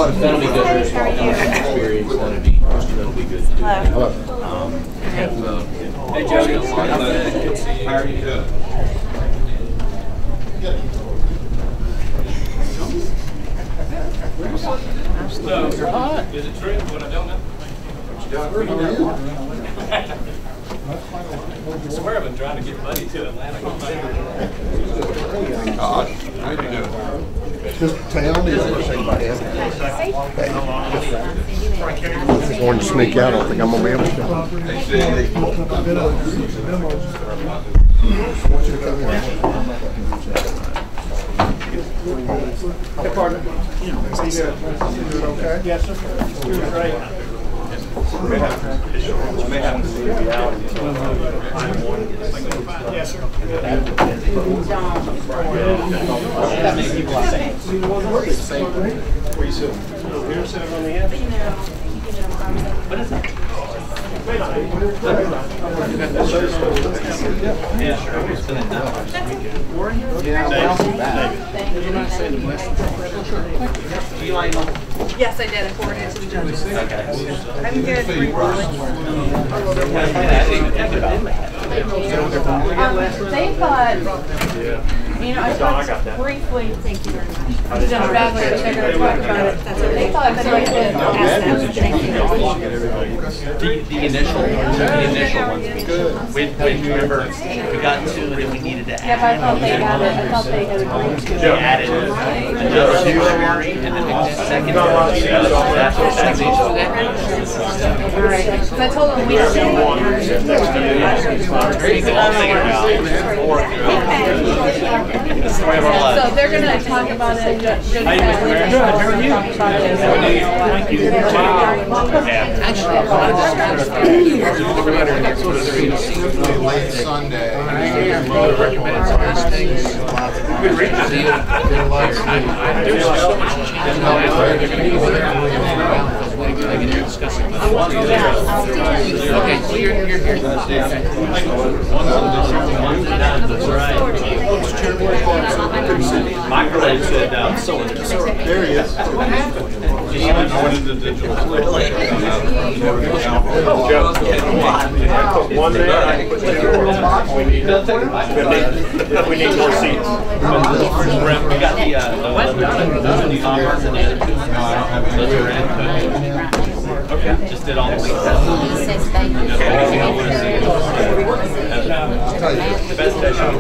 lot of fun. That'll be good. Experience. That'll be good. Hello. Hey, Jody. How are you doing? Is it true what I don't know? I swear I've been trying to get money to Atlanta. How you doing? Just town. I just wanted to sneak out. I don't think I'm gonna be able to. Hey, partner. Okay? Yes, sir. You're great. May have to be out. Yes, sir. Where you sitting? Here, sitting on the end? What is that? Yes, I did. I forwarded it to the judges. Okay. I'm good. They thought, you know, I talked briefly. Thank you very much. They're going to talk about it. They thought that I could ask them. The initial ones. We remember we got two and then we needed to add. Yeah, but I thought they got it. I thought they had agreed to it. We added another February and then the second. Right. Because I told them we don't know what so they're going to talk about it. Thank you. Late Sunday. Okay, so you're here. Microwave said so. There he is. One there, I put two. We need more seats. We got the Converse and the other two. Okay, just did all the week. The best day show.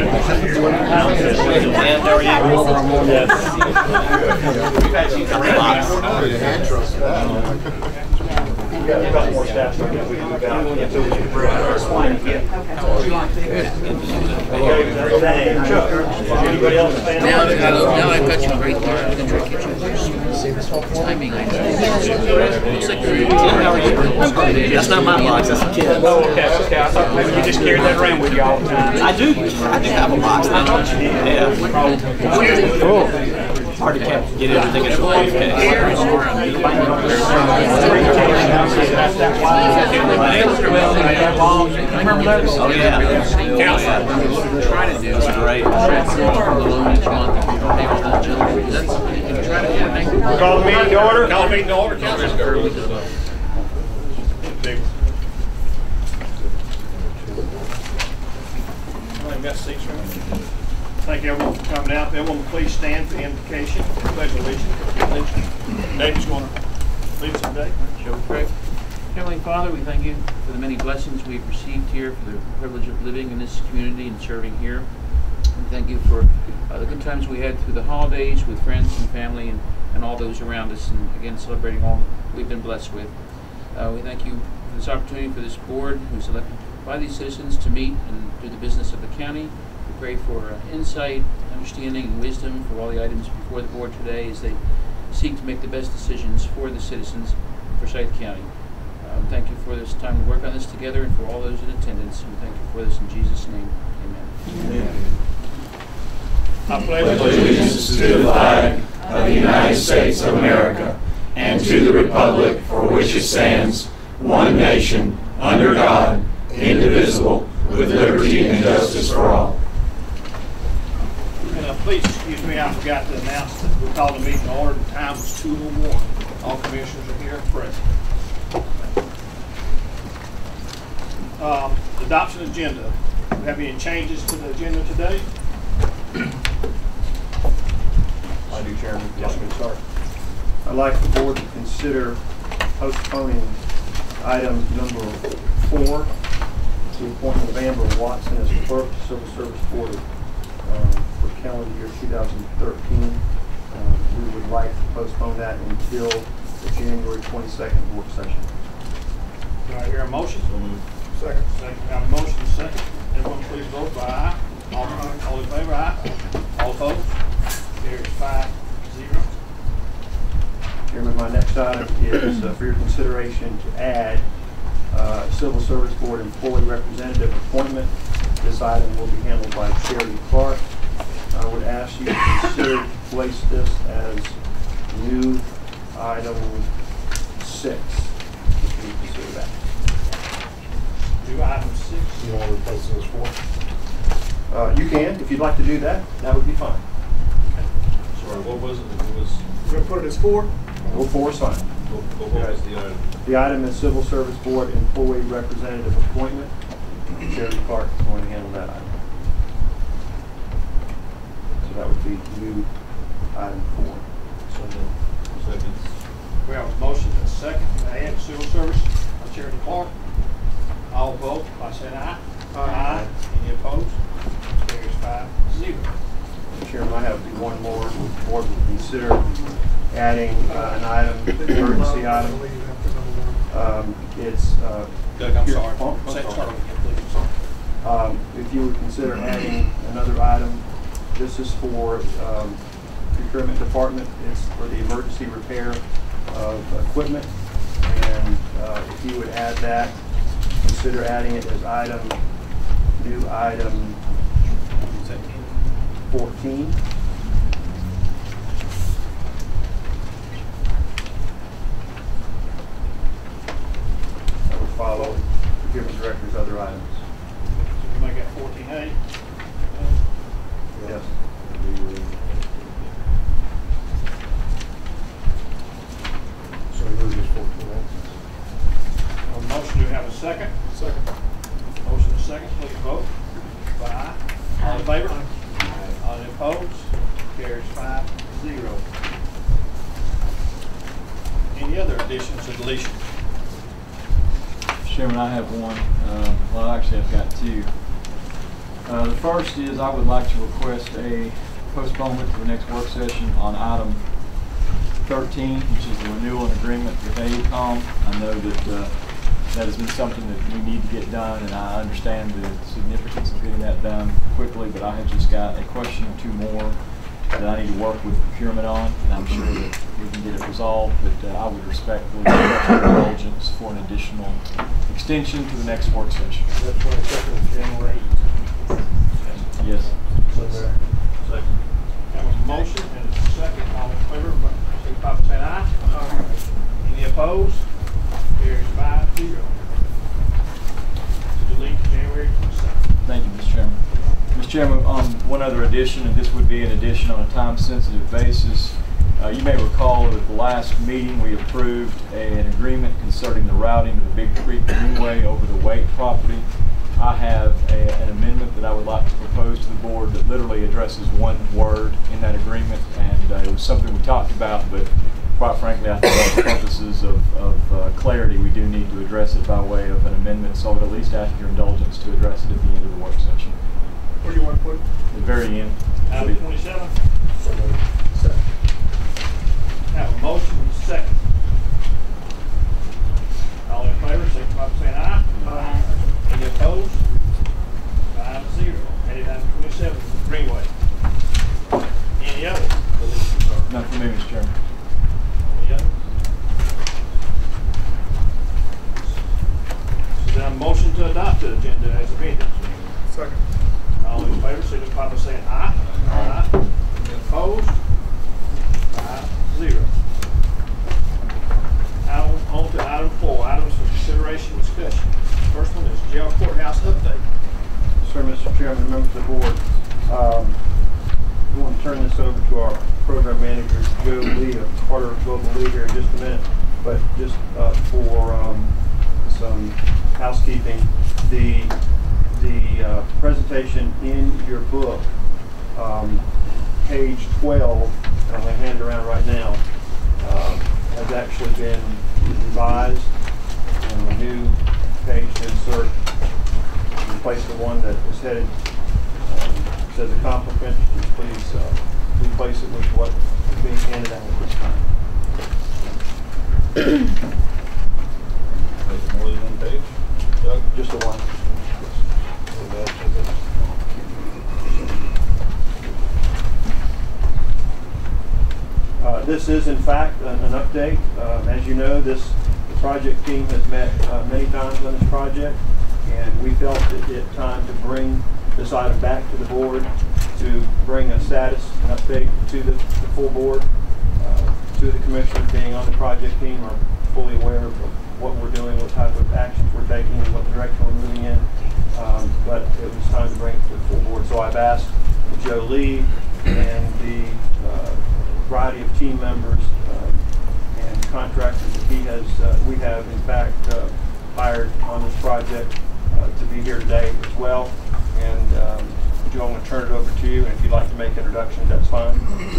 And there you go. We've actually got the box. We've got a couple more staff so we can move out. Anybody else? Now I've got you great there. I'm going to get you timing. That's not my box, that's a kid. Oh, okay. I thought maybe you just carried that around with you all the time. I do have a box now. Yeah. Cool. Hard to get everything in one case. Oh yeah. Trying to do is great. Call the meeting to order. Call the meeting to order. Got seats right. Thank everyone for coming out. Everyone, please stand for the invocation and pledge allegiance. David's going to lead us today. Heavenly Father, we thank you for the many blessings we've received here, for the privilege of living in this community and serving here. We thank you for the good times we had through the holidays with friends and family and all those around us, and again celebrating all we've been blessed with. We thank you for this opportunity for this board who's elected by these citizens to meet and do the business of the county. We pray for insight, understanding, and wisdom for all the items before the board today as they seek to make the best decisions for the citizens of Forsyth County. Thank you for this time to work on this together and for all those in attendance. And thank you for this in Jesus' name. Amen. I pledge allegiance to the flag of the United States of America and to the republic for which it stands, one nation, under God, indivisible, with liberty and justice for all. And I Please excuse me, I forgot to announce that we called the meeting to order. The time was 2:01. All commissioners are here and present. Adoption agenda. Do you have any changes to the agenda today? I do, Chairman. Yes, sir. Start. I'd like the board to consider postponing item number 4, the appointment of Amber Watson as clerk to Civil Service Board for calendar year 2013. We would like to postpone that until the January 22nd work session. Do I hear a motion? Second. Second. I have a motion and a second. Everyone please vote by aye. All in favor, aye. All opposed? Carries 5-0. Chairman, my next item is for your consideration to add Civil Service Board employee representative appointment. This item will be handled by Charity Clark. I would ask you to consider to place this as new item 6. If you consider that. Do item 6. You want to replace those 4? You can, if you'd like to do that, that would be fine. Sorry, what was it? It was, We're going to put it as 4? Rule 4 is fine. what was the item? The item is Civil Service Board employee representative appointment. Charity Clark is going to handle that item. So that would be new item 4. Second. We have a motion and a second to add civil service by Charity Clark. All vote by saying aye. Aye. Any opposed? Carries 5-0. Chairman, I have one more. The board will consider adding an item, emergency item. It's Doug, I'm sorry. Oh, I'm Say sorry. start again, please. If you would consider adding another item, this is for procurement department. It's for the emergency repair of equipment. And if you would add that, consider adding it as new item 14. That would follow the procurement director's other items. You might get 14A. Yes. So we move this 14. A motion, do we have a second? Second. Motion and a second, please vote by aye. All in favor? Aye. All opposed? Carries 5-0. Any other additions or deletions? Chairman, I have one. Well, actually, I've got 2. The first is I would like to request a postponement to the next work session on item 13, which is the renewal and agreement with AECOM. I know that that has been something that we need to get done, and I understand the significance of getting that done quickly, but I have just got a question or 2 more that I need to work with procurement on, and I'm sure that we can get it resolved, but I would respectfully request your indulgence for an additional extension to the next work session. That's 22nd of January. Yes. Second. Have a motion and a second. All in favor, signify by saying aye. Aye. Any opposed? Carries 5-0. To delete January 22nd. Thank you, Mr. Chairman. Mr. Chairman, one other addition, and this would be an addition on a time-sensitive basis. You may recall that at the last meeting we approved an agreement concerning the routing of the Big Creek Greenway over the Wake property. I have an amendment that I would like to propose to the board that literally addresses one word in that agreement, and it was something we talked about, but quite frankly, I think for purposes of clarity, we do need to address it by way of an amendment, so I would at least ask your indulgence to address it at the end of the work session. Where do you want to put it? At the very end. Item 27. So moved. Second. Have a motion and a second. All in favor, signify by saying aye. Aye. Any opposed? 5-0. Headed item 27, Greenway. Any other deletions or? None for me, Mr. Chairman. Any others? So then a motion to adopt the agenda as amended. Second. All in favor, signify by saying aye. Aye. Any opposed? 5-0. On to item 4, items for consideration and discussion. First one is jail courthouse update. Sir, Mr. Chairman, members of the board, I'm going to turn this over to our program manager, Joe Lee of Carter Global League here in just a minute. But just for some housekeeping, the presentation in your book, page 12, and I'm going to hand it around right now, has actually been revised, and a new page to insert, replace the one that was headed, says accomplishment. Please replace it with what is being handed out at this time. More than one page? Doug? Just the one. This is, in fact, an update. As you know, the project team has met many times on this project, and we felt it time to bring this item back to the board to bring a status, an update to the full board. Two of the commissioners being on the project team are fully aware of what we're doing, what type of actions we're taking, and what direction we're moving in. But it was time to bring it to the full board. So I've asked Joe Lee and the variety of team members and contractors that we have in fact hired on this project to be here today as well. And Joe, I'm going to turn it over to you, and if you'd like to make introductions, that's fine.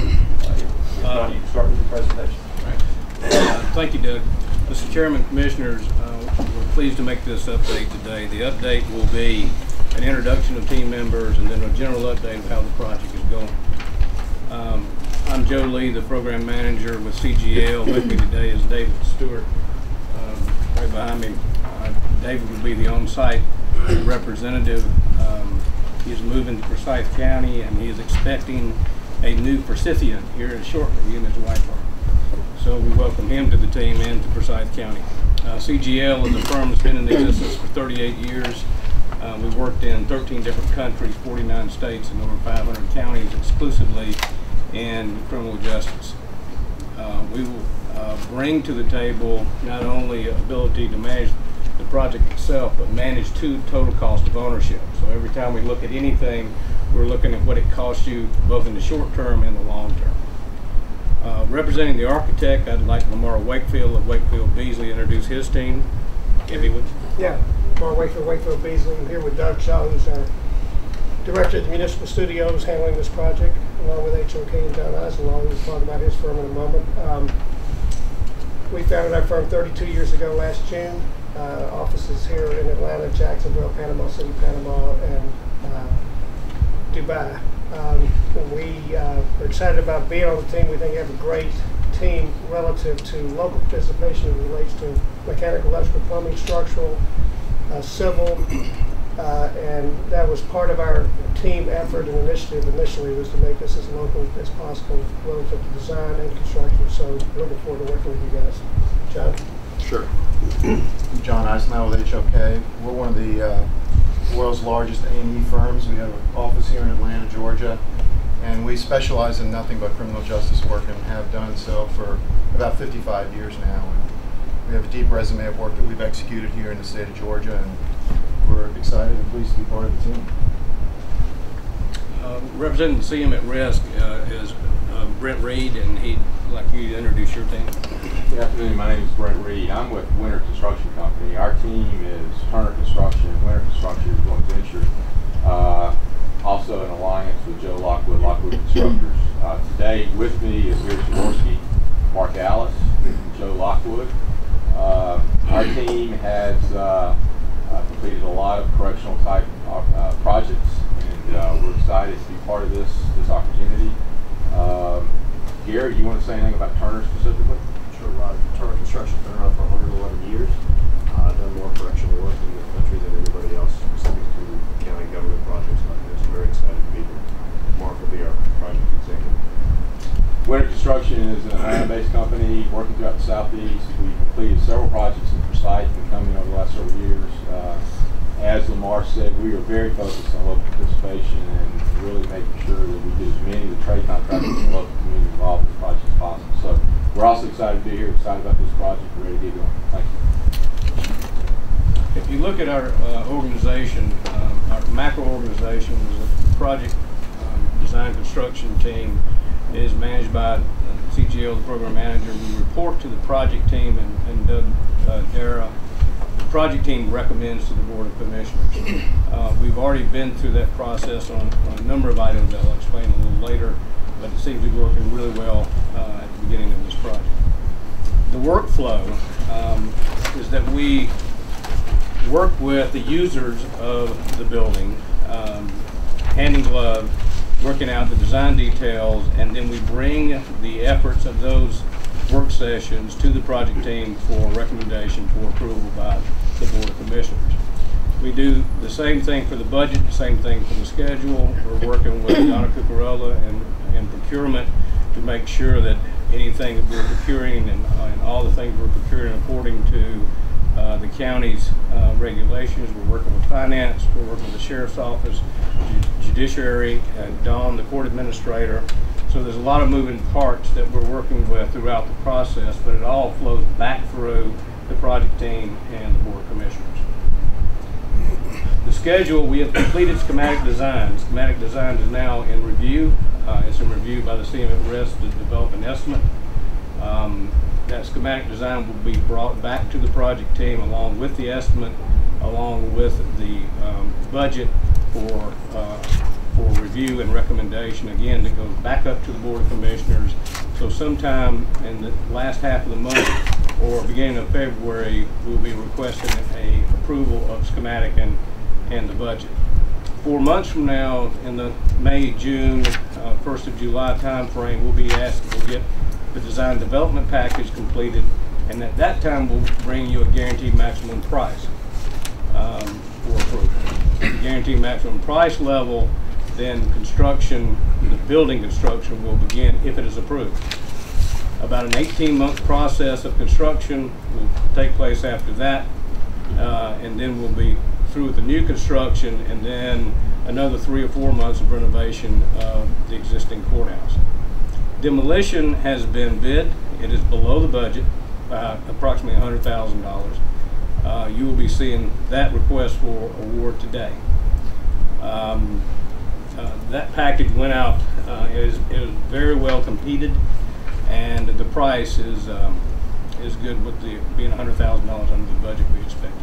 If not, you can start with your presentation. Thank you, Doug. Mr. Chairman, Commissioners, we're pleased to make this update today. The update will be an introduction of team members and then a general update of how the project is going. I'm Joe Lee, the Program Manager with CGL. With me today is David Stewart, right behind me. David will be the on-site representative. He is moving to Forsyth County, and he is expecting a new Forsythian here shortly, he and his wife are. So we welcome him to the team and to Forsyth County. CGL is a firm that's been in existence for 38 years. We've worked in 13 different countries, 49 states, and over 500 counties exclusively in criminal justice. We will bring to the table not only ability to manage the project itself, but manage total cost of ownership. So every time we look at anything, we're looking at what it costs you both in the short term and the long term. Representing the architect, I'd like Lamar Wakefield of Wakefield Beasley introduce his team. Yeah, Lamar Wakefield Beasley. I'm here with Doug Shaw, who's our director of the Municipal Studios, handling this project, along with HOK and John Eisenlaw. We'll talk about his firm in a moment. We founded our firm 32 years ago last June. Offices here in Atlanta, Jacksonville, Panama City, Panama, and Dubai. We are excited about being on the team. We think we have a great team relative to local participation as it relates to mechanical, electrical, plumbing, structural, civil, and that was part of our team effort and initiative initially, was to make this as local as possible relative to design and construction. So looking forward to working with you guys. John? Sure. I'm John Eisenlaw with HOK. We're one of the world's largest A&E firms. We have an office here in Atlanta, Georgia, and we specialize in nothing but criminal justice work and have done so for about 55 years now. And we have a deep resume of work that we've executed here in the state of Georgia, and we're excited and pleased to be part of the team. Representing the CM at Risk is Brent Reed, and he'd like you to introduce your team. Good afternoon, my name is Brent Reed. I'm with Winter Construction Company. Our team is Turner Construction and Winter Construction is joint venture. Also in alliance with Joe Lockwood, Lockwood Constructors. Today with me is Rich Jaworski, Mark Alice, Joe Lockwood. Our team has completed a lot of correctional type projects, and we're excited to be part of this opportunity. Gary, do you want to say anything about Turner specifically? Sure, Turner Construction's been around for 111 years. Done more correctional work in the country than anybody else, specific to county government projects like this. I'm very excited to be here. Mark will be our project executive. Winter Construction is an Atlanta-based company working throughout the Southeast. We've completed several projects in Forsyth and coming over the last several years. As Lamar said, we are very focused on local participation and really making sure that we get as many of the trade contractors in the local community involved in this project as possible. So we're also excited to be here, excited about this project, we're ready to get going. Thank you. If you look at our organization, our macro organization was a project design construction team is managed by CGL, the program manager. We report to the project team and Doug Jarrard. The project team recommends to the Board of Commissioners. We've already been through that process on a number of items that I'll explain a little later, but it seems to be working really well at the beginning of this project. The workflow is that we work with the users of the building, hand in glove, working out the design details, and then we bring the efforts of those work sessions to the project team for recommendation for approval by the Board of Commissioners. We do the same thing for the budget, the same thing for the schedule. We're working with Donna Cucurella and procurement to make sure that anything that we're procuring and all the things we're procuring according to the county's regulations. We're working with finance, we're working with the sheriff's office, judiciary, Dawn, the court administrator. So there's a lot of moving parts that we're working with throughout the process, but it all flows back through the project team and the Board of Commissioners. The schedule, we have completed schematic design. Schematic design is now in review. It's in review by the CM at Risk to develop an estimate. That schematic design will be brought back to the project team along with the estimate, along with the budget for review and recommendation. Again, that goes back up to the Board of Commissioners. So sometime in the last half of the month or beginning of February, we'll be requesting a approval of schematic and the budget. 4 months from now, in the May, June, 1st of July time frame, we'll be asked to get the design development package completed, and at that time we'll bring you a guaranteed maximum price for approval. The guaranteed maximum price level, then construction, the building construction will begin if it is approved. About an 18-month process of construction will take place after that, and then we'll be through with the new construction, and then another 3 or 4 months of renovation of the existing courthouse. Demolition has been bid. It is below the budget by approximately $100,000. You will be seeing that request for award today. That package went out. It was very well competed, and the price is good with the being $100,000 under the budget we expected.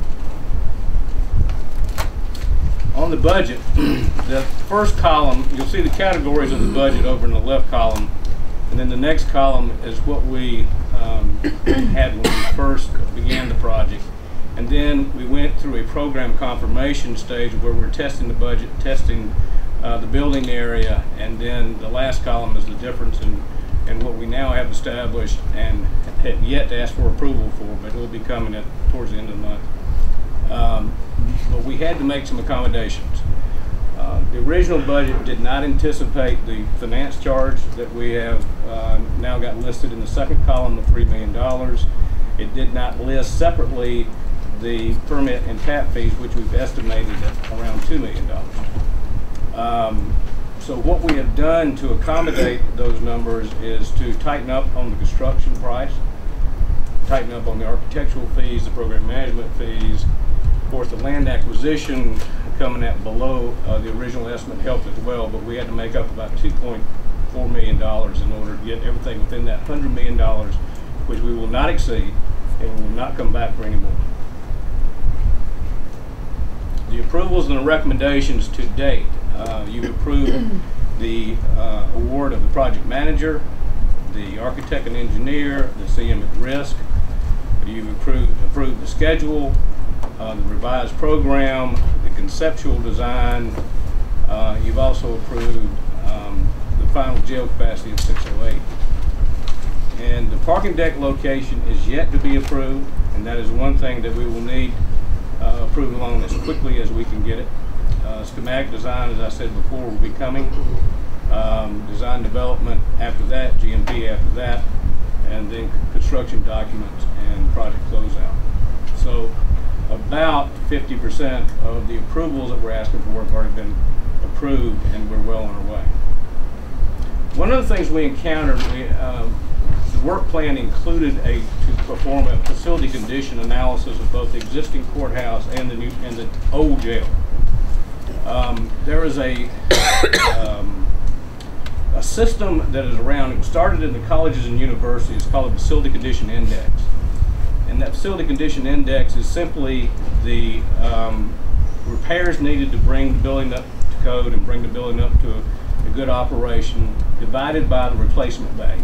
On the budget, the first column, you'll see the categories of the budget over in the left column, and then the next column is what we had when we first began the project. And then we went through a program confirmation stage where we're testing the budget, testing the building area, and then the last column is the difference in what we now have established and have yet to ask for approval for, but it will be coming towards the end of the month. But we had to make some accommodations. The original budget did not anticipate the finance charge that we have now got listed in the second column of $3 million. It did not list separately the permit and tap fees, which we've estimated at around $2 million. So what we have done to accommodate those numbers is to tighten up on the construction price, tighten up on the architectural fees, the program management fees. Of course, the land acquisition coming at below the original estimate helped as well, but we had to make up about $2.4 million in order to get everything within that $100 million, which we will not exceed, and we will not come back for any more. The approvals and the recommendations to date. You've approved the award of the project manager, the architect and engineer, the CM at Risk. You've approved the schedule, the revised program, the conceptual design. You've also approved the final jail capacity of 608. And the parking deck location is yet to be approved, and that is one thing that we will need approval on as quickly as we can get it. Schematic design, as I said before, will be coming. Design development after that, GMP after that, and then construction documents and project closeout. So about 50% of the approvals that we're asking for have already been approved, and we're well on our way. One of the things we encountered, the work plan included to perform a facility condition analysis of both the existing courthouse and the old jail. There is a a system that is around. It started in the colleges and universities called the Facility Condition Index. And that Facility Condition Index is simply the repairs needed to bring the building up to code and bring the building up to a good operation, divided by the replacement value.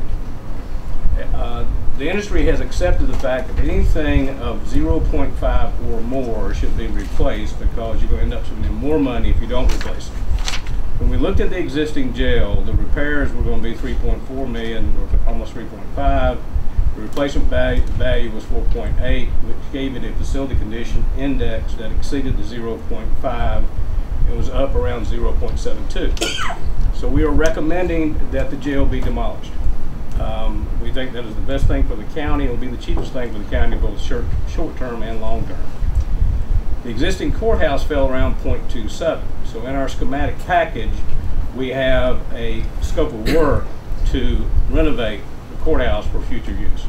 The industry has accepted the fact that anything of 0.5 or more should be replaced, because you're going to end up spending more money if you don't replace it. When we looked at the existing jail, the repairs were going to be $3.4 million, or almost 3.5. The replacement value was 4.8, which gave it a facility condition index that exceeded the 0.5. It was up around 0.72. So we are recommending that the jail be demolished. We think that is the best thing for the county. It will be the cheapest thing for the county, both short-term and long-term. The existing courthouse fell around 0.27. So in our schematic package, we have a scope of work to renovate the courthouse for future use.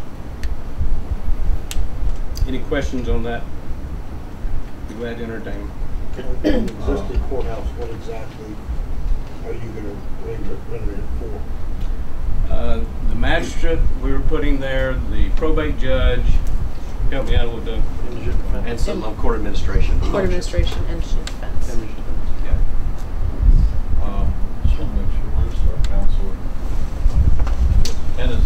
Any questions on that? Be glad to entertain them. The existing courthouse, what exactly are you going to renovate it for? The magistrate we were putting there, the probate judge, help me out a little bit, and some court administration. Court administration and indigent defense. Yeah. Just want to make sure we're council. And is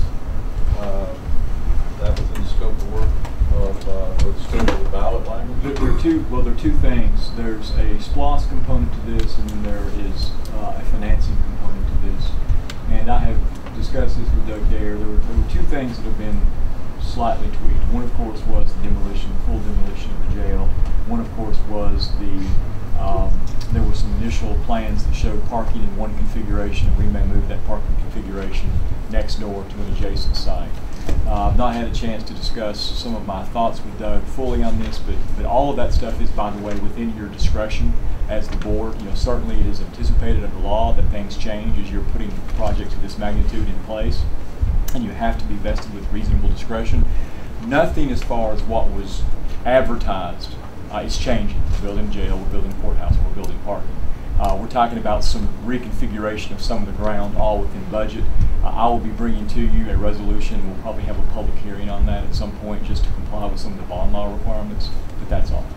that within the scope of work of or the scope of the ballot language? There are two things. There's a SPLOS component to this, and then there is a financing component to this. And I have discussed this with Doug Dare. There were two things that have been slightly tweaked. One, of course, was the full demolition of the jail. One, of course, was there were some initial plans that showed parking in one configuration, and we may move that parking configuration next door to an adjacent site. I've not had a chance to discuss some of my thoughts with Doug fully on this, but all of that stuff is, by the way, within your discretion as the board. Certainly it is anticipated under law that things change as you're putting projects of this magnitude in place, and you have to be vested with reasonable discretion. Nothing as far as what was advertised is changing. We're building jail, we're building courthouse, we're building parking. We're talking about some reconfiguration of some of the ground, all within budget. I will be bringing to you a resolution. We'll probably have a public hearing on that at some point, just to comply with some of the bond law requirements, but that's all.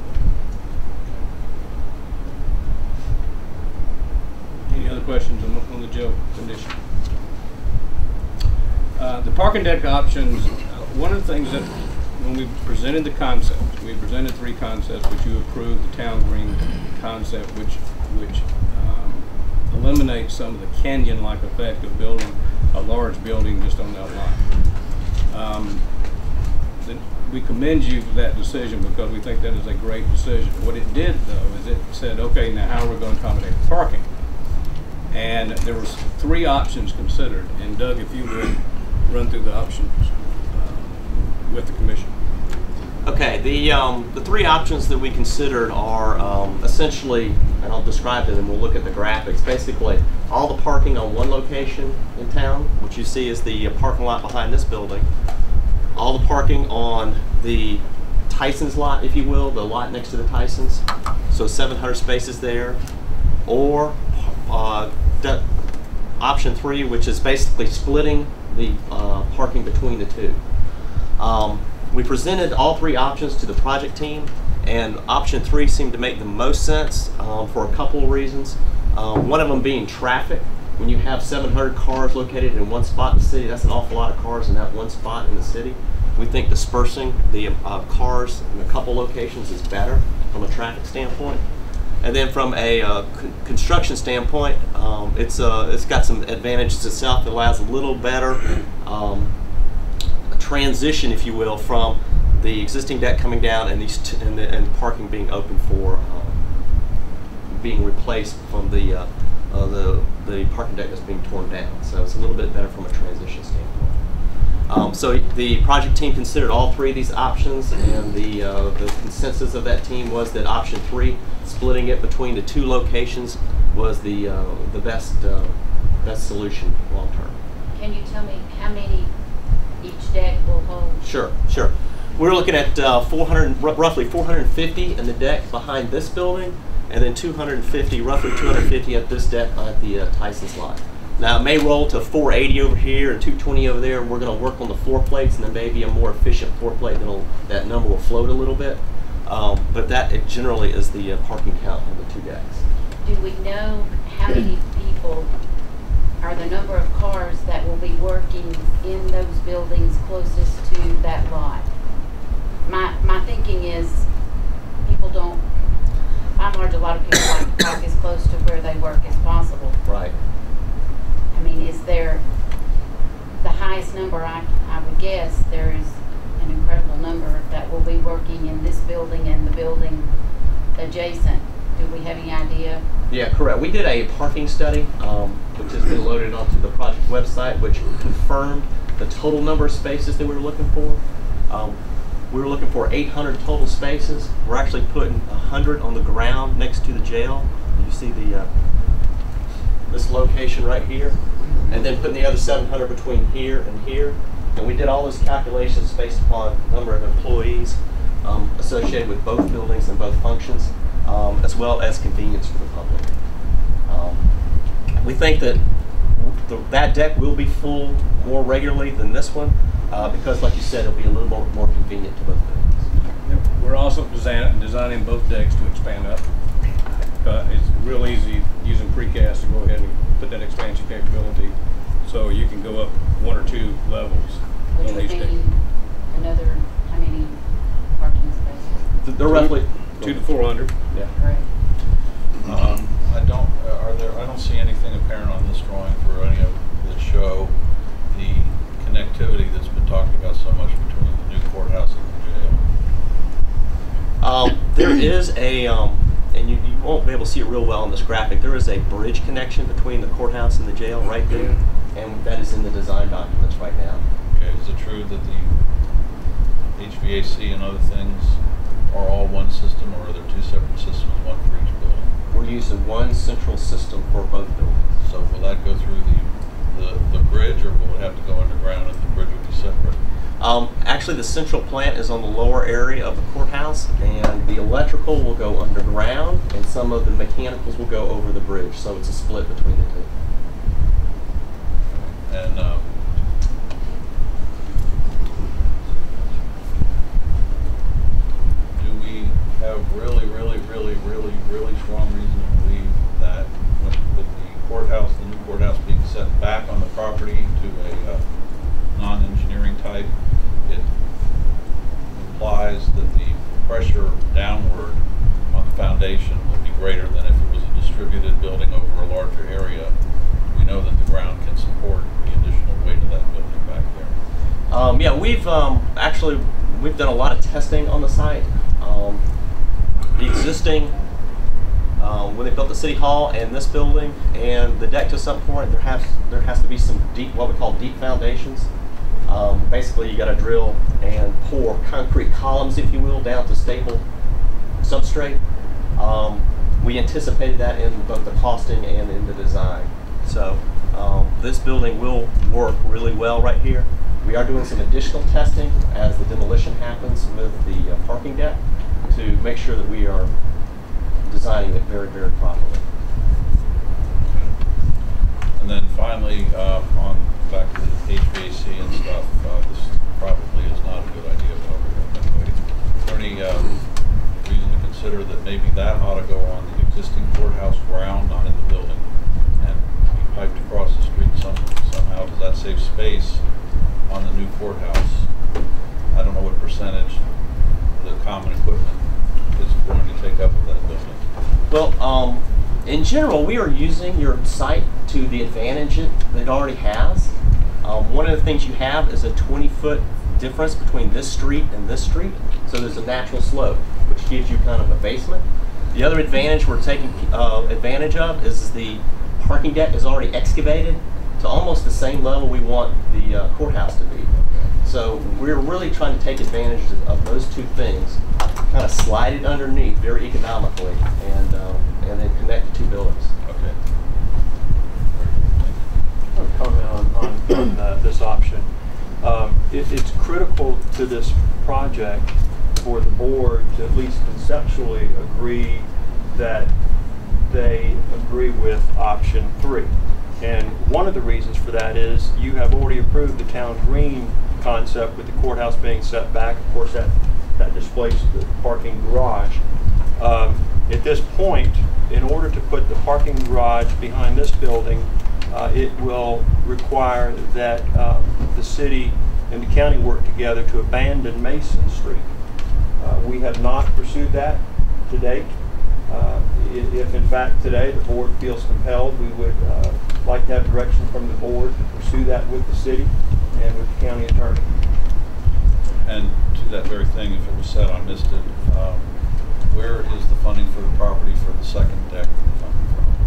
Any other questions on the jail condition? The parking deck options, one of the things that when we presented the concepts, we presented 3 concepts, which you approved, the town green concept, which eliminates some of the canyon-like effect of building a large building just on that lot. We commend you for that decision, because we think that is a great decision. What it did, though, is it said, okay, now how are we going to accommodate parking? And there was 3 options considered. And Doug, if you would run through the options with the commission. Okay, the 3 options that we considered are essentially, and I'll describe them and we'll look at the graphics. Basically, all the parking on one location in town, which you see is the parking lot behind this building. All the parking on the Tyson's lot, if you will, the lot next to the Tyson's. So 700 spaces there. Or option 3, which is basically splitting the parking between the 2. We presented all 3 options to the project team, and option 3 seemed to make the most sense for a couple of reasons. One of them being traffic. When you have 700 cars located in one spot in the city, that's an awful lot of cars in that one spot in the city. We think dispersing the cars in a couple locations is better from a traffic standpoint. And then from a construction standpoint, it's got some advantages itself. It allows a little better transition, if you will, from the existing deck coming down and the parking being open for being replaced from the parking deck that's being torn down. So it's a little bit better from a transition standpoint. So the project team considered all 3 of these options, and the consensus of that team was that option 3, splitting it between the 2 locations, was the best solution long term. Can you tell me how many each deck will hold? Sure. We're looking at roughly 450 in the deck behind this building, and then roughly 250 at this deck at the Tyson's lot. Now it may roll to 480 over here and 220 over there, and we're going to work on the floor plates, and then maybe a more efficient floor plate. That number will float a little bit, but that it generally is the parking count on the 2 decks. Do we know how many people, or the number of cars that will be working in those buildings closest to that lot? My thinking is people don't, by and large, a lot of people like to park as close to where they work as possible. Right. I mean, is there the highest number? I would guess there is an incredible number that will be working in this building and the building adjacent. Do we have any idea? Yeah, correct. We did a parking study, which has been loaded onto the project website, which confirmed the total number of spaces that we were looking for. We were looking for 800 total spaces. We're actually putting 100 on the ground next to the jail. You see the this location right here, and then putting the other 700 between here and here. And we did all those calculations based upon number of employees associated with both buildings and both functions, as well as convenience for the public. We think that that deck will be full more regularly than this one, because, like you said, it'll be a little more convenient to both buildings. We're also designing both decks to expand up. It's real easy using precast to go ahead and put that expansion capability, so you can go up 1 or 2 levels on each deck. Another, how many parking spaces? They're roughly 2 to 400. Yeah. Right. I don't see anything apparent on this drawing for any of that show the connectivity that's been talked about so much between the new courthouse and the jail. There is a, and you won't be able to see it real well on this graphic, there is a bridge connection between the courthouse and the jail right there, and that is in the design documents right now. Okay, is it true that the HVAC and other things are all one system, or are there 2 separate systems, one for each building? We're using one central system for both buildings. So will that go through the bridge, or will it have to go underground and the bridge will be separate? Actually, the central plant is on the lower area of the courthouse, and the electrical will go underground, and some of the mechanicals will go over the bridge, so it's a split between the 2. And do we have really strong reason to believe that with the courthouse, the new courthouse being set back on the property to a non-engineering type, it implies that the pressure downward on the foundation will be greater than if it was a distributed building over a larger area? We know that the ground can support the additional weight of that building back there. Yeah, we've done a lot of testing on the site. The existing, when they built the city hall and this building and the deck to some point, there has to be some deep, what we call deep foundations. Basically, you got to drill and pour concrete columns, if you will, down to stable substrate. We anticipated that in both the costing and in the design. So this building will work really well right here. We are doing some additional testing as the demolition happens with the parking deck to make sure that we are designing it very, very properly. And then finally, on back to the HVAC and stuff, this probably is not a good idea, but I'll bring it up anyway. Is there any reason to consider that maybe that ought to go on the existing courthouse ground, not in the building, and be piped across the street somehow? Does that save space on the new courthouse? I don't know what percentage the common equipment is going to take up of that building. Well, in general, we are using your site to the advantage it already has. One of the things you have is a 20-foot difference between this street and this street, so there's a natural slope, which gives you kind of a basement. The other advantage we're taking advantage of is the parking deck is already excavated to almost the same level we want the courthouse to be. So we're really trying to take advantage of those 2 things, kind of slide it underneath very economically, and then connect the 2 buildings. Okay. I want to comment on this option. It's critical to this project for the board to at least conceptually agree that they agree with option 3. And one of the reasons for that is you have already approved the town green concept with the courthouse being set back. Of course, that displaced the parking garage. At this point, in order to put the parking garage behind this building, it will require that the city and the county work together to abandon Mason Street. We have not pursued that to date. If in fact today the board feels compelled, we would like to have direction from the board to pursue that with the city and with the county attorney. And to that very thing, if it was said, I missed it, where is the funding for the property for the second deck coming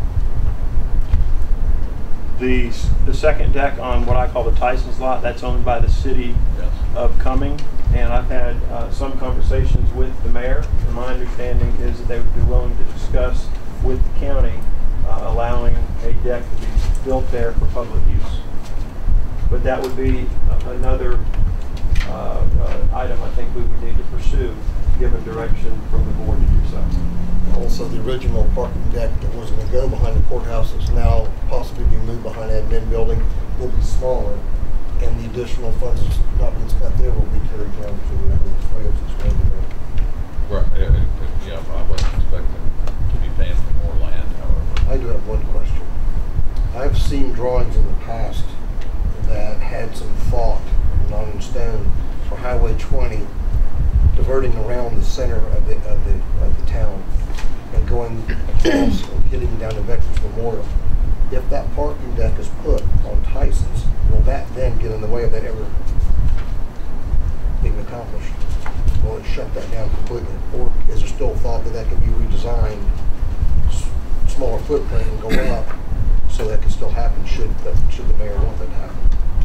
from? The second deck on what I call the Tyson's lot, that's owned by the city of Cumming, and I've had some conversations with the mayor, and my understanding is that they would be willing to discuss with the county allowing a deck to be built there for public use. But that would be another item I think we would need to pursue, given direction from the board to do so. Also, the original parking deck that was going to go behind the courthouse is now possibly being moved behind the admin building, will be smaller, and the additional funds that's not being spent there will be carried down to whatever the trails explained to me. Right, yeah, I wasn't expecting to be paying for more land, however. I do have one question. I've seen drawings in the past that had some thought, not in stone, for Highway 20 diverting around the center of the town and going across and hitting down to Veterans Memorial. If that parking deck is put on Tyson's, will that then get in the way of that ever being accomplished? Will it shut that down completely? Or is there still thought that that could be redesigned, smaller footprint, and go up so that could still happen should the mayor want that to happen?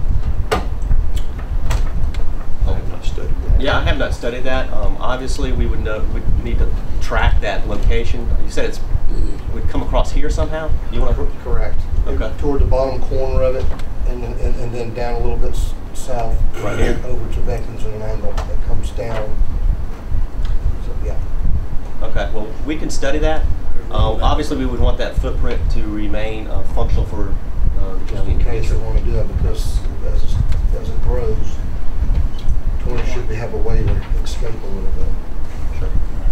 I have not studied that. Yeah, I have not studied that. Obviously, we would need to track that location. You said it would come across here somehow? You want to? Correct. Okay. Toward the bottom corner of it, and then down a little bit south, right here, over to Veterans in an angle that comes down. So yeah. Okay. Well, we can study that. Obviously, we would want that footprint to remain functional for the county. In case they want to do that, because as it grows, 20 should have a way to escape a little bit. Sure.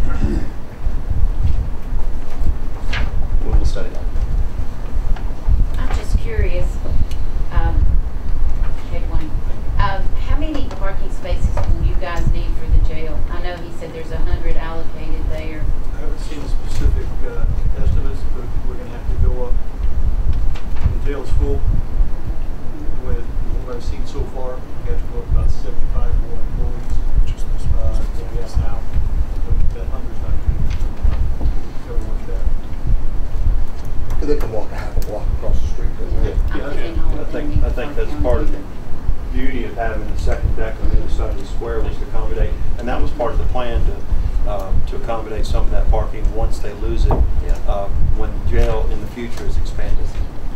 We will study that. I'm just curious, how many parking spaces will you guys need for the jail? I know he said there's 100 allocated there. I haven't seen the specific estimates, but we're going to have to go up. The jail's full. With what I've seen so far, we have to go up about 75 more employees. Than we have now. That 100's not going to cover much that. They can walk a half a block across the street. I think that's part of the beauty of having the second deck on the other side of the square was to accommodate, and that was part of the plan to accommodate some of that parking once they lose it, when the jail in the future is expanded.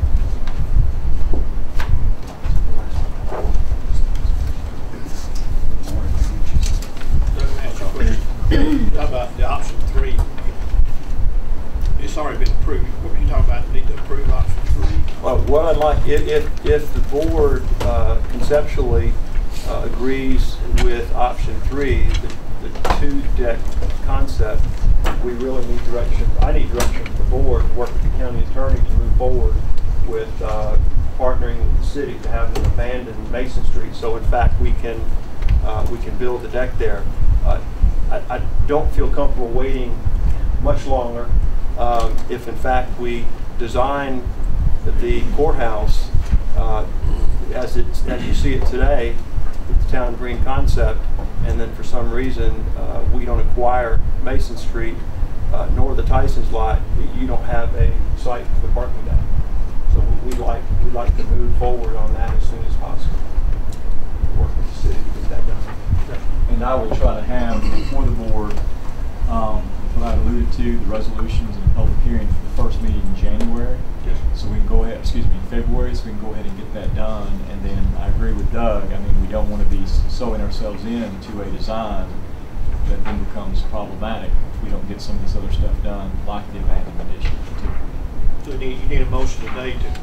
Talk about the option 3. It's already been approved. What were you talking about? Need to approve option 3? What I'd like, if the board conceptually agrees with option 3, the 2-deck concept, we really need direction. I need direction from the board to work with the county attorney to move forward with partnering with the city to have them abandon Mason Street. So in fact we can build the deck there. I don't feel comfortable waiting much longer. If in fact we design the courthouse as you see it today with the town green concept, and then for some reason we don't acquire Mason Street nor the Tyson's lot, you don't have a site for the parking deck. So we'd like to move forward on that as soon as possible. Work with the city to get that done. And I would try to have before the board what I alluded to, the resolutions and the public hearing for the first meeting in January. Yes. So we can go ahead, in February, so we can go ahead and get that done. And then I agree with Doug. I mean, we don't want to be sewing ourselves into a design that then becomes problematic if we don't get some of this other stuff done, like the abandonment issue particularly. So you need a motion today to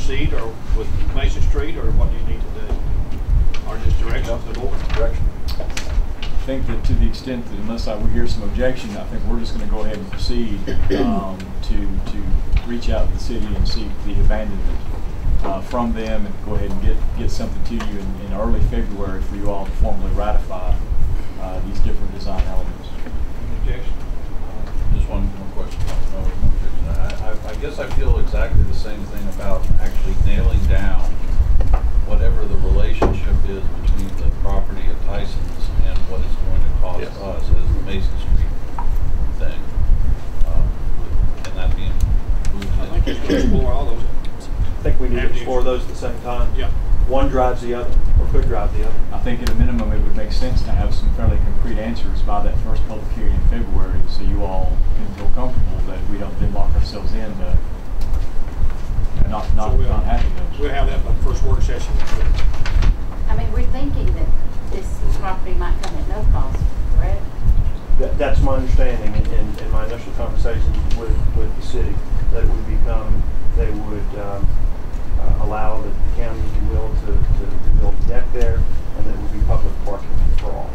proceed or with Mason Street, or what do you need to do? Or just direction to the board? Direction. I think that to the extent that unless we hear some objection, I think we're just going to go ahead and proceed to reach out to the city and seek the abandonment from them, and go ahead and get something to you in early February for you all to formally ratify these different design elements. Any objection? Just one more question. I guess I feel exactly the same thing about actually nailing down whatever the relationship is between the property of Tyson's and what it's going to cost us as the Mason Street thing. And that being moved in. I think you should explore all those. I think we need to explore those at the same time. Yeah. One drives the other, or could drive the other. I think at a minimum it would make sense to have some fairly concrete answers by that first public hearing in February, so you all can feel comfortable that we don't then lock ourselves in to not having those. We'll have that by the first work session. I mean, we're thinking that this property might come at no cost, correct? That's my understanding in my initial conversations with the city, that it would become, they would allow the county, if you will, to build a deck there, and that it would be public parking for all.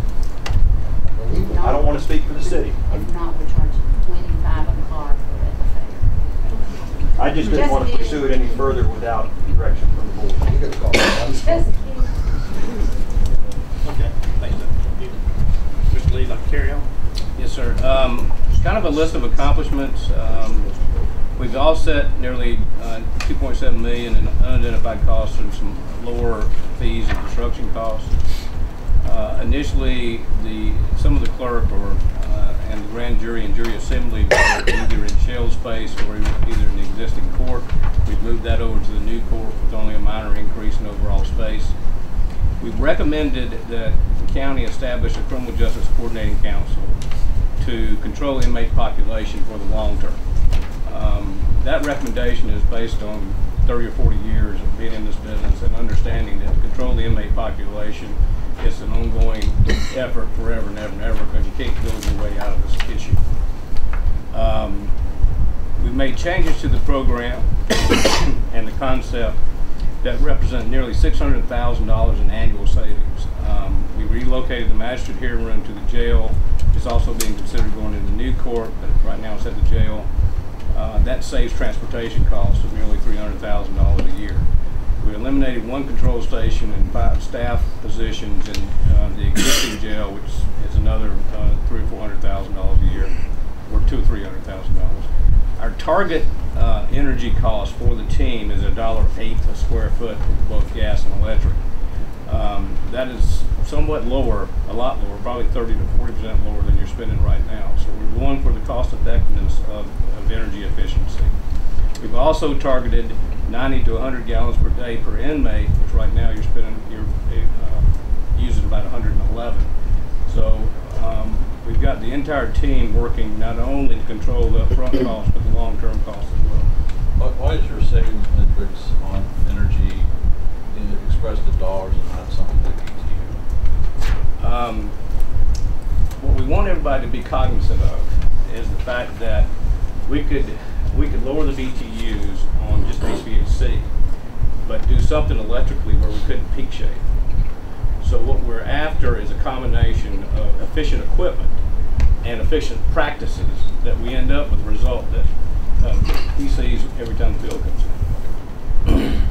I don't want to speak for the city. If not, we're charging $25 a car at the fair. I just didn't want to pursue it any further without direction from the board. You could call Just kidding. Okay, thank you. Mr. Lee, like to carry on? Yes, sir. It's kind of a list of accomplishments. We've offset nearly $2.7 million in unidentified costs and some lower fees and construction costs. Initially, some of the clerk and the grand jury and jury assembly were either in shell space or either in the existing court. We've moved that over to the new court with only a minor increase in overall space. We've recommended that the county establish a criminal justice coordinating council to control the inmate population for the long term. That recommendation is based on 30 or 40 years of being in this business and understanding that to control the inmate population is an ongoing effort forever and ever and ever, because you can't build your way out of this issue. We've made changes to the program and the concept that represent nearly $600,000 in annual savings. We relocated the magistrate hearing room to the jail. It's also being considered going into the new court, but right now it's at the jail. That saves transportation costs of nearly $300,000 a year. We eliminated one control station and 5 staff positions in the existing jail, which is another $300,000 or $400,000 a year, or $200,000 or $300,000. Our target energy cost for the team is $1.08 a square foot for both gas and electric. That is somewhat lower, a lot lower, probably 30 to 40% lower than you're spending right now. So we're going for the cost effectiveness of energy efficiency. We've also targeted 90 to 100 gallons per day per inmate, which right now you're using about 111. So we've got the entire team working not only to control the upfront costs, but the long-term costs as well. Why is your savings metrics on energy expressed in dollars and not something that BTU? What we want everybody to be cognizant of is the fact that we could lower the BTUs on just HVAC, but do something electrically where we couldn't peak shade. So what we're after is a combination of efficient equipment and efficient practices that we end up with a result that he sees every time the bill comes in.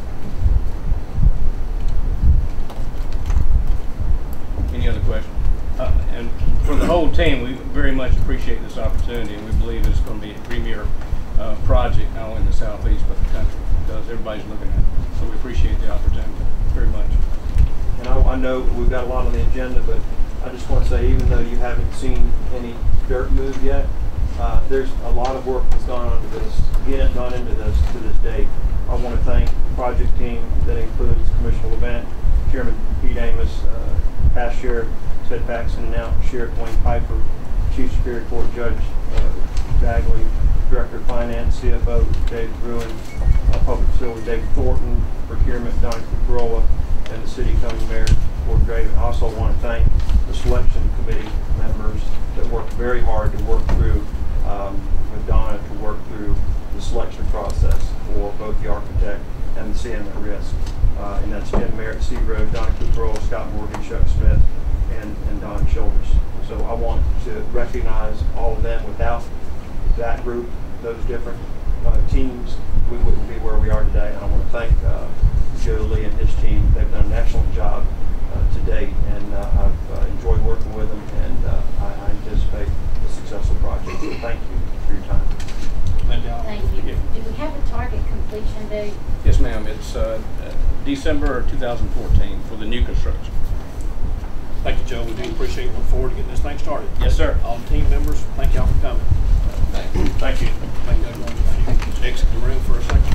Any other questions? And for the whole team, we very much appreciate this opportunity, and we believe it's going to be a premier project, not only in the Southeast, but the country, because everybody's looking at it. So we appreciate the opportunity very much. And I know we've got a lot on the agenda, but I just want to say, even though you haven't seen any dirt move yet, there's a lot of work that's gone into this to this date. I want to thank the project team that includes Commissioner Levant, Chairman Pete Amos, past Sheriff Ted Paxson, and now Sheriff Wayne Piper, Chief Superior Court Judge Bagley, Director of Finance, CFO Dave Bruin, Public Facility Dave Thornton, Procurement Don Carolla, and the City County Mayor Fort Draven. I also want to thank the selection committee members that worked very hard to work through with Donna to work through the selection process for both the architect project and see them at risk. And that's Tim Merritt, Steve Rowe, Don Cooper, Scott Morgan, Chuck Smith, and Don Childers. So I want to recognize all of them. Without that group, those different teams, we wouldn't be where we are today. And I want to thank Joe Lee and his team. They've done an excellent job to date, and I've enjoyed working with them, and I anticipate a successful project. So thank you for your time. Thank you. Do we have a target completion date? Yes, ma'am. It's December 2014 for the new construction. Thank you, Joe. We do appreciate it. Look forward to getting this thing started. Yes, sir. All the team members, thank y'all for coming. Thank you. Thank you. If you exit the room for a second.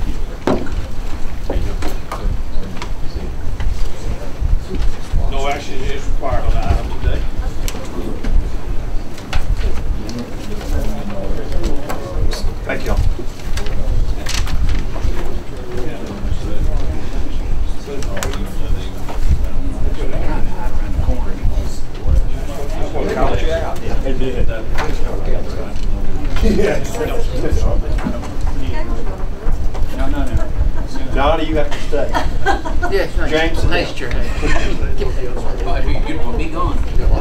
No action is required on the item today. Thank y'all. Donnie, you have to stay. Yes, nice. James, nice chair. You will be gone.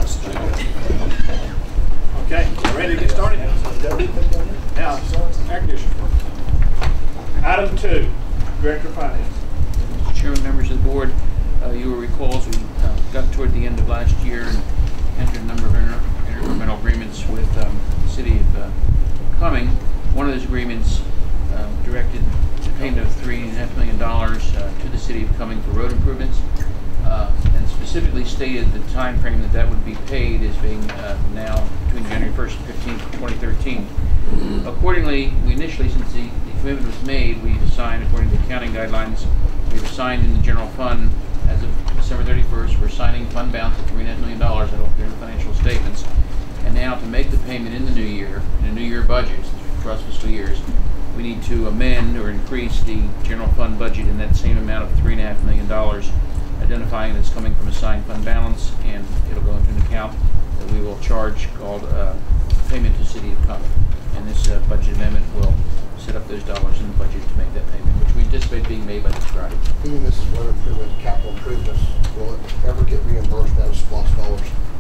Okay, ready to get started? Now, air conditioner. Item 2, Director of Finance. Mr. Chairman, members of the board, you will recall as we got toward the end of last year and entered a number of intergovernmental agreements with the city of Cumming. One of those agreements directed the payment of $3.5 million to the city of Cumming for road improvements, and specifically stated the time frame that that would be paid as being now between January 1st and 15th of 2013. Accordingly, we initially, since the commitment was made, we've assigned, according to the accounting guidelines, we've assigned in the general fund as of December 31st, we're assigning fund balance of $3.5 million that will appear in the financial statements. And now to make the payment in the new year, in a new year budget, for us fiscal years, we need to amend or increase the general fund budget in that same amount of $3.5 million, identifying that it's coming from assigned fund balance, and it'll go into an account that we will charge called payment to City of Cumming. And this budget amendment will set up those dollars in the budget to make that payment, which we anticipate being made by this Friday. Being this is road improvement, capital improvements, will it ever get reimbursed out of SPLOST dollars?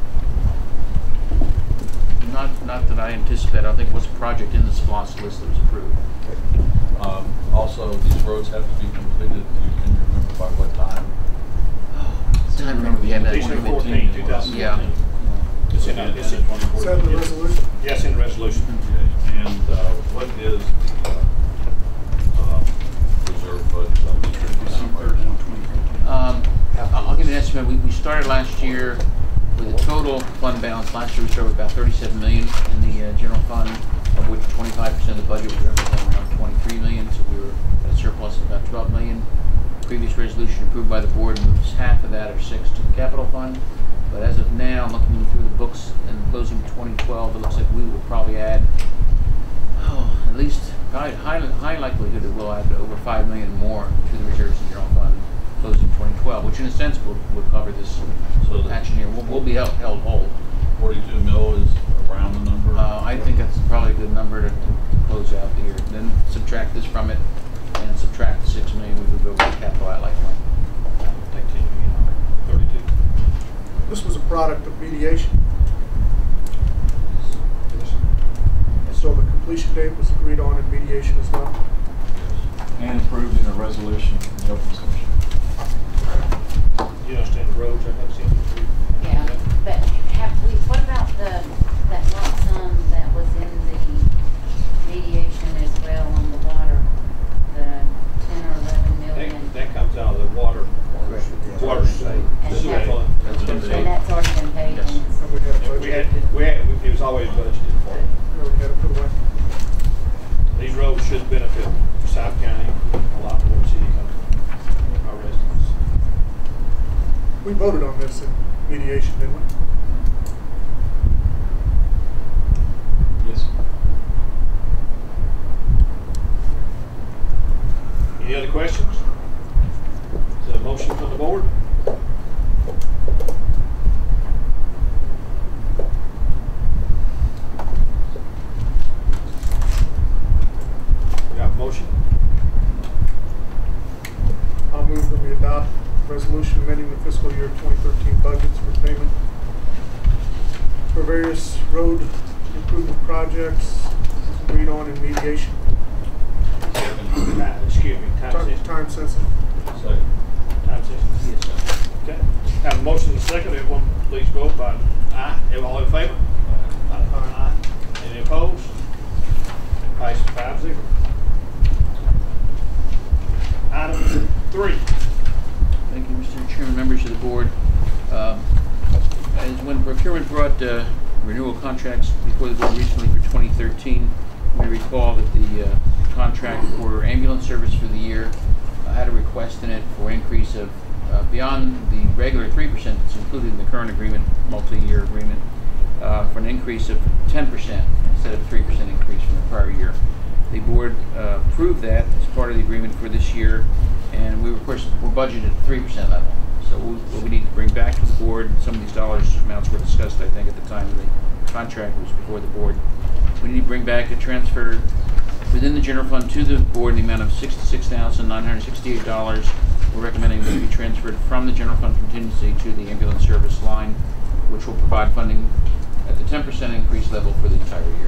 Not that I anticipate. I don't think it was a project in the SPLOST list that was approved. Also, these roads have to be completed. Can you remember by what time? I remember we had that. December 14, 2014. Yeah. It's in the resolution? Yes, in the resolution. Okay. And what is the reserve budget on the I'll give you an estimate. We started last year with a total fund balance. Last year we started with about $37 million in the general fund, of which 25% of the budget was representing around $23 million. So we were at a surplus of about $12 million. Previous resolution approved by the board moves half of that, or 6, to the capital fund. But as of now, looking through the books and closing 2012, it looks like we will probably add, at least high likelihood that we'll add over $5 million more to the reserves and general fund closing 2012, which in a sense would cover this action year. We'll be held whole. 42 mil is around the number? I think that's probably a good number to close out the year. Then subtract this from it and subtract the $6 million, we would go with the capital outlay fund. 32. This was a product of mediation. So the completion date was agreed on in mediation as well. And approved in a resolution in the open session. You understand the roads, I have seen them. Yeah, but what about that lump sum that was in the mediation as well on the water, the 10 or 11 million? That comes out of the water state. And that's already been paid. Yes. It was always budgeted for. We had to put away. These roads should benefit South County a lot more than City County, our residents. We voted on this in mediation, didn't we? Yes. Any other questions? Is there a motion from the board? We got a motion. fiscal year 2013 budgets for payment for various road improvement projects agreed on in mediation. Excuse me, Time sensitive. Second. Time sensitive. Yes, sir. Okay. Have a motion and a second. Everyone please vote by aye. Everyone all in favor? Aye. Any opposed? It passes 5-0. Item 3. Thank you, Mr. Chairman, members of the board. As when procurement brought renewal contracts before the board recently for 2013, we recall that the contract for ambulance service for the year had a request in it for increase of beyond the regular 3% that's included in the current agreement, multi-year agreement, for an increase of 10% instead of 3% increase from the prior year. The board approved that as part of the agreement for this year, and we, of course, we're budgeted at 3% level. So what we need to bring back to the board, some of these dollars amounts were discussed, I think, at the time the contract was before the board. We need to bring back a transfer within the general fund to the board in the amount of $66,968. We're recommending that it be transferred from the general fund contingency to the ambulance service line, which will provide funding at the 10% increase level for the entire year.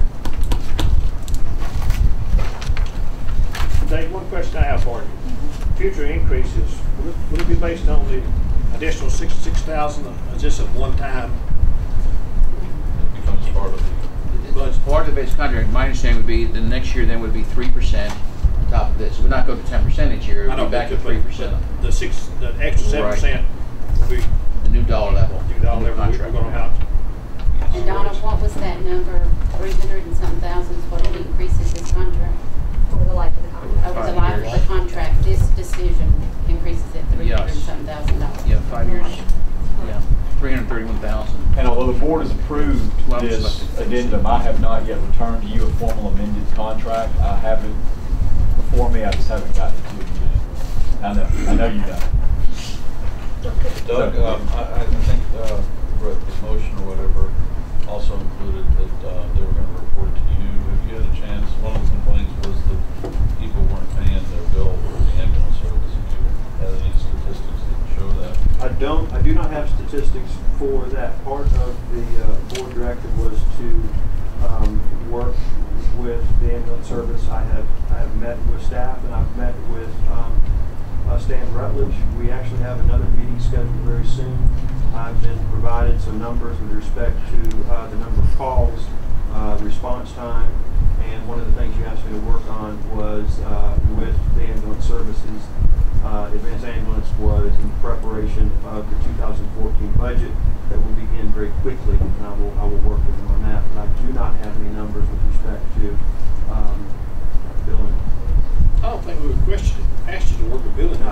Dave, one question I have for you. Future increases, will it be based on the additional $66,000? Is this a one-time? It becomes part of the. Well, it's part of the base contract. My understanding would be the next year then would be 3% on top of this. It would not go to 10% each year. It would be back to 3%. The extra 7% will be the new dollar level. New dollar level we're going to have. And Donna, what was that number? 300 and some thousands, what it increases this contract? Over the life of the contract. Over the life of the contract, this decision increases it $300 and some thousand. Yeah, 5 years. Yeah, 331,000. And although the board has approved this addendum, I have not yet returned to you a formal amended contract. I have it before me, I just haven't gotten it to you yet. I know you got it. Doug, I think Brett's motion or whatever also included that they were going to report to you. If you had a chance, one of the complaints was that people weren't paying their bill for the ambulance service. If you had any statistics that show that? I do not have statistics for that. Part of the board directive was to work with the ambulance service. I have met with staff and I've met with Stan Rutledge. We actually have another meeting scheduled very soon. I've been provided some numbers with respect to the number of calls, response time, and one of the things you asked me to work on was with the ambulance services. Advanced Ambulance was in preparation of the 2014 budget that will begin very quickly, and I will work with them on that. But I do not have any numbers with respect to billing. I don't think we asked you to work with billing.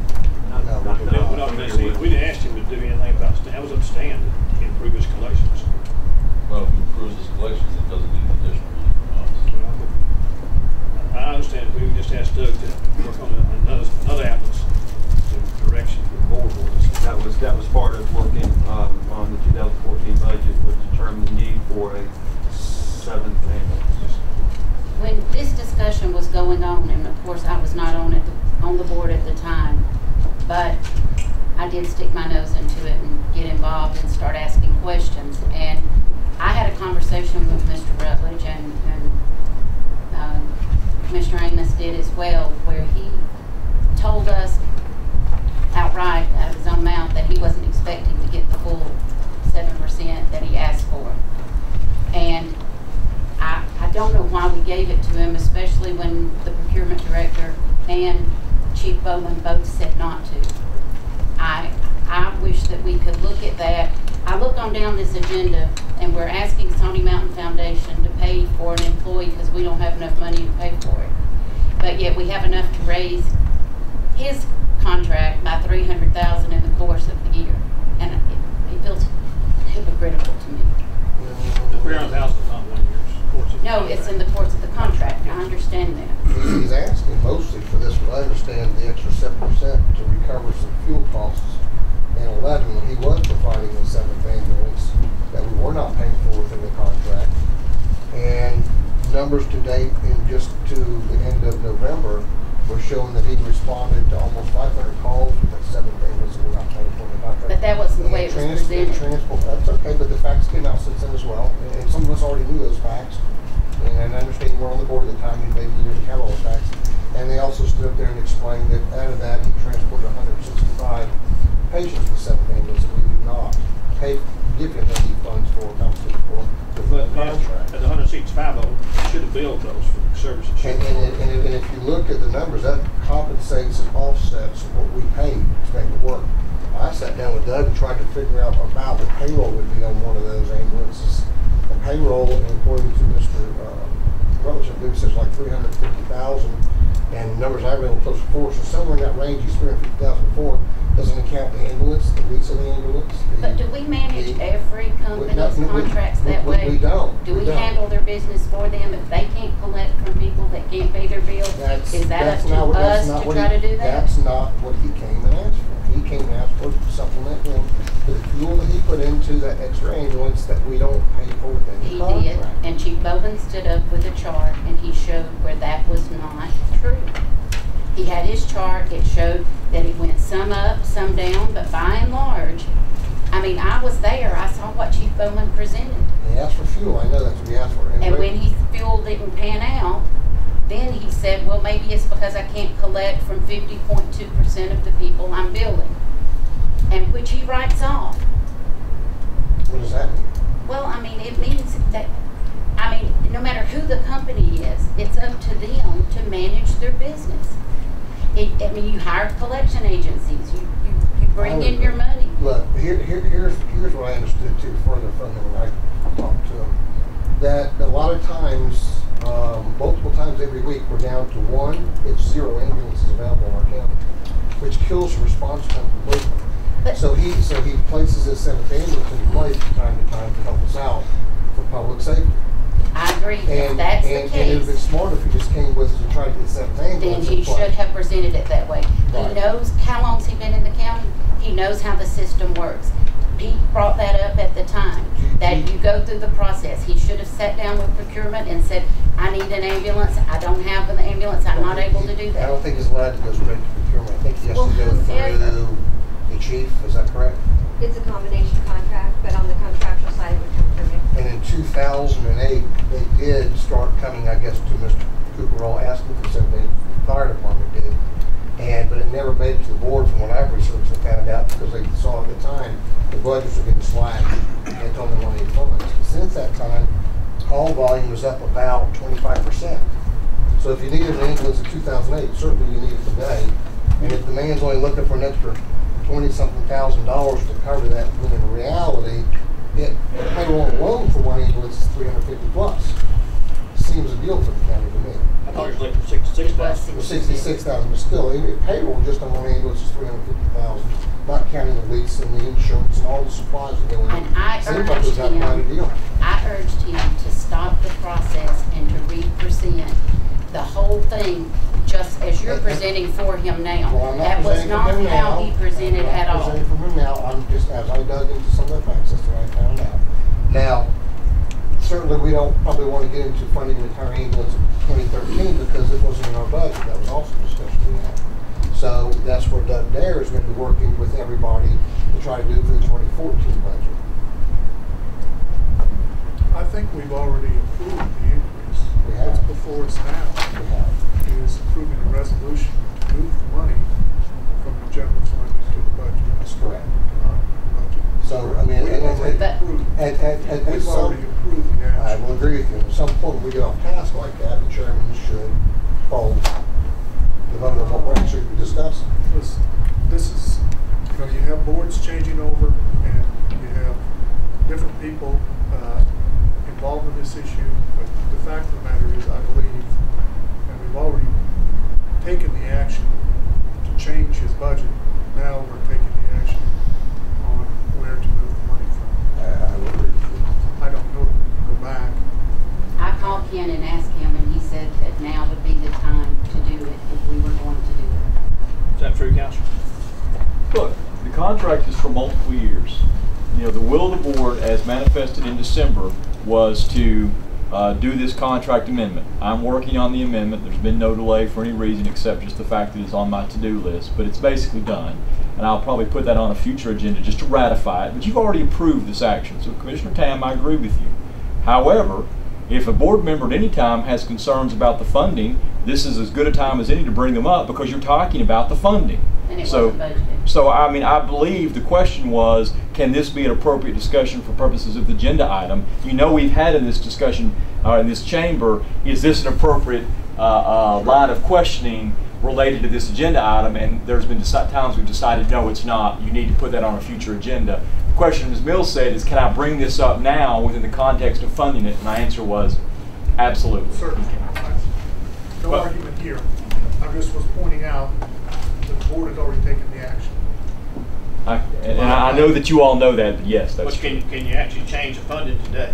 We didn't ask him to do anything about Stan. That was up to Stan to improve his collections. Well, if he improves his collections, it doesn't need additional money from us. I understand. We just asked Doug to work on another ambulance direction for the board. That was part of working on the 2014 budget, was determine the need for a 7th ambulance. When this discussion was going on, and of course I was not on the board at the time, but I did stick my nose into it and get involved and start asking questions. And I had a conversation with Mr. Rutledge and Commissioner Amos did as well, where he told us outright out of his own mouth that he wasn't expecting to get the full 7% that he asked for. And I don't know why we gave it to him, especially when the procurement director and Chief Bowman both said not to. I wish that we could look at that. I look on down this agenda and we're asking Stony Mountain Foundation to pay for an employee because we don't have enough money to pay for it. But yet we have enough to raise his contract by $300,000 in the course of the year. And it feels hypocritical to me. The $300,000 is not 1 year's course of No, it's in the course of the contract. I understand that. He's asking mostly for this, but I understand the extra 7% to recover some fuel costs. And 11, when he was providing the 7th ambulance that we were not paying for within the contract. And numbers to date, in just to the end of November, were showing that he responded to almost 500 calls with like 7 payments that were not paid for in the contract. But that wasn't the way it was presented. That's okay, but the facts came out since then as well, and some of us already knew those facts. And I understand you were on the board at the time, and maybe you didn't have all those facts. And they also stood up there and explained that out of that, he transported 165 patients with 7 payments that we did not give him any funds for, compensated for, with the contract. At the 165 of them, you should have billed those for the services. And if you look at the numbers, that compensates and offsets what we paid to make it work. I sat down with Doug and tried to figure out about what payroll would be on one of those ambulances. The payroll, according to Mr. Rutledge, I believe says like 350,000, and numbers I read were close to 4, so somewhere in that range is 350,000 for. Doesn't account the ambulance, the lease of the ambulance. But do we manage every company's contracts that way? We don't. Do we handle their business for them if they can't collect from people that can't pay their bills? Is that up to us to try to do that? That's not what he came and asked for. He came and asked for to supplement him for the fuel that he put into that extra ambulance that we don't pay for within the contract. He did, and Chief Bowman stood up with a chart and he showed where that was not true. He had his chart, it showed that it went some up, some down, but by and large, I mean, I was there, I saw what Chief Bowman presented. He asked for fuel, I know that's what he asked for. And when he fuel didn't pan out, then he said, well, maybe it's because I can't collect from 50.2% of the people I'm billing, and which he writes off. What does that mean? Well, I mean, it means that, I mean, no matter who the company is, it's up to them to manage their business. I mean, you hire collection agencies. You bring in your money. Look, here's what I understood too further from him when I talked to him. That a lot of times, multiple times every week, we're down to 1 if 0 ambulances available in our county, which kills the response time completely. So he places his 7th ambulance into place from time to time to help us out for public safety. I agree. If that's the case, and it would have been smarter if he just came with us and tried to get 7th ambulance. then he should have presented it that way. Right. He knows how long's he been in the county. He knows how the system works. Pete brought that up at the time, that you go through the process. He should have sat down with procurement and said, I need an ambulance. I don't have an ambulance. I'm not able to do that. I don't think he's allowed to go straight to procurement. I think he has to go through the chief. Is that correct? It's a combination contract, but on the contractual side, it would come from me. And in 2008, they did start coming, I guess, to Mr. Cooperall asking for something. The fire department did. But it never made it to the board from what I've researched and found out, because they saw at the time the budgets were getting slashed. They told them money funds. Since that time, call volume was up about 25%. So if you needed an ambulance in 2008, certainly you need it today. And if the man's only looking for an extra $20-something thousand to cover that, when in reality, payroll alone for one ambulance is $350 plus. Seems a deal for the county to me. I thought it was like for 66,000. Well, 66,000, but still, payroll just on one ambulance is $350,000, not counting the lease and the insurance and all the supplies that go in. And I urged him to stop the process and to represent the whole thing just as you're presenting for him now. Well, that was not how he presented at all. I'm not presenting for him now. I'm just, as I dug into some of the facts, that's what I found out. Now, certainly we don't probably want to get into funding the entire ambulance in 2013 because it wasn't in our budget. That was also discussed we had. So that's where Doug Dare is going to be working with everybody to try to do for the 2014 budget. I think we've already approved the increase. We have. What's before us now is approving a resolution to move the money from the general fund into the budget. That's correct. So, I mean, we've already approved the action. I will agree with you. At some point, when we get off task like that, the chairman should follow the vote on what we're actually discussing. Listen, this is, you have boards changing over, and you have different people involved in this issue, but the fact of the matter is, I believe, and we've already taken the action to change his budget. Now we're taking the action on where to move the money from. I will agree with you. I don't know that we can go back. I called Ken and asked him, and he said that now would be the time to do it if we were going to do it. Is that true, Councilor? Look, the contract is for multiple years. The will of the board, as manifested in December, was to do this contract amendment. I'm working on the amendment. There's been no delay for any reason except just the fact that it's on my to-do list, but it's basically done. And I'll probably put that on a future agenda just to ratify it, but you've already approved this action. So Commissioner Tam, I agree with you. However, if a board member at any time has concerns about the funding, this is as good a time as any to bring them up because you're talking about the funding. And it wasn't budgeted. So I mean, I believe the question was, can this be an appropriate discussion for purposes of the agenda item? You know, we've had in this discussion, in this chamber, is this an appropriate line of questioning related to this agenda item? And there's been times we've decided, no, it's not. You need to put that on a future agenda. The question Ms. Mills said is, can I bring this up now within the context of funding it? And my answer was, absolutely. Certainly. No argument here. I just was pointing out that the board has already taken the action. And I know that you all know that, but yes, that's true. Can you actually change the funding today?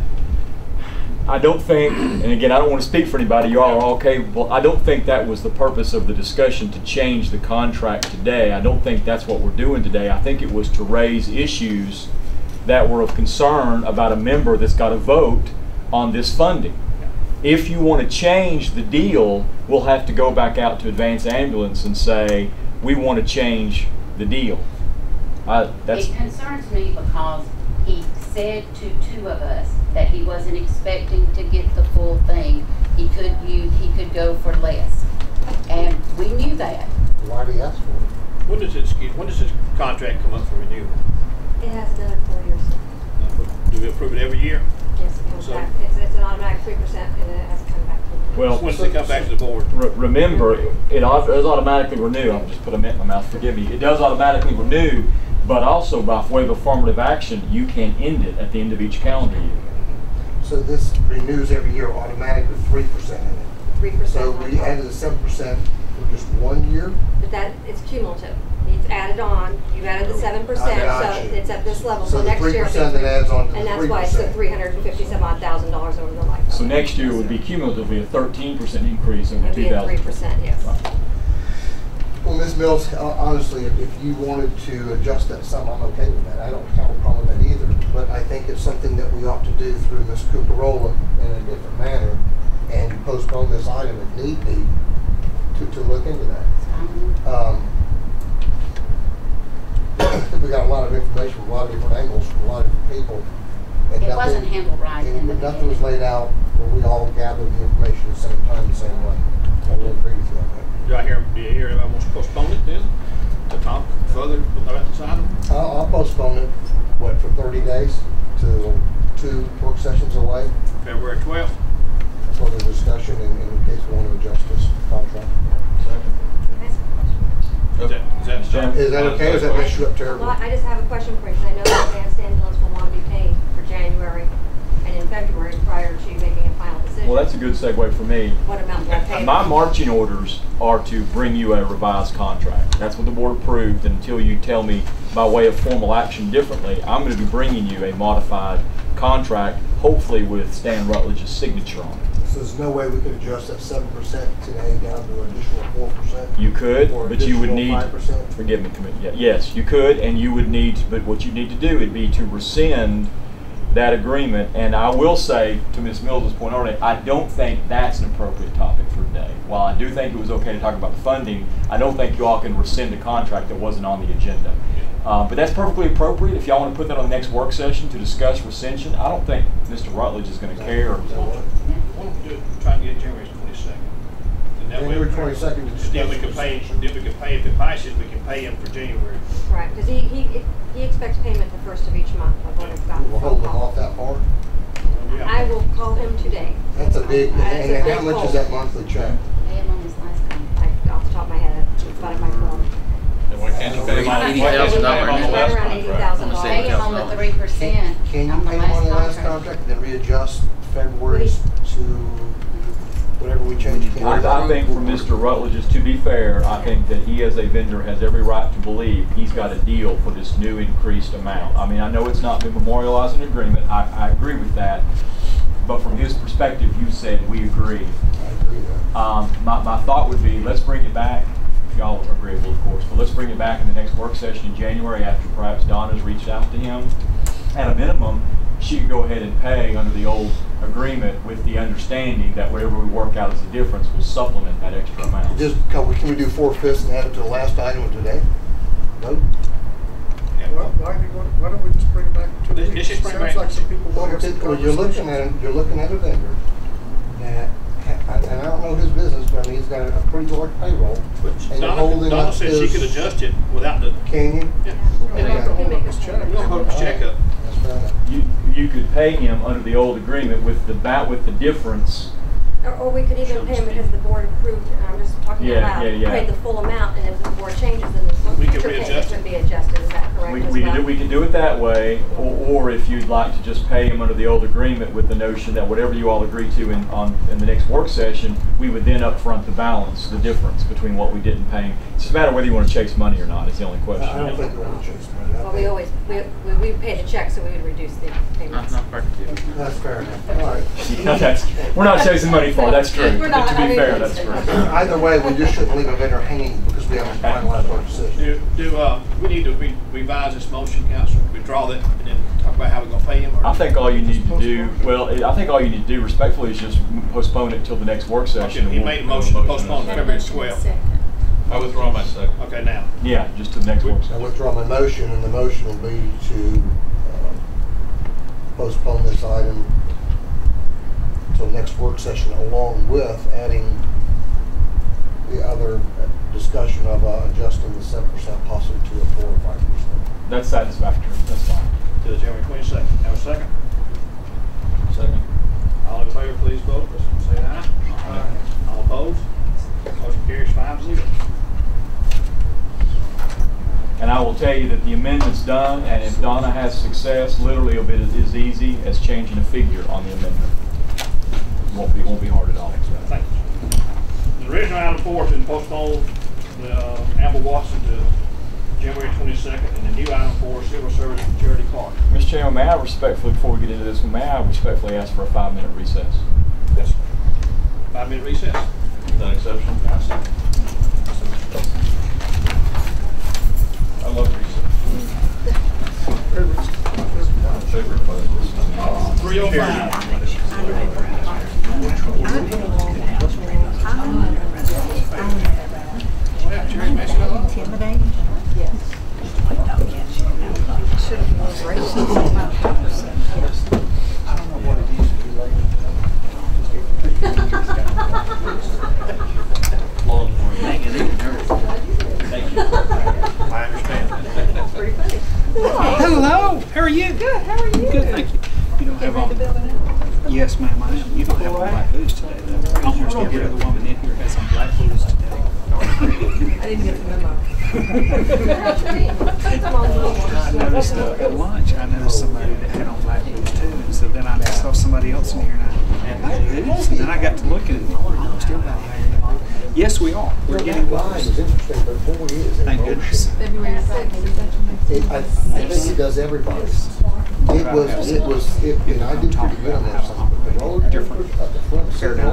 I don't think, and again, I don't want to speak for anybody, you all are all capable. I don't think that was the purpose of the discussion, to change the contract today. I don't think that's what we're doing today. I think it was to raise issues that were of concern about a member that's got to vote on this funding. If you want to change the deal, we'll have to go back out to Advance Ambulance and say, we want to change the deal. It concerns me because he said to two of us that he wasn't expecting to get the full thing. He could go for less, and we knew that. Why did he ask for it? When does this contract come up for renewal? It has another 4 years. Do we approve it every year? Yes, it comes back. It's an automatic 3%, and then it has to come back to the board. Well, when does it come back to the board? Remember, it does automatically renew. I'll just put a mint in my mouth, forgive me. It does automatically renew, but also by way of affirmative action, you can end it at the end of each calendar year. So this renews every year automatically, 3% in it. 3%. So we added the 7% for just 1 year? But it's cumulative. It's added on. You added the 7%, so it's at this level. So the next 3% year, that adds on to the 3%. and that's why it's the $350,000 over the lifetime. So next year would be cumulatively a 13% increase over 2000. It'd be a 3%, yes. Right. Well, Ms. Mills, honestly, if you wanted to adjust that sum, I'm okay with that. I don't have a problem with that either. But I think it's something that we ought to do through Ms. Cuparola in a different manner and postpone this item if need be to look into that. We got a lot of information from a lot of different angles from a lot of different people. And it wasn't handled right. And nothing was laid out where we all gathered the information at the same time, the same way. I will agree with you on that. Do you hear anybody wants to postpone it then? To talk further about this item? I'll postpone it, what, for 30 days to 2 work sessions away? February 12th. For the discussion in case we want to adjust this contract. Is that okay? Or is that mess you up terribly? Well, I just have a question for you, because I know that Advanced Ambulance will want to be paid for January and in February prior to making a final decision. Well, that's a good segue for me. What amount will I pay? My marching orders are to bring you a revised contract. That's what the board approved, and until you tell me by way of formal action differently, I'm going to be bringing you a modified contract, hopefully with Stan Rutledge's signature on it. So there's no way we could adjust that 7% today down to an additional 4%? You could, but you would need, 5%? forgive me, yes, you could, and you would need, but what you need to do would be to rescind that agreement. And I will say, to Ms. Mills' point earlier, I don't think that's an appropriate topic for today. While I do think it was okay to talk about the funding, I don't think you all can rescind a contract that wasn't on the agenda. But that's perfectly appropriate. If y'all want to put that on the next work session to discuss rescission, I don't think Mr. Rutledge is going to care. Why don't we do it, try to get January 22nd? January 22nd. Then we can pay, if it passes, we can pay him for January. Right, because he expects payment the first of each month. We'll hold him off that part? I will call him today. That's a big, and how much is that monthly check? Pay him on his last contract. Off the top of my head, it's about in my phone. Why can't you pay him on $80,000? Pay him on the 3%. Can you pay him on the last contract and then readjust February to whatever we change? I think for Mr. Rutledge, to be fair, I think that he as a vendor has every right to believe he's got a deal for this new increased amount. I mean, I know it's not been memorialized in agreement. I agree with that. But from his perspective, you said we agree. I agree with that. My thought would be, let's bring it back. Y'all are agreeable, of course, but let's bring it back in the next work session in January after perhaps Donna's reached out to him. At a minimum, she could go ahead and pay under the old agreement with the understanding that whatever we work out as a difference will supplement that extra amount. Can we do 4/5 and add it to the last item today? Vote? Why don't we just bring it back to the Let's just bring it Sounds back. like some people will have some Well, you're looking at a vendor that, and I don't know his business, but I mean, he's got a pretty large payroll. And you're holding Donna up said she his- could adjust it without the. Can you? Yeah. Okay. We're gonna hold his check up. That's fair enough. You could pay him under the old agreement with the difference. Or we could even pay them because the board approved, I'm just talking Yeah, out loud, yeah. pay the full amount, and if the board changes, then the We can future payment readjust it. could be adjusted, is that correct as well? We can do it that way, or if you'd like to just pay him under the old agreement with the notion that whatever you all agree to in the next work session, we would then upfront the balance, the difference between what we didn't pay him. It's just a matter of whether you want to chase money or not is the only question. I don't think we want to chase money. Well, we always, we pay the check, so we would reduce the payments. That's fair enough. All right. We're not chasing money for it, that's true. We're not, To be fair, that's true. Either way, we just shouldn't leave a vendor hanging because we haven't finalized our decision. We need to revise this motion, Council, withdraw that, and then talk about how we're gonna pay him? Or? I think all you need to do, respectfully, is just postpone it till the next work session. Okay, he made a motion to postpone February 12th. I withdraw my second. Okay, now. Yeah, just to the next work session. I withdraw my motion, and the motion will be to postpone this item till next work session, along with adding the other discussion of adjusting the 7% possibly to a 4 or 5%. That's satisfactory. That's fine. To the January 22nd. Have a second? Second. All in favor, please vote. Say aye. Aye. All opposed? Motion carries 5-0. And I will tell you that the amendment's done, and if Donna has success, literally it'll be as easy as changing a figure on the amendment. It won't be hard at all. Thank you. The original item 4 has been postponed, Amber Watson to January 22nd, and the new item 4, Civil Service for Charity Clark. Mr. Chairman, may I respectfully, before we get into this one, may I respectfully ask for a 5-minute recess? Yes. 5-minute recess. Without exception. I love recess. Favorite part of this. 305. Intimidating? Yes. Should have been racist about that. I don't know what it is. Thank you. I understand. That's pretty funny. Hello, how are you? Good, how are you? Good, thank you. You don't have on. Yes, ma'am, I am. You don't have on black boots today, though. Almost every other woman in here has on black boots today. I didn't get the memo. I noticed at lunch, I noticed somebody that had on black boots too, and so then I saw somebody else in here and I had black boots, and then I got to looking and I'm still not having it. Yes, we are. We're getting close. It's interesting, but boy, is it. Thank goodness. February 6th. I think it does everybody's. And I did pretty good on that song, but the roller coasters at the front,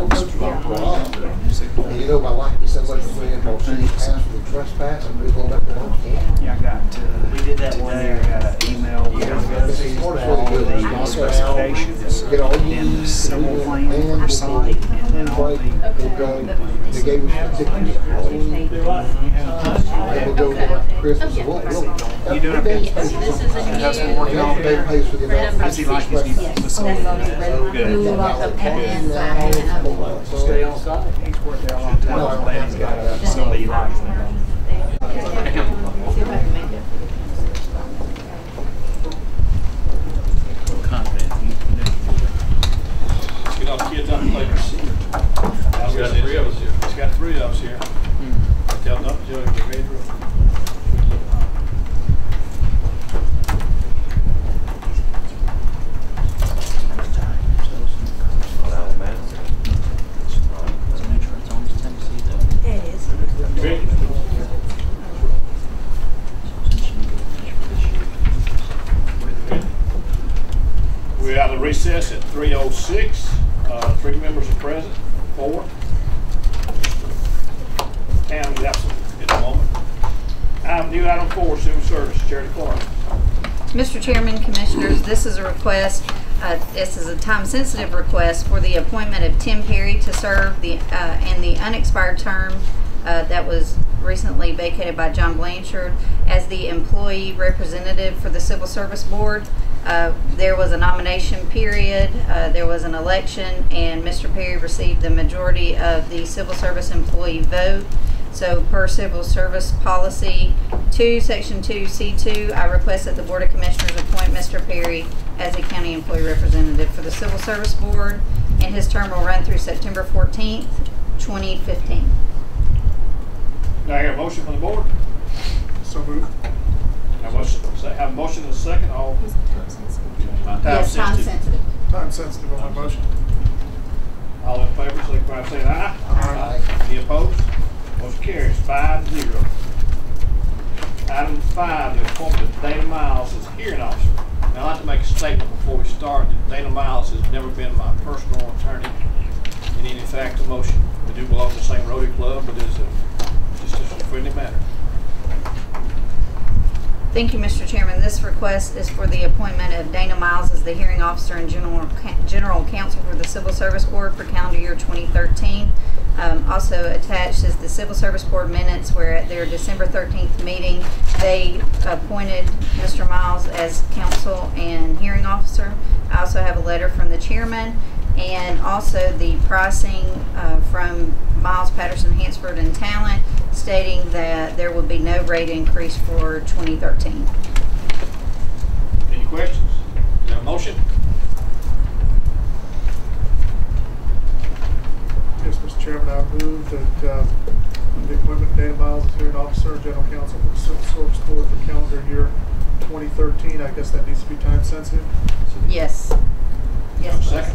and you know, my wife, somebody was saying, "Oh, she passed the trespass," and we're going back to lunch. Yeah, I got, we did that today. I got an email with all the specifications, and the civil plan for sign, and then all the. They gave us the tickets. We'll go to Christmas. You doing okay? How's it working out? How's he like his new facility? Good. Stay on site. He's worked there a long time. I'm glad he's got a facility he likes. Let's get all the kids out and play. He's got 3 of us here. He's got 3 of us here. Tell them up, Joey, get ready for it. We're out of recess at 3:06. 3 members are present. 4. Town is absent at the moment. New item 4, Civil Service, Charity Clark. Mr. Chairman, Commissioners, this is a request This is a time-sensitive request for the appointment of Tim Perry to serve in the unexpired term that was recently vacated by John Blanchard as the employee representative for the Civil Service Board. There was a nomination period, there was an election, and Mr. Perry received the majority of the civil service employee vote. So per Civil Service Policy 2, Section 2C2, I request that the Board of Commissioners appoint Mr. Perry as a county employee representative for the Civil Service Board, and his term will run through September 14th, 2015. Do I hear a motion from the board? So moved. Have a motion and a second. All Yes, time sensitive. Time sensitive on my motion. All in favor, signify by saying aye. Aye. Any opposed? Motion carries 5-0. Item 5, the appointment of Dana Miles as hearing officer. Now, I'd like to make a statement before we start that Dana Miles has never been my personal attorney in any fact or motion. We do belong to the same Rotary Club, but it's just a friendly matter. Thank you, Mr. Chairman. This request is for the appointment of Dana Miles as the hearing officer and general counsel for the Civil Service Board for calendar year 2013. Also attached is the Civil Service Board minutes where at their December 13th meeting they appointed Mr. Miles as counsel and hearing officer. I also have a letter from the chairman and also the pricing from Miles, Patterson, Hansford, and Talent stating that there will be no rate increase for 2013. Any questions? Is there a motion? Yes, Mr. Chairman, I move that the appointment of Dana Miles as hearing officer and general counsel for the Civil Service Board for calendar year 2013. I guess that needs to be time sensitive. Yes. Yes, please. Second.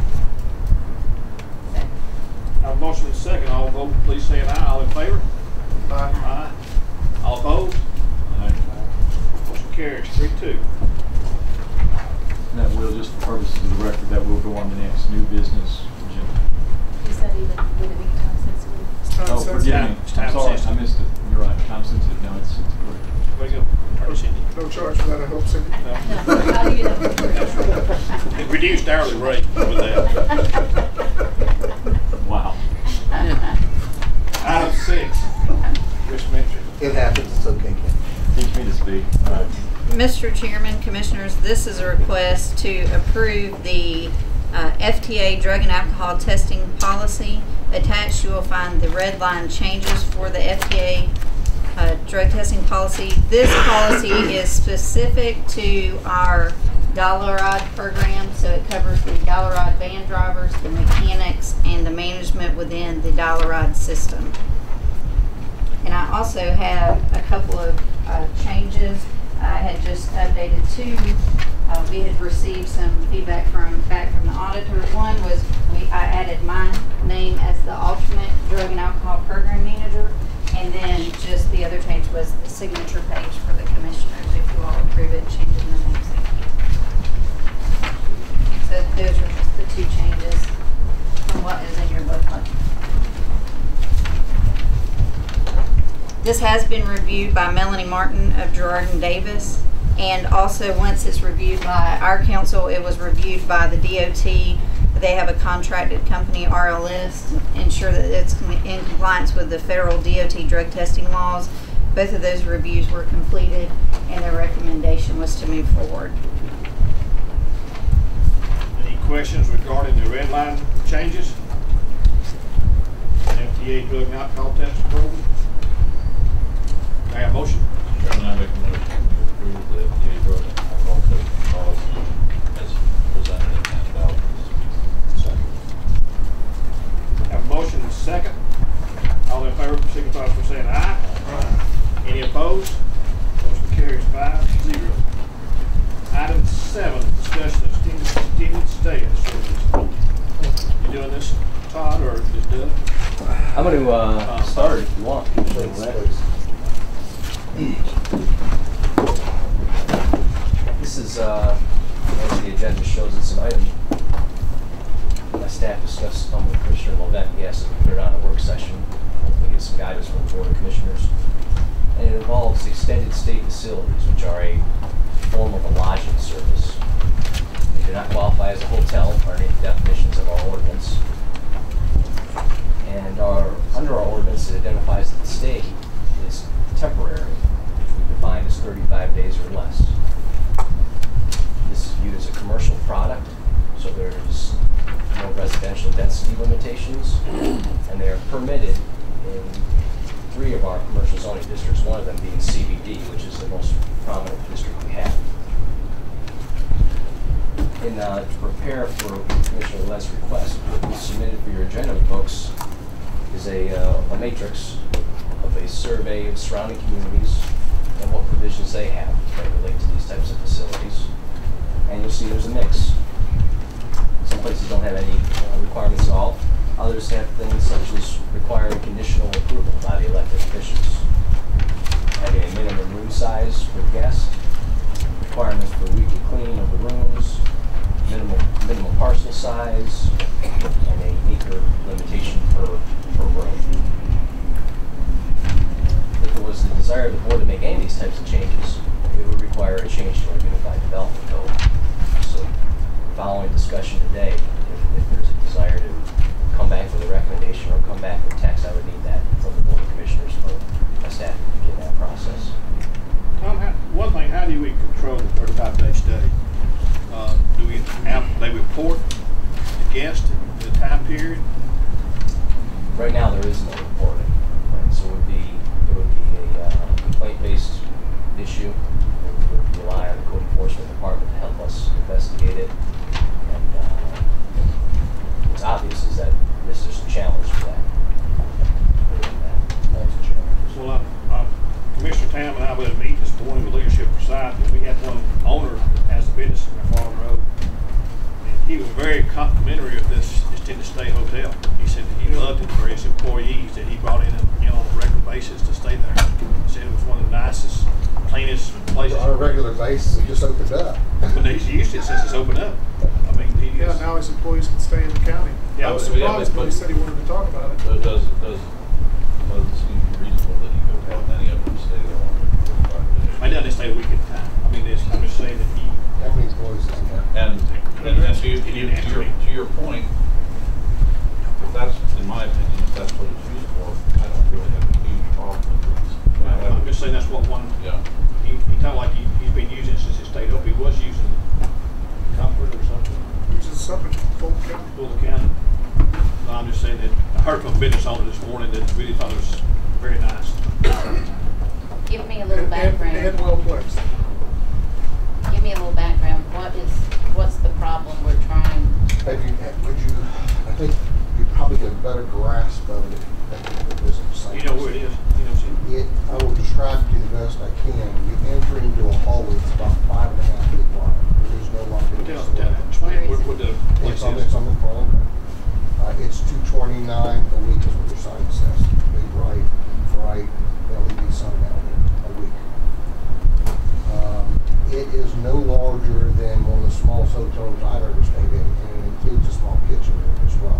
Have a motion and a second. All vote, please say an aye. All in favor? Aye. Aye. All opposed? Aye. Motion carries 3-2. That will, just for purposes of the record, that will go on the next new business agenda. He said he would it be time sensitive? Oh, forgive me. I'm sorry, I missed it. You're right. Time sensitive. No, it's correct. Way to go. Cindy. No charge for that, I hope, Cindy. No. How do you know? That's right. It reduced hourly rate with that. Wow. Item 6. Chris Mitchell. It happens, it's okay, Ken. Teach me to speak. All right. Mr. Chairman, Commissioners, this is a request to approve the FTA drug and alcohol testing policy. Attached, you will find the red line changes for the FTA drug testing policy. This policy is specific to our Jarrard program, so it covers the Jarrard van drivers, the mechanics, and the management within the Jarrard system. And I also have a couple of changes. I had just updated 2. We had received some feedback back from the auditor. One was I added my name as the alternate drug and alcohol program manager, and then just the other change was the signature page for the commissioners. If you all approve it, changing the names. So those are just the 2 changes from what is in your booklet. This has been reviewed by Melanie Martin of Jarrard and Davis, and also once it's reviewed by our council, it was reviewed by the DOT. They have a contracted company, RLS, to ensure that it's in compliance with the federal DOT drug testing laws. Both of those reviews were completed, and their recommendation was to move forward. Any questions regarding the red line changes? FTA drug and alcohol testing program? May I have a motion? Chairman, I make a motion to approve the FDA drug and alcohol testing policy as presented and handed out. Second. Have a motion and a second. All in favor, signify by saying aye. Aye. Any opposed? Motion carries 5-0. Item 7, discussion of student stay services. You doing this, Todd, or is Doug? I'm going to start if you want. This is, as the agenda shows, it's an item my staff discussed with Commissioner Lovett. He asked to put it on a work session, hopefully get some guidance from the Board of Commissioners. And it involves extended stay facilities, which are a form of a lodging service. do not qualify as a hotel under the definitions of our ordinance. And under our ordinance, it identifies that the stay is temporary, which we define as 35 days or less. This is viewed as a commercial product, so there's no residential density limitations, and they are permitted in 3 of our commercial zoning districts, one of them being CBD, which is the most prominent district we have. To prepare for Commissioner Lett's request, what we submitted for your agenda books is a matrix of a survey of surrounding communities and what provisions they have that relate to these types of facilities. And you'll see there's a mix. Some places don't have any requirements at all. Others have things such as requiring conditional approval by the elected officials, having a minimum room size for guests, requirements for weekly cleaning of the rooms, minimal parcel size, and an acre limitation per room. If it was the desire of the board to make any of these types of changes, it would require a change to our Unified Development Code. So, following discussion today, if there's a desire to come back with a recommendation or come back with text, I would need that from the Board of Commissioners for my staff to begin that process. Tom, one thing, how do we control the 35-day stay? Do we have, they report the guest, the time period? Right now, there is no reporting, right? So it would be a complaint-based issue. We would rely on the code enforcement department to help us investigate it. And what's obvious is that there's some challenge to that. Well, Commissioner Tam and I were at a meeting this morning with leadership Forsyth, and we had one owner that has a business in Farm Road. And he was very complimentary of this extended stay hotel. He said that he loved it for his employees that he brought in on a regular basis to stay there. He said it was one of the nicest, cleanest places. On a regular basis, it just opened up. But he's used it since it's opened up. I mean, now his employees can stay in the county. Yeah, I was surprised when he said he wanted to talk about it. So it doesn't seem reasonable that he could have many of them stay there longer than 45 days. I know stay a week at a time. I mean, I'm just saying that he. How many employees does he have? And to your point, if that's, in my opinion, if that's what it's used for, I don't really have a huge problem with this. I'm just saying that's what one. Yeah. He kind of like he's been using it since he stayed up. He was using Comfort or something. Which is something Fulton County. Fulton County. No, I'm just saying that I heard from a business owner this morning that really thought it was very nice. Give me a little background. And well placed. Give me a little background. What's the problem we're trying? I think you'd probably get a better grasp of it at the business site. You know where it is. I will describe it to you the best I can. You enter into a hallway that's about 5.5 feet wide. There's no longer. Explain what the place is. It's on the front. It's $229 a week is what your sign says. Big bright LED sign out there a week. It is no larger than one of the smallest hotels I've ever stayed in, and it includes a small kitchen as well.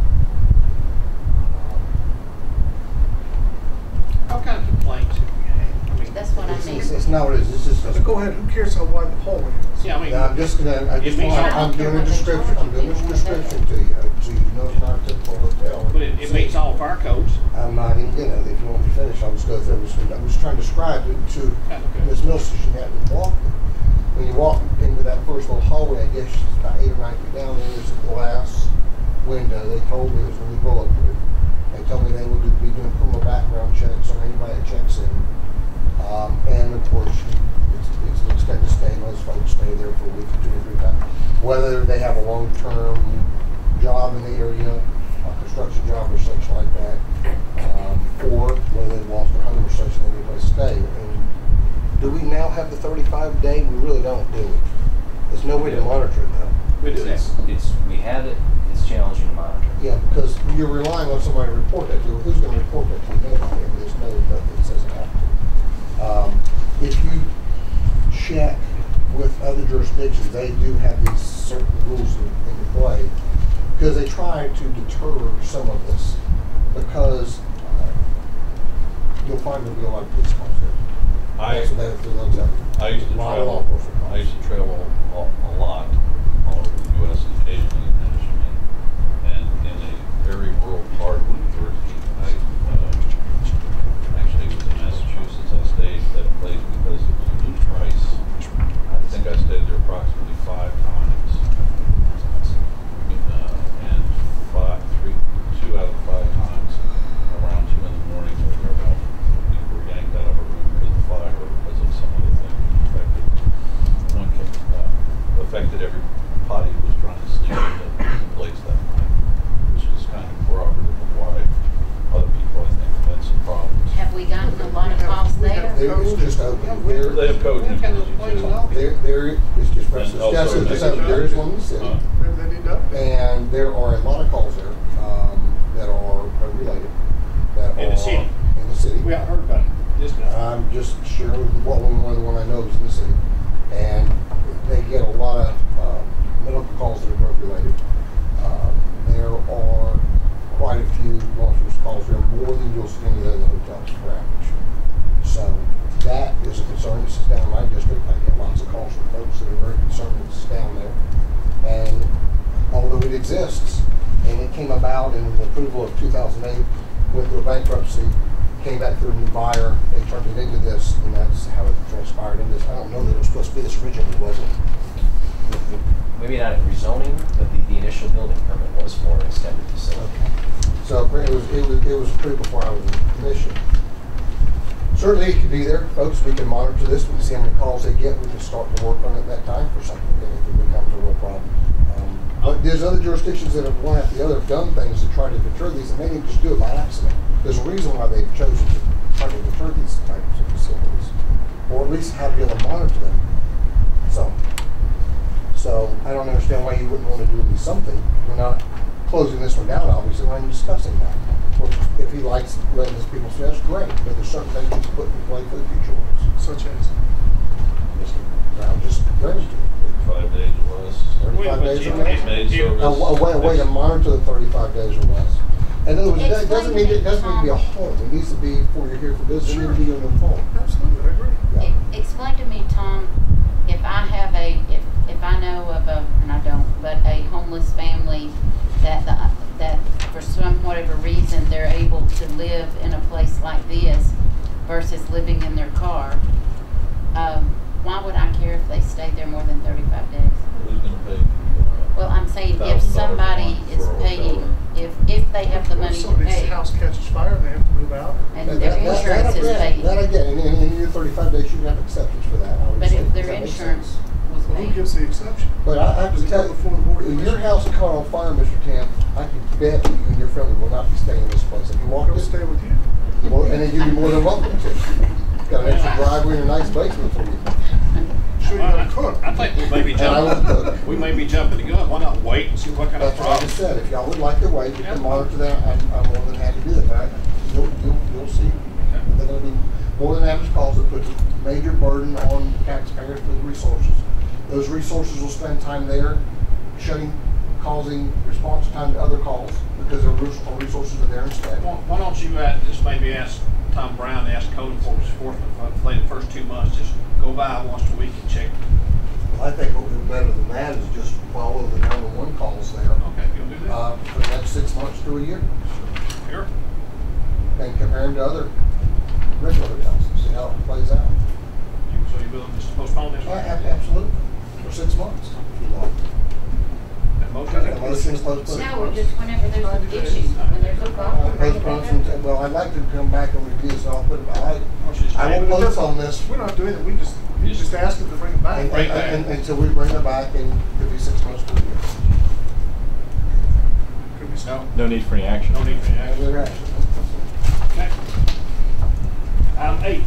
What kind of complaints have we had? I mean, that's what I mean. It's not what it is. It's just. So go ahead. Who cares how wide the hallway is? Yeah, I mean. I'm doing a description. I'm doing a description to you, so you know it's not a typical hotel. But it meets all of our codes. I'm not even gonna. If you want me to finish, I'll just go through this. I'm just trying to describe it to Ms. Mills so she can have to walk. When you walk into that first little hallway, I guess it's about 8 or 9 feet down there, there's a glass window. They told me it was going to be bulletproof. They told me they would be doing criminal background checks on anybody that checks in. And of course, it's an extended stay. Most folks stay there for a week or 2 or 3 times. Whether they have a long-term job in the area, a construction job or such like that, or whether they've lost their home or such and they need a place to stay. Do we now have the 35-day? We really don't, do we? There's no way to monitor it now. We have it. It's challenging to monitor. Yeah, because you're relying on somebody to report that to you. Who's going to report that to you? There's no nothing that says it have to. If you check with other jurisdictions, they do have these certain rules in play because they try to deter some of this. Because you'll find there'll be a lot of police calls there. I used to travel a lot all over the It's just open. They have code usage too. There is just And also there is one in the city, and there are a lot of calls there that are related. That In the city? In the city. We haven't heard about it. I'm just sharing what the one I know is in the city, and they get a lot of medical calls that are drug related. There are quite a few launchers calls there, more than you'll see in the hotels for average. So that is a concern. This is down in my district. I get lots of calls from folks that are very concerned that this is down there. And although it exists, and it came about in the approval of 2008, went through a bankruptcy, came back through a new buyer, they turned it into this, and that's how it transpired in this. I don't know that it was supposed to be this originally, was it? Maybe not rezoning, but the initial building permit was for an extended facility. So it was approved before I was in the commission. Certainly it could be there, folks. We can monitor this. We can see how many calls they get. We can start to work on it at that time for something if it becomes a real problem. But there's other jurisdictions that have one after the other have done things to try to deter these, and they didn't just do it by accident. There's a reason why they've chosen to try to deter these types of facilities, or at least have to be able to monitor them. So I don't understand why you wouldn't want to do at least something. We're not closing this one down, obviously. We're not discussing that. Well, if he likes letting his people say that's great, but there's certain things you can put in play for the future ones. Such as? Just register. 35 days or less. 35 days or less. A way to monitor the 35 days or less. In other words, it doesn't need to be a home. It needs to be for you're here for business. Sure. It needs to be on your phone. Absolutely, I agree. Yeah. Explain to me, Tom, if I have if I know of and I don't, but a homeless family that for some whatever reason they're able to live in a place like this versus living in their car, why would I care if they stay there more than 35 days? Who's going to pay? Well, I'm saying if somebody is paying, if they have the money to Somebody's pay, house catches fire and they have to move out. and their insurance is paid. That again, in your 35 days, you can have exceptions for that. But if their insurance was Who paid. gives the exception? But I have Does to it go tell before the board you, of if your commissioners? house caught on fire, Mr. Camp, I can bet that you and your family will not be staying in this place. If you walk Go in, stay with you. well, and then you'd be more than welcome to. Got an extra driveway and a nice basement for you. Sure, you gotta cook. I think we may be And I will cook. jumping. We may be jumping the gun. Why not wait and see what kind of That's what I just problem? said. If y'all would like to wait, you can monitor that. I'm more than happy to do that. You'll see. They're going to be more than average calls that put major burden on taxpayers for the resources. Those resources will spend time there, causing response time to other calls because their resources are there instead. Why don't you just maybe ask Tom Brown to ask code enforcement for the first 2 months, just go by once a week and check. Well, I think what would be better than that is just follow the 911 calls there. Okay, you'll do that. For the next 6 months to a year. Sure. And compare them to other regular hotels and see how it plays out. So you're willing to postpone this? Absolutely. For 6 months, if you want. And motion is postponed. No, just whenever there's an issue, when there's a problem. bring it back up. Well, I'd like to come back and review this, so I'll put it, I will postpone this. We're not doing it, we just asked them to bring it back. Until we bring it back, and it could be 6 months to a year. Could be so. No need for any action. No need for any action. Either action. Okay. Item 8.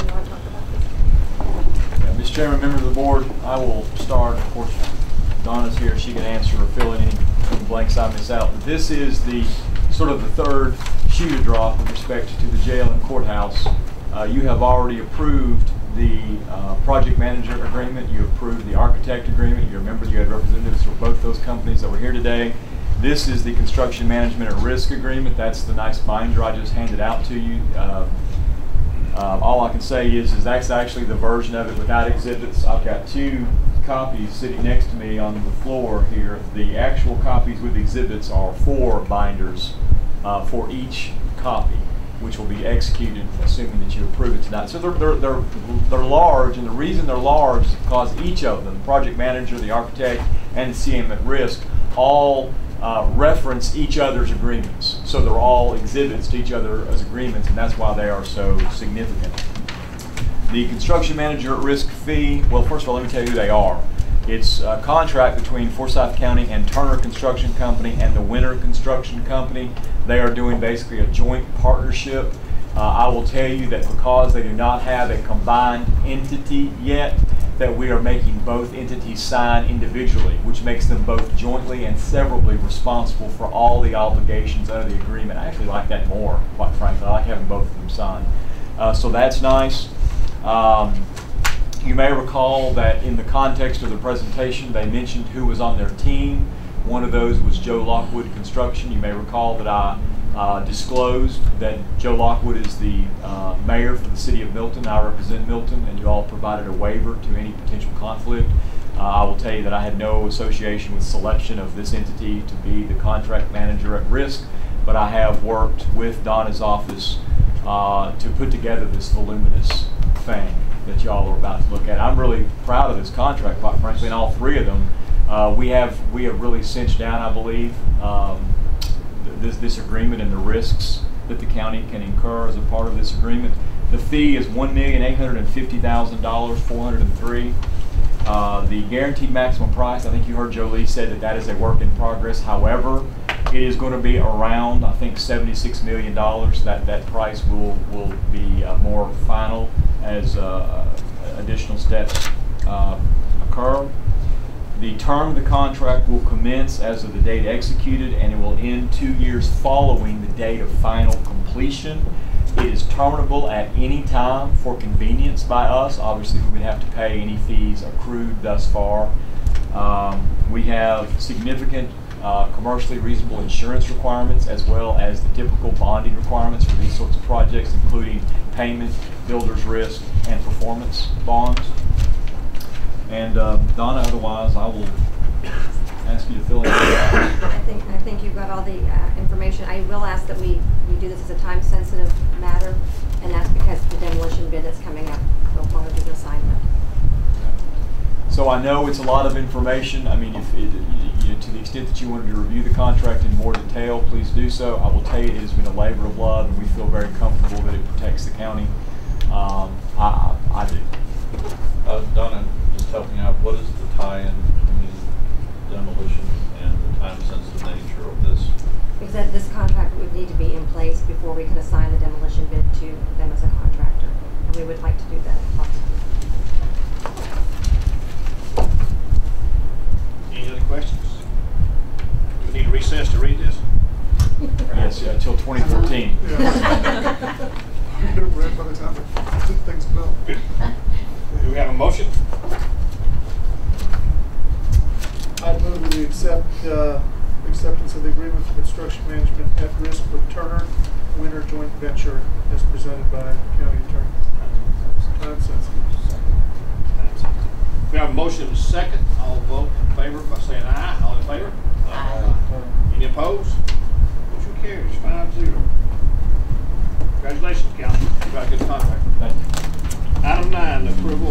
Mr. Chairman, members of the board, I will start. Of course, Donna's here. She can answer or fill in any blanks I miss out. But this is the sort of the third shoe to drop with respect to the jail and courthouse. You have already approved the project manager agreement. You approved the architect agreement. You remember you had representatives for both those companies that were here today. This is the construction management at risk agreement. That's the nice binder I just handed out to you. All I can say is that's actually the version of it without exhibits. I've got 2 copies sitting next to me on the floor here. The actual copies with exhibits are 4 binders for each copy, which will be executed assuming that you approve it tonight. So they're large, and the reason they're large is because each of them, the project manager, the architect, and the CM at risk, all reference each other's agreements. So they're all exhibits to each other's agreements, and that's why they are so significant. The construction manager at risk fee, well, first of all, let me tell you who they are. It's a contract between Forsyth County and Turner Construction Company and the Winter Construction Company. They are doing basically a joint partnership. I will tell you that because they do not have a combined entity yet, that we are making both entities sign individually, which makes them both jointly and severably responsible for all the obligations under the agreement. I actually like that more, quite frankly. I like having both of them signed. So that's nice. You may recall that in the context of the presentation, they mentioned who was on their team. One of those was Joe Lockwood Construction. You may recall that I disclosed that Joe Lockwood is the mayor for the city of Milton. I represent Milton, and you all provided a waiver to any potential conflict. I will tell you that I had no association with selection of this entity to be the contract manager at risk, but I have worked with Donna's office to put together this voluminous thing that y'all are about to look at. I'm really proud of this contract, quite frankly, and all three of them. We have really cinched down, I believe, this agreement and the risks that the county can incur as a part of this agreement. The fee is $1,850,000, $403. The guaranteed maximum price, I think you heard Jolie said that is a work in progress. However, it is going to be around, I think, $76 million. That price will be more final as additional steps occur. The term of the contract will commence as of the date executed, and it will end 2 years following the date of final completion. It is terminable at any time for convenience by us. Obviously, we would have to pay any fees accrued thus far. We have significant commercially reasonable insurance requirements, as well as the typical bonding requirements for these sorts of projects, including payment, builder's risk, and performance bonds. And Donna, otherwise, I will ask you to fill in. I think you've got all the information. I will ask that we do this as a time-sensitive matter, and that's because of the demolition bid that's coming up. We'll want to do the assignment. So I know it's a lot of information. I mean, to the extent that you wanted to review the contract in more detail, please do so. I will tell you it has been a labor of love, and we feel very comfortable that it protects the county. I do. Donna, just help me out. What is the tie-in between demolition and the time-sensitive nature of this? Because this contract would need to be in place before we could assign the demolition bid to them as a contractor, and we would like to do that if possible. Any other questions? Do we need a recess to read this? Yes, until 2014. Read by the time things go. Do we have a motion? I move that we accept acceptance of the agreement for construction management at risk with Turner Winter Joint Venture as presented by County Attorney. Time sensitive. We have a motion and a second. All vote in favor by saying aye. All in favor? Aye. Any opposed? Motion carries 5-0. Congratulations, Council. You got a good contract. Thank you. Item 9, the approval.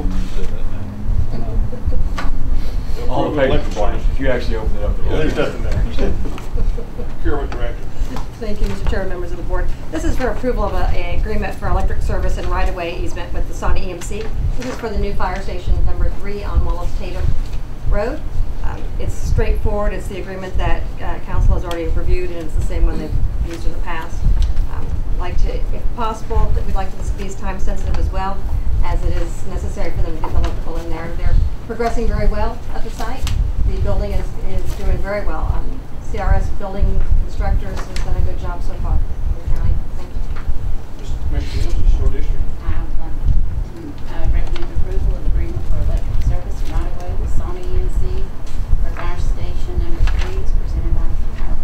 All the paper blank. If you actually open it up. There's nothing there. Procurement Director. Thank you, Mr. Chair, members of the board. This is for approval of an agreement for electric service and right-of-way easement with the Saudi EMC. This is for the new fire station number 3 on Wallace Tatum Road. It's straightforward. It's the agreement that council has already reviewed, and it's the same one they've used in the past. Like to, if possible, we'd like to be time sensitive as well, as it is necessary for them to get the electrical in there. They're progressing very well at the site. The building is doing very well. CRS building constructors has done a good job so far in the county. Thank you. Mr. Commissioner, this is your district. I recommend approval of agreement for electric service right away with Sony EMC for fire station number 3 is presented by our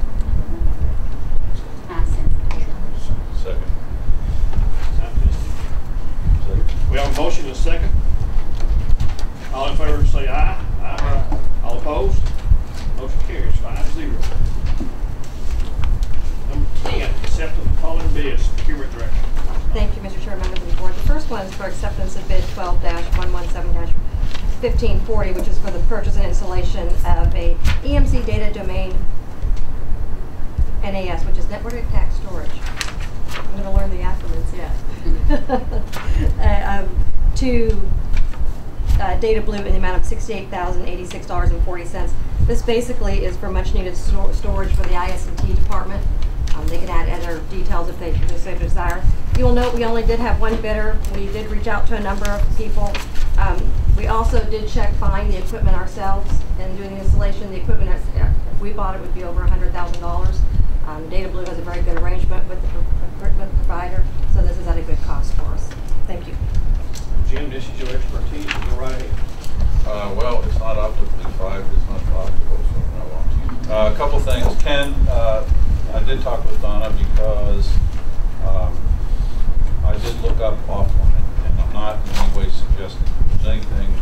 time sensitive. Second. We have a motion and a second. All in favor say aye. Aye. All opposed? Motion carries 5-0. Number 10, acceptance of following bids. Procurement Director. Thank you, Mr. Chair, members of the board. The first one is for acceptance of bid 12-117-1540, which is for the purchase and installation of a EMC data domain NAS, which is Network Attack Storage. I'm going to learn the acronyms yet. To Data Blue in the amount of $68,086.40. This basically is for much needed storage for the IS&T department. They can add other details if they so desire. You will note we only did have one bidder. We did reach out to a number of people. We also did check buying the equipment ourselves and doing the installation. The equipment, if we bought it, would be over $100,000. Data Blue has a very good arrangement with the equipment provider, so this is at a good cost for us. Thank you. Jim, this is your expertise. Go right ahead. Well, it's not optically fiber, it's not optical, so I want to. A couple things. Ken, I did talk with Donna because I did look up offline, and I'm not in any way suggesting there's anything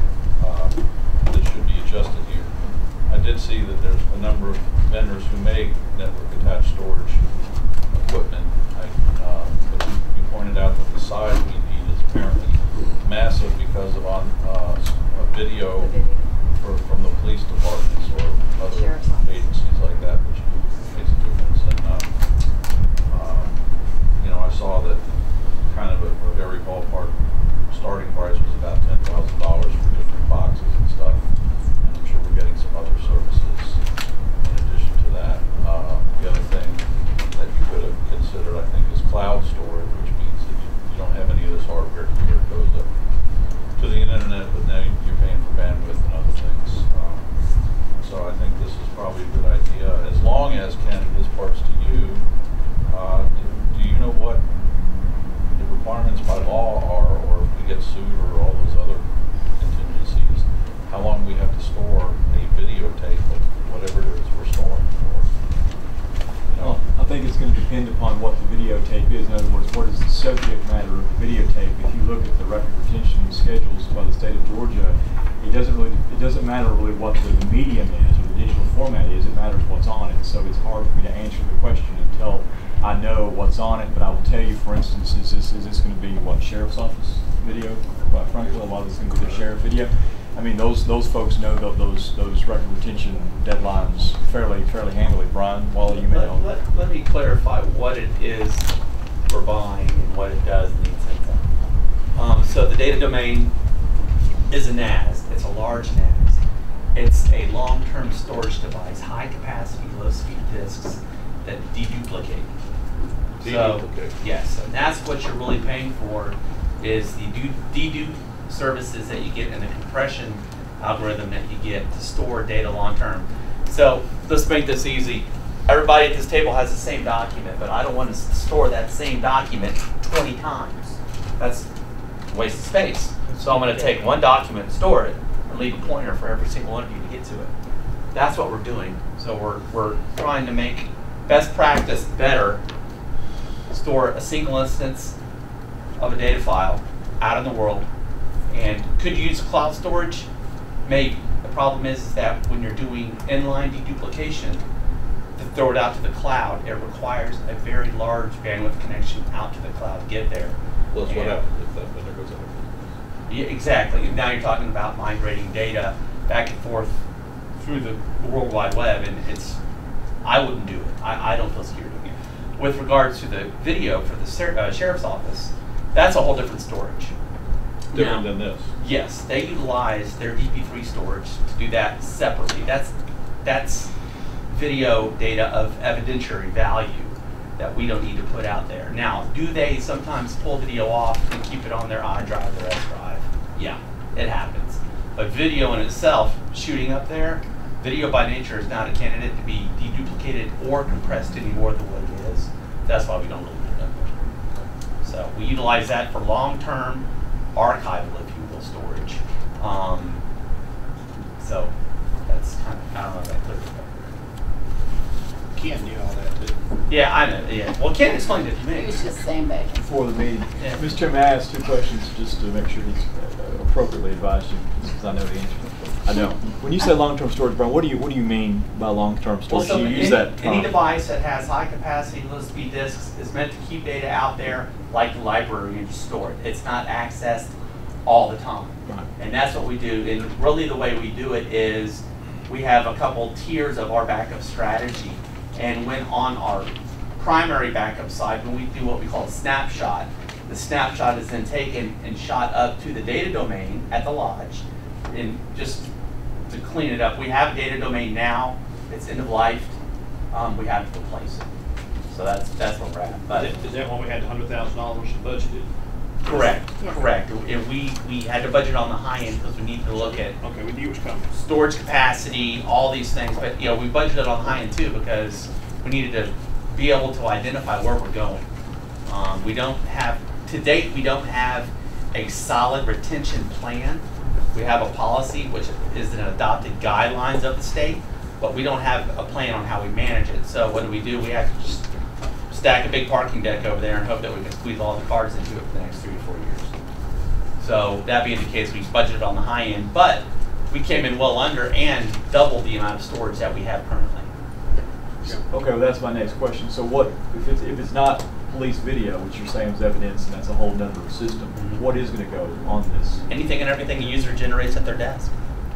that should be adjusted here. I did see that there's a number of vendors who make network attached storage equipment. But you pointed out that the size we need is apparently massive because of a video from the police departments or other agencies like that, which makes a difference. And you know, I saw that kind of a very ballpark starting price was about $10,000 for different boxes and stuff. And I'm sure we're getting some other services in addition to that. The other thing that you could have considered, I think, is cloud storage, which means that you don't have any of this hardware here. It goes up to the internet, but now you're paying for bandwidth and other things. So I think this is probably a good idea. As long as, Ken, this part's to you, do you know what the requirements by law are, or if we get sued or all those other contingencies, how long we have to store a videotape of whatever it is we're storing for? You know? Well, I think it's going to depend upon what the videotape is. In other words, what is the subject matter of the videotape? If you look at the record retention schedules by the state of Georgia, it doesn't matter really what the medium is or the digital format is. It matters what's on it. So it's hard for me to answer the question until I know what's on it. But I will tell you, for instance, is this going to be what, sheriff's office video? Quite frankly, a lot of this is going to be the sheriff video. I mean, those folks know those record retention deadlines fairly handily. Brian, Wally, you may know. Let me clarify what it is we're buying and what it does need sync. So the data domain is a NAS. It's a large NAS. It's a long-term storage device, high-capacity, low-speed disks that deduplicate. So, yes, and that's what you're really paying for, is the dedupe services that you get and the compression algorithm that you get to store data long-term. So let's make this easy. Everybody at this table has the same document, but I don't want to store that same document 20 times. That's a waste of space. So I'm going to take one document and store it and leave a pointer for every single one of you to get to it. That's what we're doing. So we're trying to make best practice better. Store a single instance of a data file out in the world, and could you use cloud storage? Maybe. The problem is that when you're doing inline deduplication, to throw it out to the cloud, it requires a very large bandwidth connection out to the cloud to get there. Well, that's what happens if that vendor goes out. Yeah, exactly. And now you're talking about migrating data back and forth through the World Wide Web, and I wouldn't do it. I don't feel secure doing it. With regards to the video for the sheriff's office, that's a whole different storage. Different than this? Yes, they utilize their DP3 storage to do that separately. That's video data of evidentiary value that we don't need to put out there. Now, do they sometimes pull video off and keep it on their iDrive, their S drive? Yeah, it happens. But video in itself, shooting up there, video by nature is not a candidate to be deduplicated or compressed any more than what it is. That's why we don't really put it up there. So we utilize that for long-term archival, if you will, storage. So that's kind of, I don't know if that clears it up. Ken knew all that too. Yeah, I know. Yeah. Well, Ken explained it to me. He was just saying back. Before the meeting. Yeah. Mr. Chairman, I asked two questions just to make sure he's appropriately advised you, because I know the answer. I know. When you say long-term storage, Brian, what do you mean by long-term storage? Well, so do you use that any device that has high capacity, low speed disks is meant to keep data out there like the library and just store it. It's not accessed all the time. Right. And that's what we do. And really the way we do it is we have a couple tiers of our backup strategy. And when on our primary backup side, when we do what we call a snapshot, the snapshot is then taken and shot up to the data domain at the lodge. And just to clean it up, we have a data domain now. It's end of life. We have to replace it. So that's where we're at. But is that when we had the $100,000 budgeted? Correct, Yeah. correct. And we had to budget on the high end because we need to look at Okay, we knew it was coming. storage capacity, all these things. But you know, we budgeted on the high end too because we needed to be able to identify where we're going. We don't have, to date, we don't have a solid retention plan. We have a policy which is an adopted guidelines of the state, but we don't have a plan on how we manage it. So what do? We have to just stack a big parking deck over there and hope that we can squeeze all the cars into it for the next 3 to 4 years. So that being the case, we budgeted on the high end, but we came in well under and doubled the amount of storage that we have currently. Okay, well that's my next question. So what, if it's not police video, which you're saying is evidence and that's a whole nother system, what is going to go on this? Anything and everything a user generates at their desk.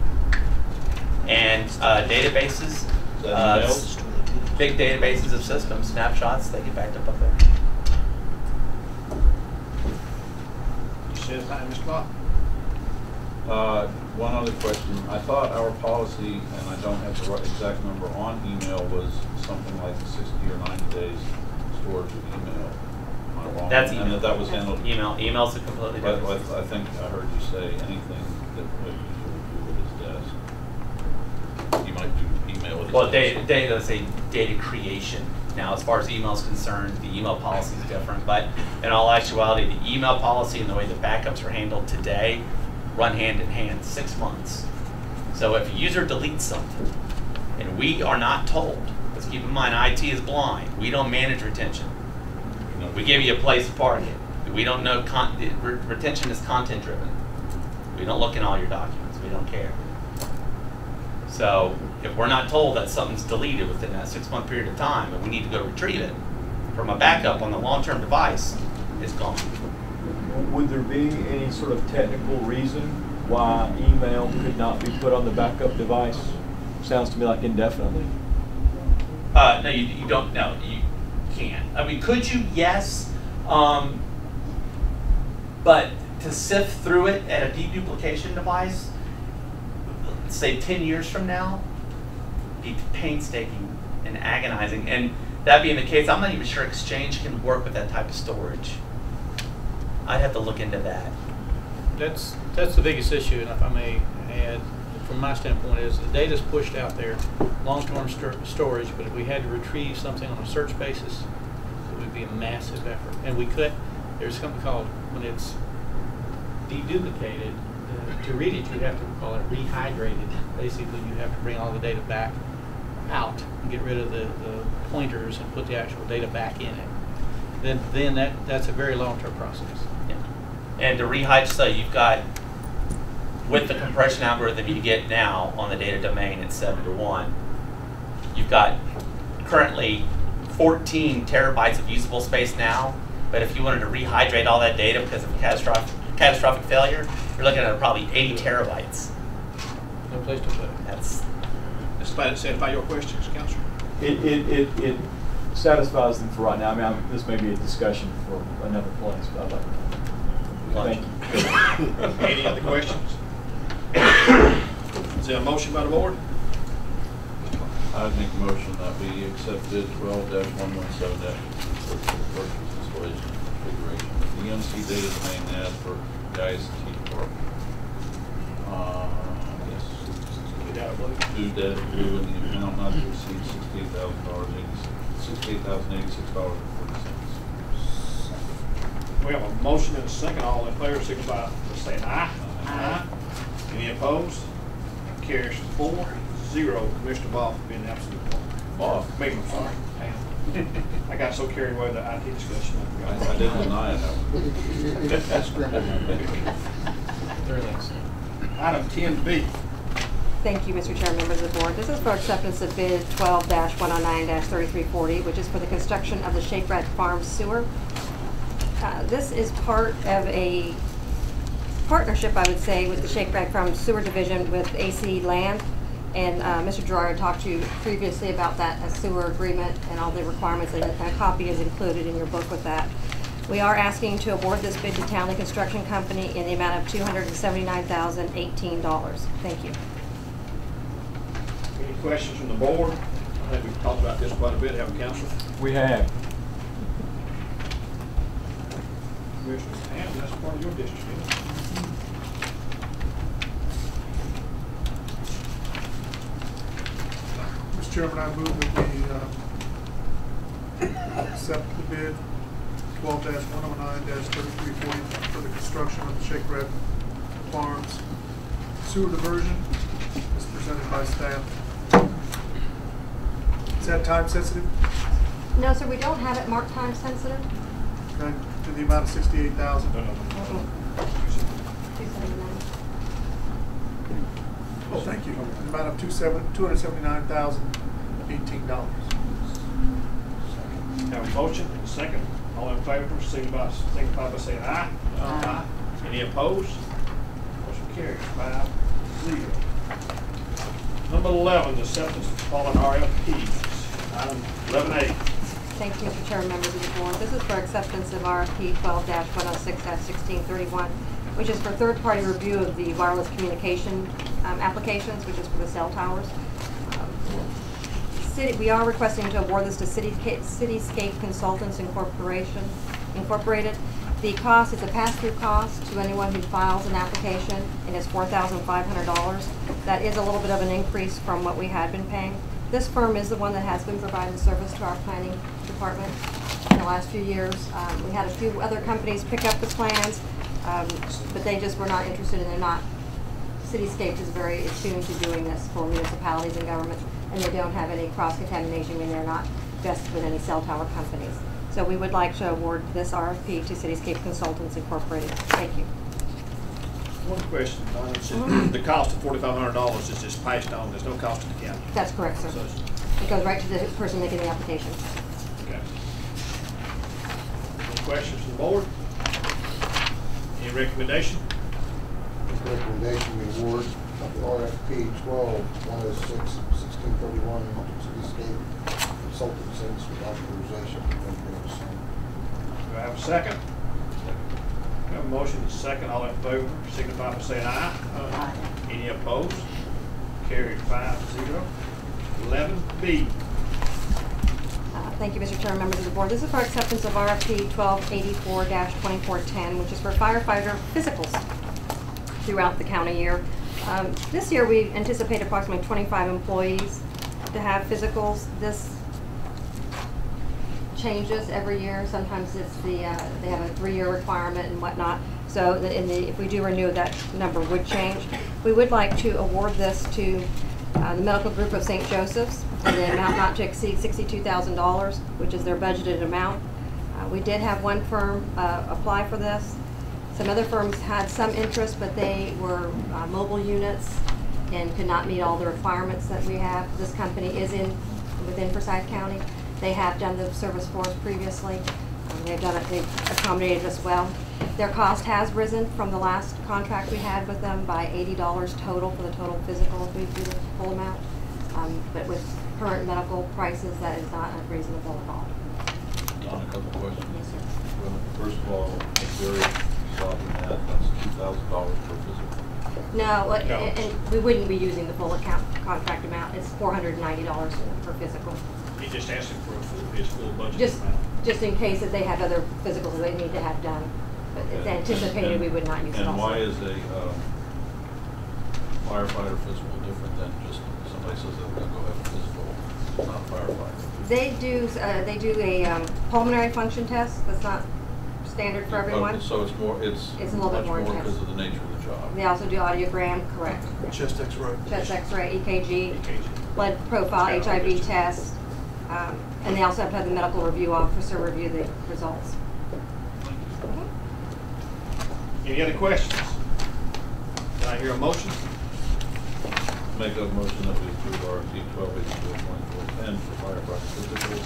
And databases, big databases of systems, snapshots, they get backed up there. You said that, Mr. Bob? One other question. I thought our policy, and I don't have the right exact number on email, was something like 60 or 90 days storage of email. Am I wrong? That's email. And that was handled. Email's a completely different. I think I heard you say anything that a user would do at his desk. You might do email at his Well, desk. let's say data creation. Now, as far as email is concerned, the email policy is different, but in all actuality, the email policy and the way the backups are handled today run hand in hand, 6 months. So if a user deletes something, and we are not told, let's keep in mind, IT is blind. We don't manage retention. You know, we give you a place to park it. We don't know, retention is content driven. We don't look in all your documents. We don't care. So if we're not told that something's deleted within that 6 month period of time and we need to go retrieve it from a backup on the long-term device, it's gone. Would there be any sort of technical reason why email could not be put on the backup device? Sounds to me like indefinitely. No, you don't. No, you can't. I mean, could you? Yes. But to sift through it at a deduplication device, say 10 years from now, be painstaking and agonizing. And that being the case, I'm not even sure Exchange can work with that type of storage. I'd have to look into that. That's the biggest issue, and if I may add, from my standpoint, is the data's pushed out there, long-term storage, but if we had to retrieve something on a search basis, it would be a massive effort. And we could, there's something called, when it's deduplicated, to read it, you'd have to call it rehydrated. Basically, you have to bring all the data back out and get rid of the pointers and put the actual data back in it. Then that's a very long-term process. Yeah. And to rehydrate, so you've got, with the compression algorithm you get now on the data domain at 7:1, you've got currently 14 terabytes of usable space now, but if you wanted to rehydrate all that data because of catastrophic failure, you're looking at probably 80 terabytes. No place to put it. That's satisfy your questions, Councilor? It satisfies them for right now. I mean, this may be a discussion for another place, but I'd like to. Thank you. Any other questions? Is there a motion by the board? I make a motion that we accept bid 12-117 for purchase, installation, and configuration of the EMC data domain ad for the IST Park. Yes. 2 dead blue in the amount not to exceed $68,086.40. We have a motion and a second. All in favor, signify by saying aye. Aye. Any opposed? Carries 4-0. Commissioner Ball for being absent. Bob. I'm sorry. I got so carried away with the IT discussion. I didn't deny it. Item 10B. Thank you, Mr. Chair, members of the board. This is for acceptance of bid 12-109-3340, which is for the construction of the Jarrard Farm sewer. This is part of a partnership, I would say, with the Jarrard Farm Sewer Division with AC Land. And Mr. Jarrard talked to you previously about that sewer agreement and all the requirements, and a copy is included in your book with that. We are asking to award this bid to Townley Construction Company in the amount of $279,018. Thank you. Any questions from the board? I think we've talked about this quite a bit, haven't we, Councilor? We have. Commissioner Hammond, that's part of your district, isn't it? Mr. Chairman, I move that we accept the bid 12-109-3340 for the construction of the Shake Red Farms sewer diversion as presented by staff. Is that time sensitive? No, sir, we don't have it marked time sensitive. Okay, to the amount of 68,000. No. Oh, thank you. The amount of $279,018. Have a motion and a second. All in favor, signify by saying aye. Aye. Any opposed? Motion carries 5-0. Number 11, the acceptance of following RFPs. Item 11A. Thank you, Mr. Chair, members of the board. This is for acceptance of RFP 12-106-1631, which is for third-party review of the wireless communication applications, which is for the cell towers. We are requesting to award this to Cityscape Consultants Incorporated. The cost is a pass-through cost to anyone who files an application, and it's $4,500. That is a little bit of an increase from what we had been paying. This firm is the one that has been providing service to our planning department in the last few years. We had a few other companies pick up the plans, but they just were not interested, and they're not. Cityscape is very attuned to doing this for municipalities and governments, and they don't have any cross-contamination, and they're not vested with any cell tower companies. So we would like to award this RFP to Cityscape Consultants Incorporated. Thank you. One question, Donna. The cost of $4,500 is just passed on. There's no cost to the county. That's correct, sir. So it goes right to the person making the application. okay. Any questions from the board? Any recommendation? Recommendation we award RFP 12-106-1631 to Cityscape Consultants with authorization. Do I have a second? We have a motion and a second. All in favor, signify by saying aye. Aye. Any opposed? Carried 5-0. 11B. Thank you, Mr. Chairman, members of the board. This is for acceptance of RFP 1284-2410, which is for firefighter physicals throughout the county year. This year we anticipate approximately 25 employees to have physicals. This changes every year. Sometimes it's they have a 3-year requirement and whatnot. So if we do renew, that number would change. We would like to award this to the Medical Group of St. Joseph's in the amount not to exceed $62,000, which is their budgeted amount. We did have one firm apply for this. Some other firms had some interest, but they were mobile units and could not meet all the requirements that we have. This company is within Forsyth County. They have done the service for us previously. They've accommodated us well. Their cost has risen from the last contract we had with them by $80 total for the total physical if we do the full amount. But with current medical prices, that is not unreasonable at all. Don, a couple questions. Yes, sir. Well, first of all, Missouri stopping that's $2,000 per physical. No, and we wouldn't be using the full contract amount. It's $490 per physical. He just asking for his full budget Just amount. in case that they have other physicals that they need to have done. But it's anticipated we would not use it also. And why is a firefighter physical different than just somebody says they're going to go have a physical, not a firefighter? They do a pulmonary function test. That's not standard for everyone. Okay, so it's a little bit more intense because of the nature of the job. They also do audiogram, correct? Chest X-ray. Chest X-ray, EKG, blood profile, HIV test, and they also have to have the medical review officer review the results. Any other questions? Can I hear a motion? Make a motion that we approve RFP 1284-2410 for firefighter physicals.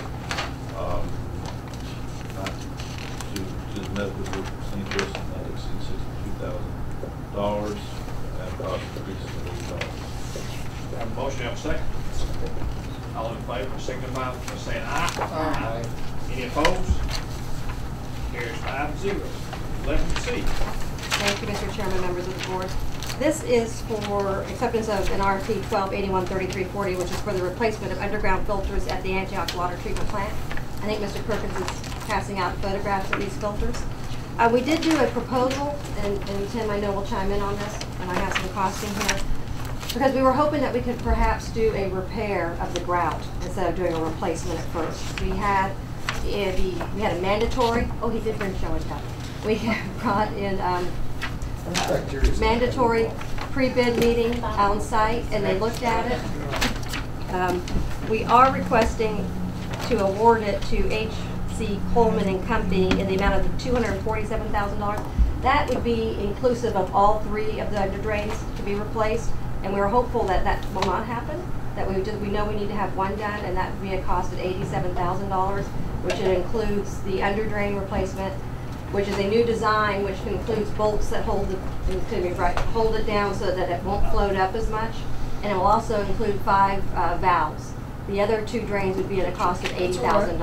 Not to the medical group of St. Joseph, not to exceed $62,000 at a cost increase of $80. Have a motion, have a second. All in favor, signify by saying aye. Aye. Any opposed? Carries 5-0. 11C. Thank you, Mr. Chairman, members of the board. This is for acceptance of an RFP 1281-3340, which is for the replacement of underground filters at the Antioch Water Treatment Plant. I think Mr. Perkins is passing out photographs of these filters. We did do a proposal, and Tim, I know will chime in on this, and I have some costing here, because we were hoping that we could perhaps do a repair of the grout instead of doing a replacement at first. We had a mandatory. Oh, he did bring show and tell. We brought in mandatory pre-bid meeting on site, and they looked at it. We are requesting to award it to H.C. Coleman and Company in the amount of $247,000. That would be inclusive of all 3 of the under drains to be replaced, and we were hopeful that that will not happen. That we know we need to have one done, and that would be a cost of $87,000, which includes the under drain replacement, which is a new design, which includes bolts that hold it down so that it won't float up as much, and it will also include 5 valves. The other 2 drains would be at a cost of $80,000.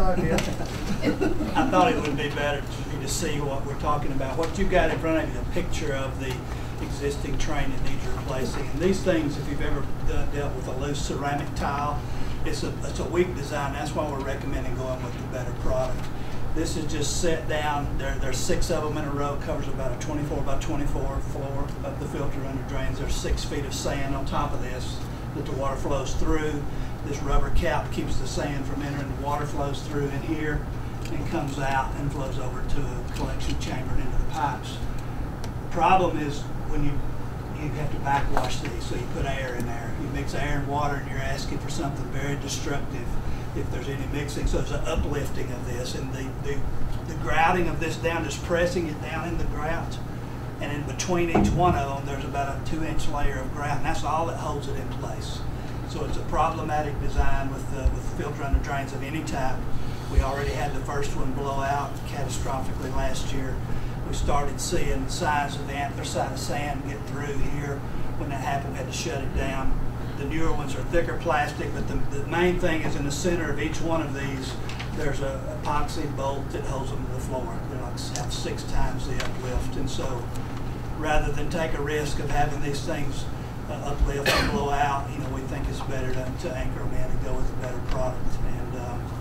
I thought it would be better for you to see what we're talking about. What you've got in front of you is a picture of the existing train that needs replacing. And these things, if you've ever dealt with a loose ceramic tile, it's a weak design. That's why we're recommending going with the better product. This is just set down. There's 6 of them in a row. Covers about a 24 by 24 floor of the filter under drains. There's 6 feet of sand on top of this that the water flows through. This rubber cap keeps the sand from entering. The water flows through in here and comes out and flows over to a collection chamber and into the pipes. The problem is when you have to backwash these, so you put air in there. You mix air and water, and you're asking for something very destructive if there's any mixing. So there's an uplifting of this, and the grouting of this down, just pressing it down in the grout, and in between each one of them, there's about a 2-inch layer of grout, and that's all that holds it in place. So it's a problematic design with filter under drains of any type. We already had the first one blow out catastrophically last year. We started seeing signs of the anthracite of sand get through here. When that happened, we had to shut it down. The newer ones are thicker plastic, but the main thing is in the center of each one of these, there's a epoxy bolt that holds them to the floor. They're like have 6 times the uplift, and so rather than take a risk of having these things uplift and blow out, we think it's better to anchor them in and go with a better product. And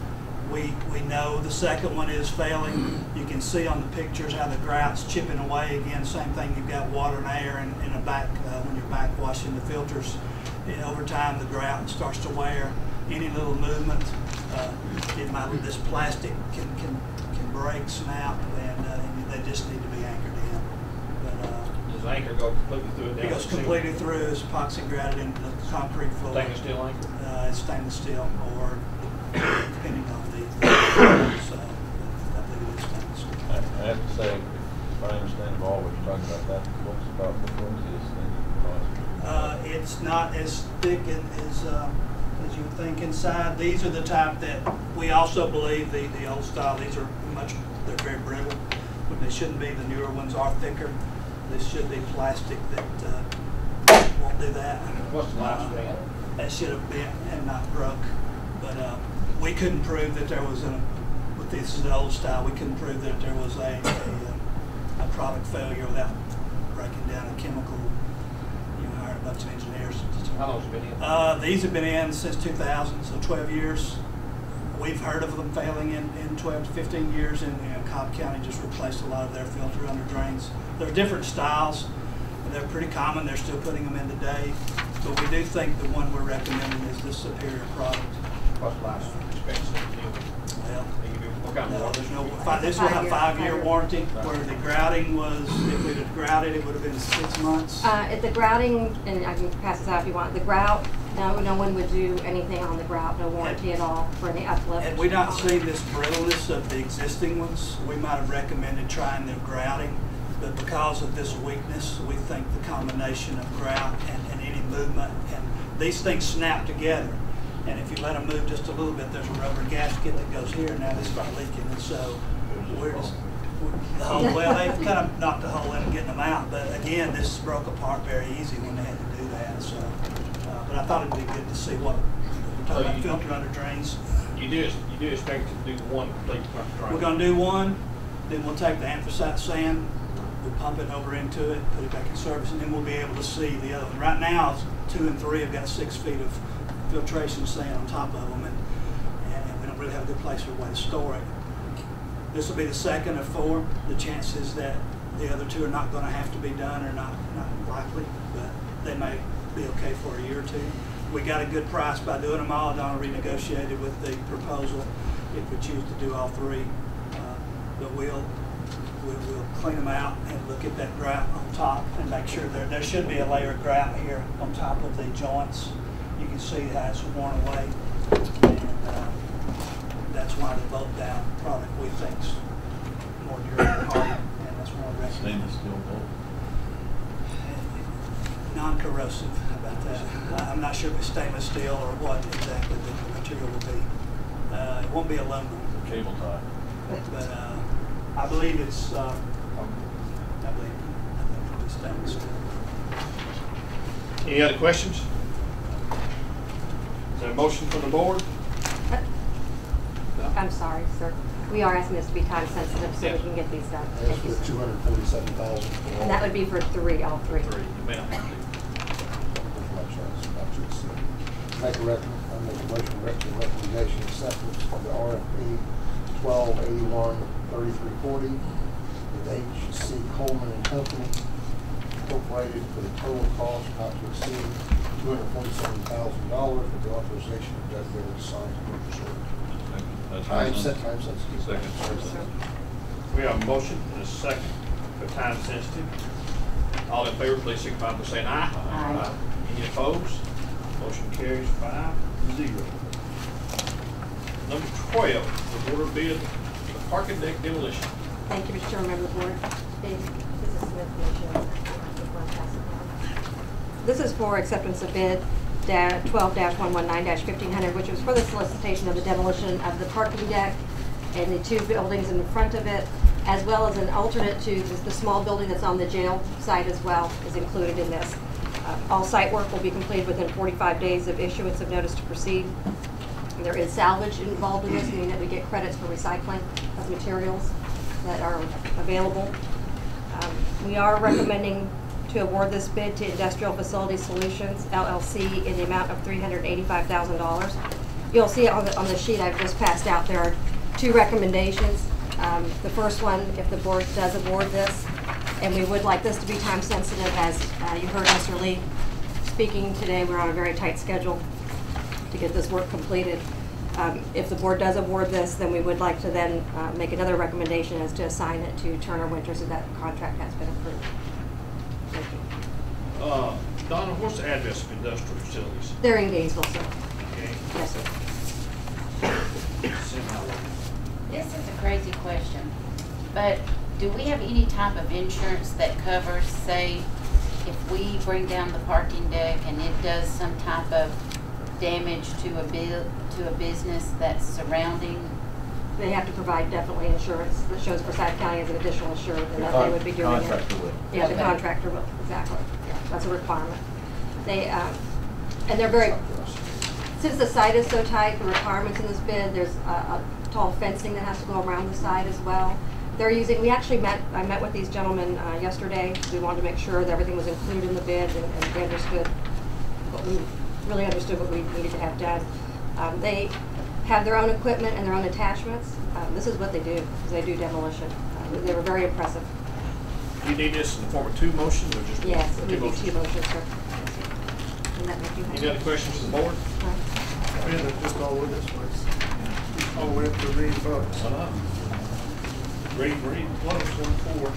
we know the second one is failing. You can see on the pictures how the grout's chipping away. Again, same thing. You've got water and air in a back when you're backwashing the filters. Over time, the grout starts to wear. Any little movement, this plastic can break, snap, and they just need to be anchored in. Does the anchor go completely through it? It goes completely through. It's epoxy grouted into the concrete floor. Stainless steel anchor? It's stainless steel, or depending on the I believe it is stainless steel. I have to say, if I understand all what you're talking about, that looks about the flimsiest thing you can possibly. It's not as thick as you would think inside. These are the type that we also believe the old style. These are they're very brittle, but they shouldn't be. The newer ones are thicker. This should be plastic that won't do that. What's the lifespan? That should have been and not broke. But we couldn't prove that there was but this is the old style. We couldn't prove that there was a product failure without breaking down a chemical. Hired a bunch of engineers. How long has it been in? These have been in since 2000, so 12 years. We've heard of them failing in 12 to 15 years, and Cobb County just replaced a lot of their filter under drains. There are different styles. They're pretty common. They're still putting them in today. But we do think the one we're recommending is the superior product. What's the last expensive? Well, what kind of warranty? there's no. This will have a 5-year warranty. Where the grouting was, if we'd have grouted, it would have been 6 months. At the grouting, and I can pass this out if you want. The grout, no one would do anything on the grout. No warranty at all for any uplift. Had we not seen this brittleness of the existing ones, we might have recommended trying the grouting. But because of this weakness, we think the combination of grout and any movement, and these things snap together. And if you let them move just a little bit, there's a rubber gasket that goes here, and now they start leaking. And so we're just, they've kind of knocked a hole in and getting them out. But again, this broke apart very easy when they had to do that. So, but I thought it'd be good to see what we're talking about filter under drains. You do expect to do one complete drain? We're going to do one, then we'll take the anthracite sand, we'll pump it over into it, put it back in service, and then we'll be able to see the other one. Right now, 2 and 3 have got 6 feet of filtration sand on top of them, and we don't really have a good place or a way to store it. This will be the second of 4. The chances that the other 2 are not going to have to be done are not likely, but they may be okay for a year or 2. We got a good price by doing them all. Donna renegotiated with the proposal if we choose to do all 3. But we'll clean them out and look at that grout on top and make sure there should be a layer of grout here on top of the joints. You can see how it's worn away, and that's why the bolt down product we think is more durable and harder, and that's why we recommend Stainless steel bolt. non-corrosive. How about that? I'm not sure if it's stainless steel or what exactly the material will be. It won't be aluminum. Cable tie. But I believe it's, I think it'll be stainless steel. Any other questions? Is there a motion from the board? I'm sorry, sir. We are asking this to be time sensitive so we can get these done. That's for 247,000. And that would be for 3, all 3. You may not have to. I make a motion recommendation acceptance of the RFP 1281-3340 with H.C. Coleman and Company Incorporated for the total cost not to exceed $247,000 with the authorization of Doug Bailey to sign the purchase order. Time sensitive. Second. We have a motion and a second for time sensitive. All in favor, please signify by saying aye. Aye. Any opposed? Motion carries 5-0. Number 12, the order bid for the parking deck demolition. Thank you, Mr. Chairman, member of the board. This is for acceptance of bid 12-119-1500, which was for the solicitation of the demolition of the parking deck and the 2 buildings in front of it, as well as an alternate to the small building that's on the jail site as well is included in this. All site work will be completed within 45 days of issuance of notice to proceed. There is salvage involved in this, meaning that we get credits for recycling of materials that are available. We are recommending to award this bid to Industrial Facility Solutions, LLC, in the amount of $385,000. You'll see on the sheet I've just passed out, there are 2 recommendations. The first one, if the board does award this, and we would like this to be time sensitive, as you heard Mr. Lee speaking today, we're on a very tight schedule to get this work completed. If the board does award this, then we would like to then make another recommendation as to assign it to Turner Winters, so that contract has been approved. Thank you. Donna, what's the address of Industrial Facilities? They're in Gainesville, sir. Okay. Yes, sir. This is a crazy question, but do we have any type of insurance that covers, say, if we bring down the parking deck and it does some type of damage to a business that's surrounding? They have to provide definitely insurance that shows Forsyth County as an additional insured, and that they would be doing it. The contractor will. Yeah, the contractor will, exactly. Yeah, that's a requirement. They, and they're very, since the site is so tight, the requirements in this bid, there's a tall fencing that has to go around the site as well. They're using, I met with these gentlemen yesterday. We wanted to make sure that everything was included in the bid and they understood what we really understood what we needed to have done. They have their own equipment and their own attachments. This is what they do, is they do demolition. They were very impressive. Do you need this in the form of 2 motions or just one? Yes, it would be 2 motions, sir. And that make you happy? Any other questions from the board? Just all over this place. All the way up to the bucks. Read, close, 1-4.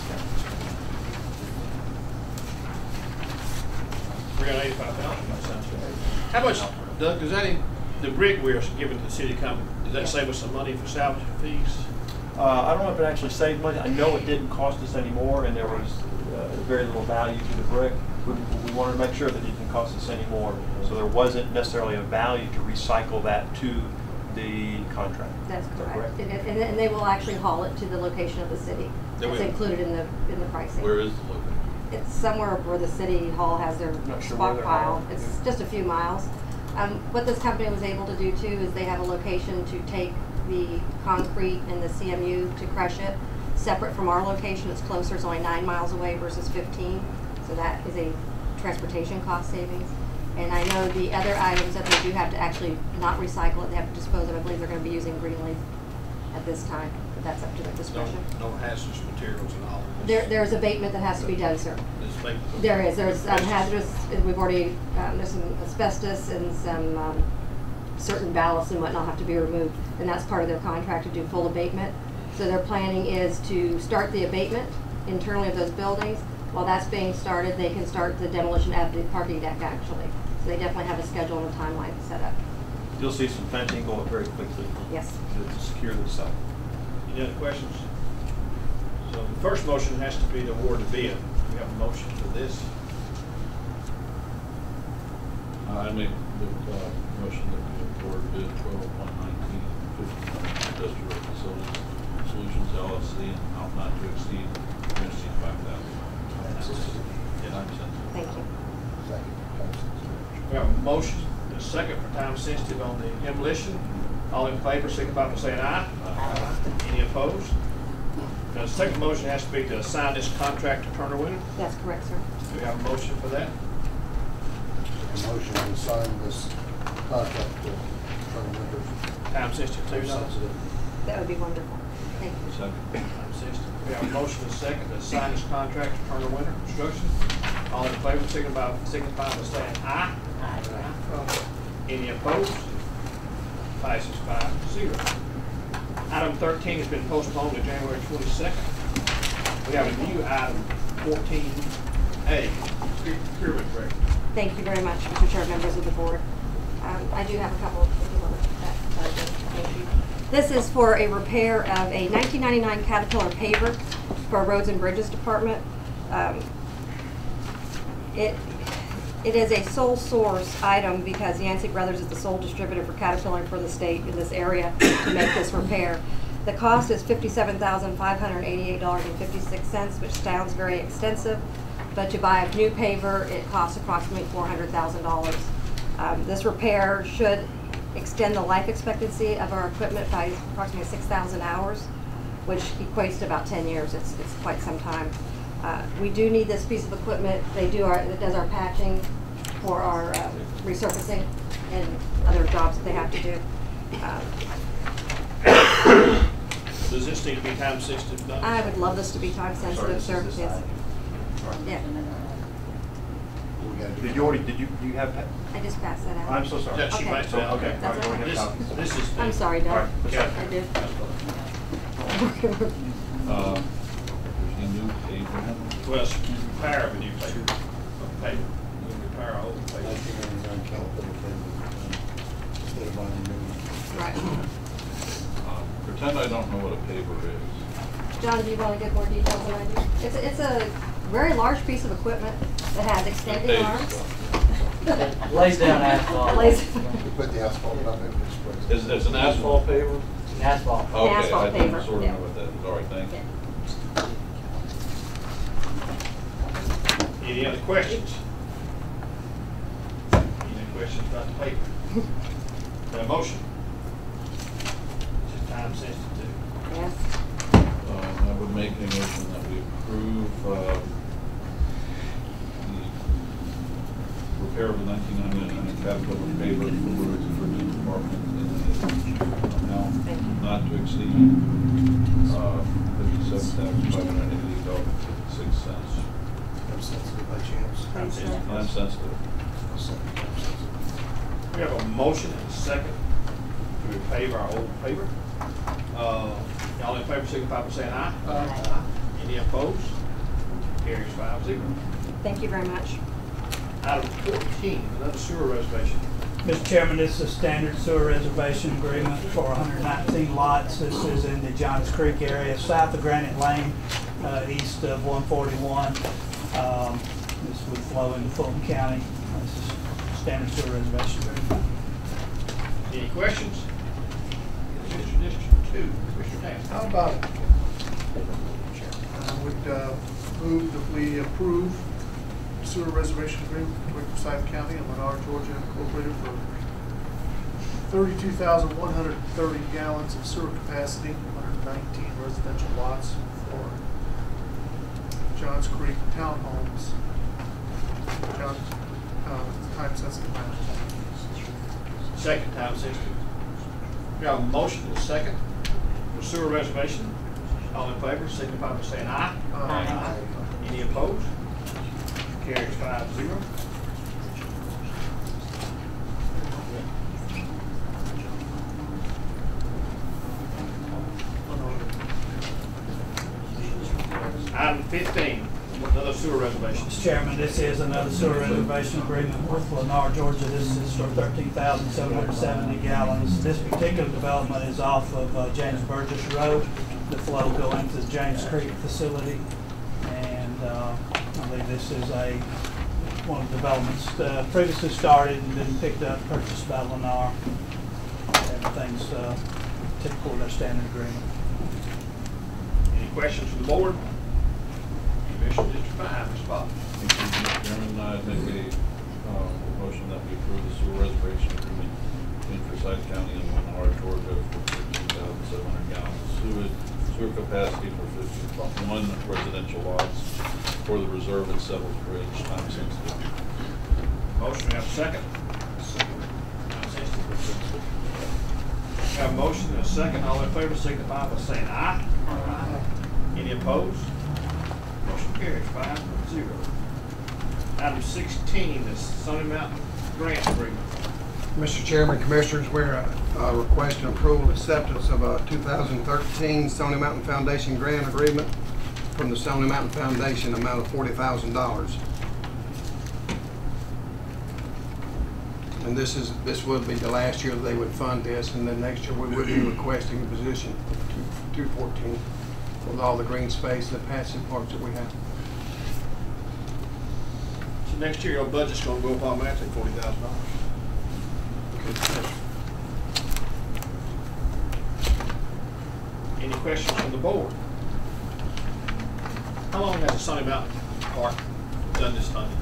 $385,000, that sounds good. How much, Doug, does that, the brick we're giving to the city company, does that save us some money for salvage fees? I don't know if it actually saved money. I know it didn't cost us any more, and there was very little value to the brick. We wanted to make sure that it didn't cost us any more, so there wasn't necessarily a value to recycle that to the contract. That's correct. And they will actually haul it to the location of the city. It's included in the pricing. Where is the location? It's somewhere where the city hall has their stockpile. It's just a few miles. What this company was able to do too is they have a location to take the concrete and the CMU to crush it, separate from our location. It's closer, it's only 9 miles away versus 15. So that is a transportation cost savings. And I know the other items that they do have to actually not recycle it, they have to dispose of. I believe they're going to be using green leaf at this time. that's up to their discretion. No hazardous materials and all. There's abatement that has to be done, sir. There is. There's hazardous. We've already there's some asbestos and some certain ballasts and whatnot have to be removed, and that's part of their contract to do full abatement. So their planning is to start the abatement internally of those buildings. While that's being started, they can start the demolition of the parking deck actually. So they definitely have a schedule and a timeline set up. You'll see some fencing going very quickly. Yes. To secure the site. Any other questions? So the first motion has to be to award the bid. We have a motion for this. I make the motion that we award bid 12.19 Industrial Facilities Solutions LLC and amount not to exceed $5,000. Thank you. We have a motion and a second for time sensitive on the demolition. All in favor, signify by saying aye. Aye. Any opposed? Now, the second motion has to be to assign this contract to Turner Winter. That's correct, sir. Do we have a motion for that? A motion to sign this contract to Turner Winter. Time sensitive too, no? That would be wonderful. Thank you. Time sensitive. We have a motion and a second to assign this contract to Turner Winter Construction. All in favor, signify by saying aye. Aye. Any opposed? Passes 5-0. Item 13 has been postponed to January 22nd. We have a new item 14A, procurement record. Thank you very much, Mr. Chair, members of the board. I do have a couple of things on that. Thank you. This is for a repair of a 1999 Caterpillar paver for our Roads and Bridges Department. It is a sole source item because Yancey Brothers is the sole distributor for Caterpillar for the state in this area to make this repair. The cost is $57,588.56, which sounds very extensive, but to buy a new paver, it costs approximately $400,000. This repair should extend the life expectancy of our equipment by approximately 6,000 hours, which equates to about 10 years. It's quite some time. We do need this piece of equipment. It does our patching for our resurfacing and other jobs that they have to do. Does this need to be time sensitive? I would love this to be time sensitive, sir. Yes. Yeah. Did you have? I just passed that out. I'm so sorry. Yeah, she passed it out. Okay. That's okay. This is. I'm sorry, Doug. Right. Yeah. I did. There's a new paper. Well, it's repair of a new paper. We repair our old paper. Right. Pretend I don't know what a paper is. John, do you want to get more details than I do? It's a very large piece of equipment that has extending arms. Lays down asphalt. We put the asphalt up in this place. It's an asphalt paver? Asphalt. Okay, asphalt I didn't paver, sort of yeah. know what that is. All right, thank you. Any other questions? Any questions about the paper? The motion? This is time sensitive. Yes. I would make a motion that we approve the repair of the 1999 Caterpillar paver for roads and bridges department in the amount not to exceed $57,588.56. I'm sensitive by chance. Time sensitive. I'm sensitive. We have a motion and a second to repave our old paper. Y'all in favor, signify by saying aye. Aye. Any opposed? Carries 5-0. Thank you very much. Item 14, another sewer reservation. Mr. Chairman, this is a standard sewer reservation agreement for 119 lots. This is in the Johns Creek area, south of Granite Lane, east of 141. This would flow into Fulton County. This is standard sewer reservation agreement. Any questions? District 2, Commissioner Nance. How about it? I would move that we approve sewer reservation agreement with Forsyth County and Menard, Georgia Incorporated for 32,130 gallons of sewer capacity, 119 residential lots for Johns Creek Townhomes. Time sensitive matter. Second time sensitive. We have a motion and a second. For sewer reservation. All in favor, signify by saying aye. Aye. Any opposed? Carries 5-0. Item 15, another sewer reservation. Mr. Chairman, this is another sewer reservation agreement with Lennar, Georgia. This is for 13,770 gallons. This particular development is off of James Burgess Road. The flow will go into the James Creek facility. And I believe this is one of the developments previously started and been picked up, purchased by Lennar. Everything's typical of their standard agreement. Any questions from the board? Commissioner District 5, Ms. Bob. Thank you, Mr. Chairman. I make a motion that we approve the sewer reservation agreement between Forsyth County and Jarrard, Georgia for 15,700 gallons of sewer capacity for 51 residential lots for the reserve at Settlers Bridge, time sensitive. Motion, we have a second. We have a motion and a second. All in favor signify by saying aye. Aye. Any opposed? Motion carries 5-0. Item 16 is Sunny Mountain Grant Agreement. Mr. Chairman, Commissioners, we're requesting approval acceptance of a 2013 Stony Mountain Foundation grant agreement from the Stony Mountain Foundation, amount of $40,000. And this would be the last year that they would fund this, and then next year we would be requesting a position for 214 with all the green space and the passive parks that we have. So next year your budget's going to go up automatically $40,000. Any questions from the board? How long has the Sunny Mountain Park done this funding?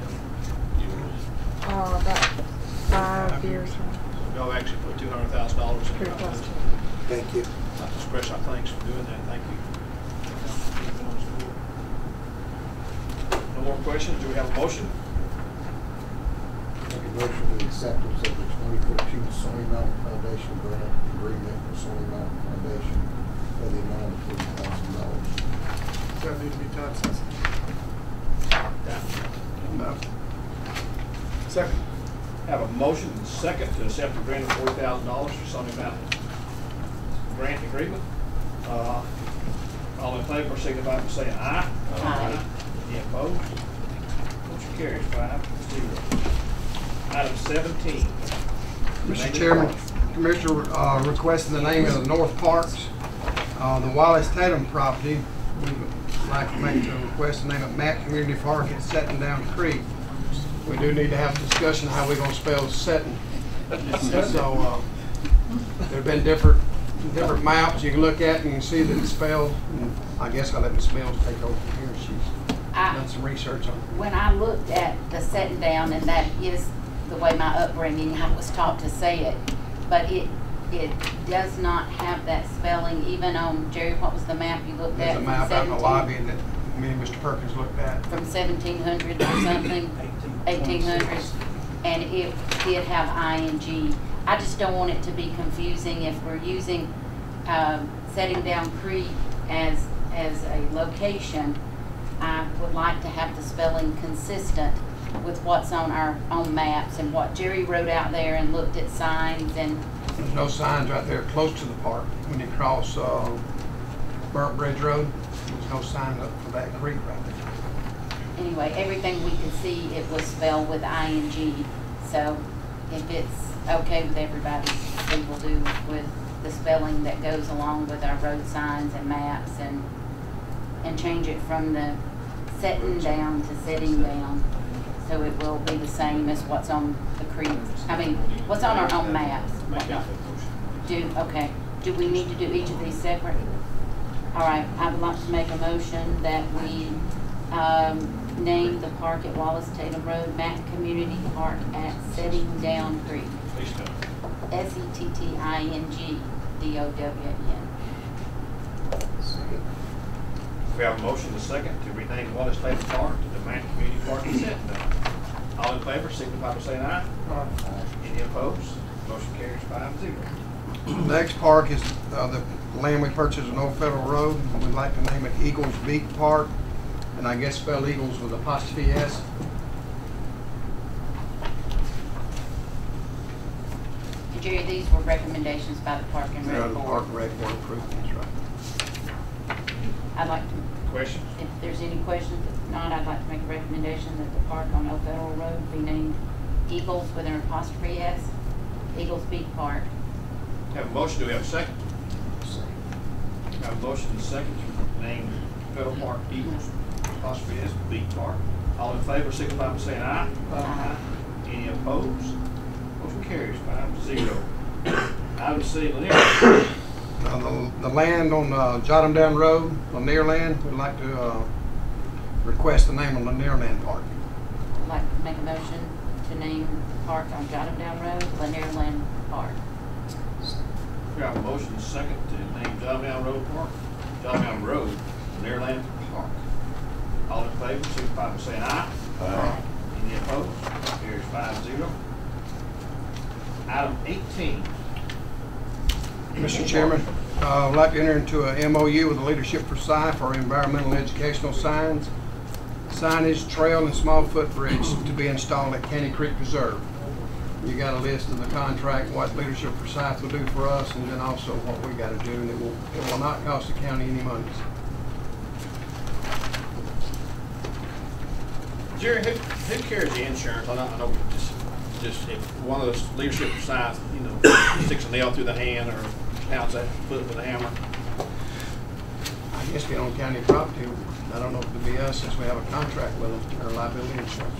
About 5 years. So y'all actually put $200,000 in. Pretty close to it. Thank you. I express our thanks for doing that. Thank you. No more questions? Do we have a motion? Make a motion for acceptance of the 2014 Stony Mountain Foundation grant agreement for Stony Mountain Foundation for the amount of $40,000. Does that need to be time sensitive? No. Second. Have a motion and second to accept the grant of $40,000 for Sunny Mountain grant agreement. All in favor signify by saying aye. Aye. Any opposed? Motion carries 5-0. Item 17. Mr. Chairman, Commissioner requesting the name of the North Parks. The Wallace Tatum property, we would like to make the request to name it Matt Community Park at Setting Down Creek. We do need to have a discussion how we're going to spell setting. So there have been different maps you can look at and you can see that it's spelled. And I guess I'll let Ms. Mills take over from here. She's done some research on it. When I looked at the setting down, and that is the way my upbringing, I was taught to say it, but it does not have that spelling even on, Jerry, what was the map you looked at? There's a map out in the lobby that me and Mr. Perkins looked at. From 1700 or something, 1800s, and it did have ing. I just don't want it to be confusing if we're using Setting Down Creek as a location. I would like to have the spelling consistent with what's on our own maps and what Jerry wrote out there and looked at signs and. There's no signs right there close to the park. When you cross Burnt Bridge Road, there's no sign up for that creek right there. Anyway, everything we could see, it was spelled with ing. So if it's okay with everybody, we will do with the spelling that goes along with our road signs and maps and change it from the setting down to setting down. So it will be the same as what's on the creek. I mean, what's on our own maps. Okay. Do we need to do each of these separate? All right. I would like to make a motion that we name the park at Wallace Tatum Road Matt Community Park at Setting Down Creek. SETTING DOWN. We have a motion to second to rename Wallace Tatum Park to the Matt Community Park at Setting Down. All in favor, signify by saying aye. Aye. Any opposed? Motion carries 5-0. The next park is the land we purchased on Old Federal Road, and we'd like to name it Eagles Beak Park, and I guess spell Eagles with apostrophe S. Jerry, these were recommendations by the Park and Rec The Board. Park and Rec Board approved these, right? I'd like to, Questions? if there's any questions, if not, I'd like to make a recommendation that the park on Old Federal Road be named Eagles with an apostrophe S, Eagles Beak Park. Have a motion, do we have a second? Have a motion and a second to name Federal Park Eagles, apostrophe S, Beak Park. All in favor, signify by saying aye. Aye. Any opposed? Motion carries 5-0. Item C, Lanier. The land on Jotham Down Road, Lanier Land, we'd like to request the name of Lanier Land Park. I'd like to make a motion to name the park on Jotham Down Road, Lanier Land Park. We have a motion and a second to name Jotham Down Road Park, Jotham Down Road, Lanier Land Park. All in favor, signify by saying aye. Aye. Any opposed? Carries 5-0. Item 18. Mr. Chairman, I'd like to enter into a MOU with the Leadership Forsyth for environmental educational signs, signage, trail, and small footbridge to be installed at Caney Creek Preserve. You got a list of the contract, what Leadership Forsyth will do for us, and then also what we got to do, and it will not cost the county any money. Jerry, who carries the insurance? I know just if one of those leadership signs, you know, sticks a nail through the hand or pounds that foot with a hammer. I guess we own county property. I don't know if it'll be us since we have a contract with them, or liability insurance.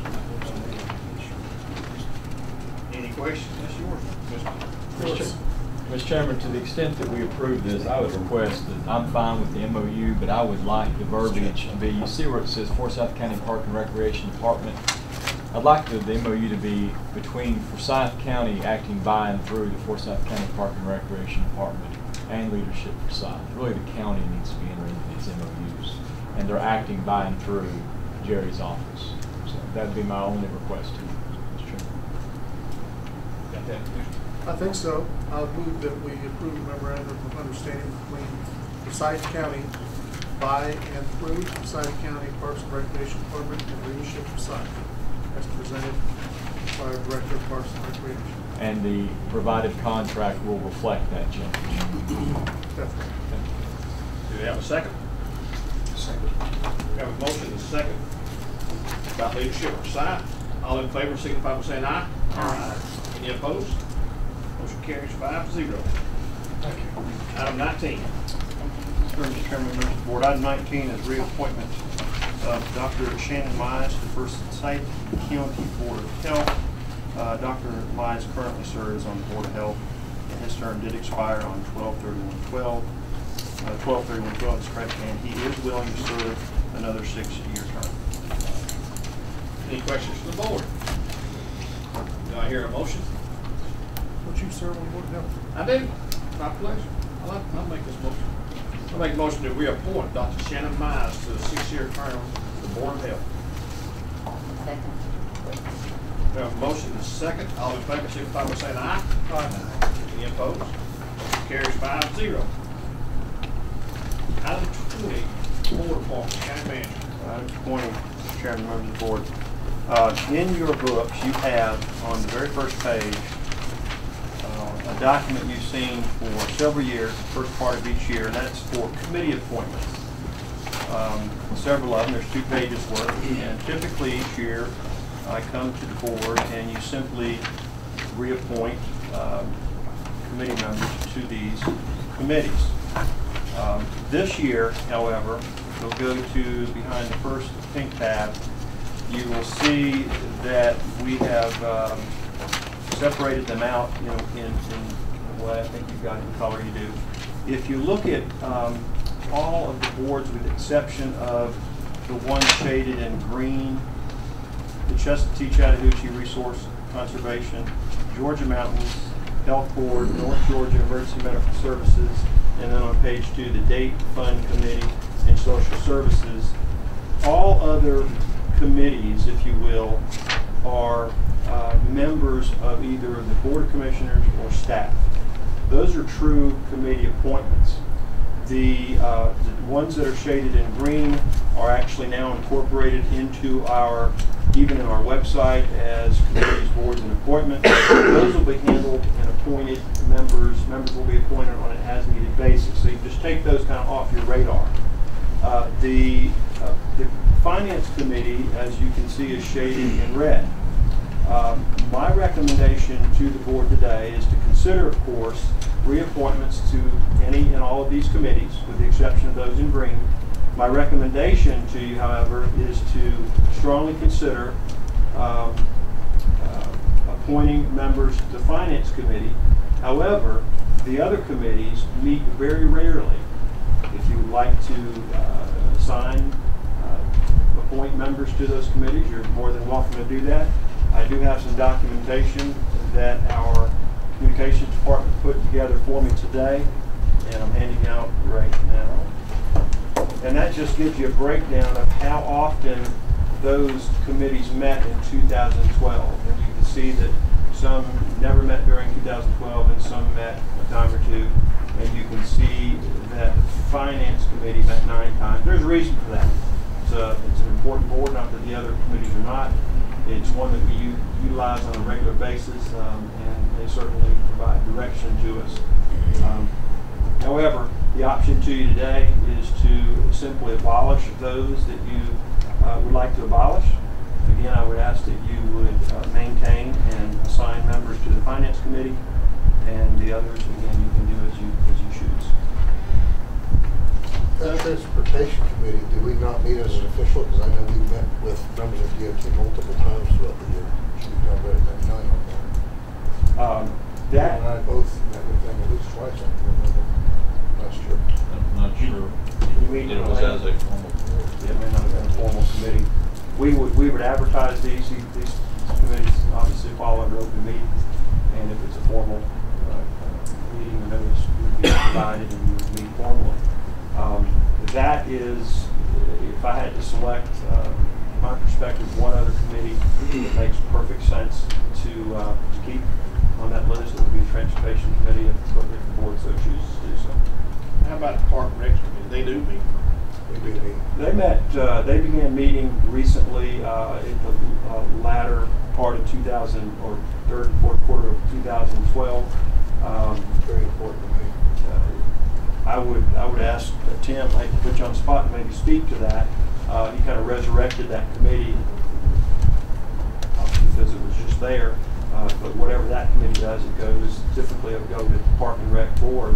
Any questions? That's yours. Mr. Chairman, to the extent that we approve this, I would request that I'm fine with the MOU, but I would like the verbiage to be, you see where it says Forsyth County Park and Recreation Department. I'd like the MOU to be between Forsyth County acting by and through the Forsyth County Park and Recreation Department and Leadership Forsyth. Really, the county needs to be entering into these MOUs, and they're acting by and through Jerry's office. So that'd be my only request to you, Mr. Chairman. Got that? I think so. I'll move that we approve a memorandum of understanding between Forsyth County by and through Forsyth County Parks and Recreation Department and Leadership Forsyth, as presented by our Director of Parks and Recreation. And the provided contract will reflect that change. Definitely. Do we have a second? Second. We have a motion and a second about leadership Forsyth. All in favor, signify by saying aye. Aye. Any opposed? Motion carries 5-0. Thank you. Item 19. Mr. Chairman, members of the board, item 19 is reappointment of Dr. Shannon Mize to Forsyth County Board of Health. Dr. Mize currently serves on the Board of Health, and his term did expire on 12/31/12. 12/31/12 is correct, and he is willing to serve another 6-year term. Any questions from the board? Do I hear a motion? Would you serve on the Board of Health? I do. My pleasure. I'll make this motion. I'll make a motion to reappoint Dr. Shannon Mize to a 6-year term to the Board of Health. Second. We have a motion and a second. All in favor, signify by saying aye. Aye. Any opposed? Motion carries 5-0. Item 20, board appointment, county manager. Item 20, Mr. Chairman, members of the board. In your books, you have on the very first page a document you've seen for several years, the first part of each year, and that's for committee appointments. Several of them, there's 2 pages worth, and typically each year I come to the board and you simply reappoint committee members to these committees. This year, however, we'll go to behind the first pink tab. You will see that we have separated them out in the way I think you've got in color you do. If you look at all of the boards with the exception of the one shaded in green, the Chestatee Chattahoochee Resource Conservation, Georgia Mountains, Health Board, North Georgia Emergency Medical Services, and then on page 2, the Date Fund Committee and Social Services. All other committees, if you will, are members of either the Board of Commissioners or staff. Those are true committee appointments. The ones that are shaded in green are actually now incorporated into even in our website as committees, boards, and appointments. Those will be handled and appointed members. Members will be appointed on an as-needed basis. So you just take those kind of off your radar. The Finance Committee, as you can see, is shaded in red. My recommendation to the board today is to consider, of course, reappointments to any and all of these committees, with the exception of those in green. My recommendation to you, however, is to strongly consider appointing members to the Finance Committee. However, the other committees meet very rarely. If you would like to appoint members to those committees, you're more than welcome to do that. I do have some documentation that our communications department put together for me today, and I'm handing out right now. And that just gives you a breakdown of how often those committees met in 2012. And you can see that some never met during 2012 and some met a time or two. And you can see that the Finance Committee met 9 times. There's a reason for that. It's an important board, not that the other committees are not. It's one that we utilize on a regular basis, and they certainly provide direction to us. However, the option to you today is to simply abolish those that you would like to abolish. Again, I would ask that you would maintain and assign members to the Finance Committee, and the others, again, you can do as you choose. The Transportation Committee, do we not meet as an official? Because I know we've met with members of DOT multiple times throughout the year. Should we have read that 9 on there? And I both met with them at least twice, I remember last year. I'm not sure. It was as a formal board. It may not have been a formal committee. We would advertise these committees obviously follow under open meetings, and if it's a formal meeting, the notice would be provided and you would meet formally. That is, if I had to select, from my perspective, one other committee that makes perfect sense to keep on that list, it would be the Transportation Committee if the board so chooses to do so. How about the Park and Rec Committee? They do meet. They met. They began meeting recently at the latter part of 2000, or third and fourth quarter of 2012. Very important to me. I would ask Tim, I can put you on the spot and maybe speak to that. He kind of resurrected that committee because it was just there. But whatever that committee does, it goes, typically it would go to the Park and Rec Board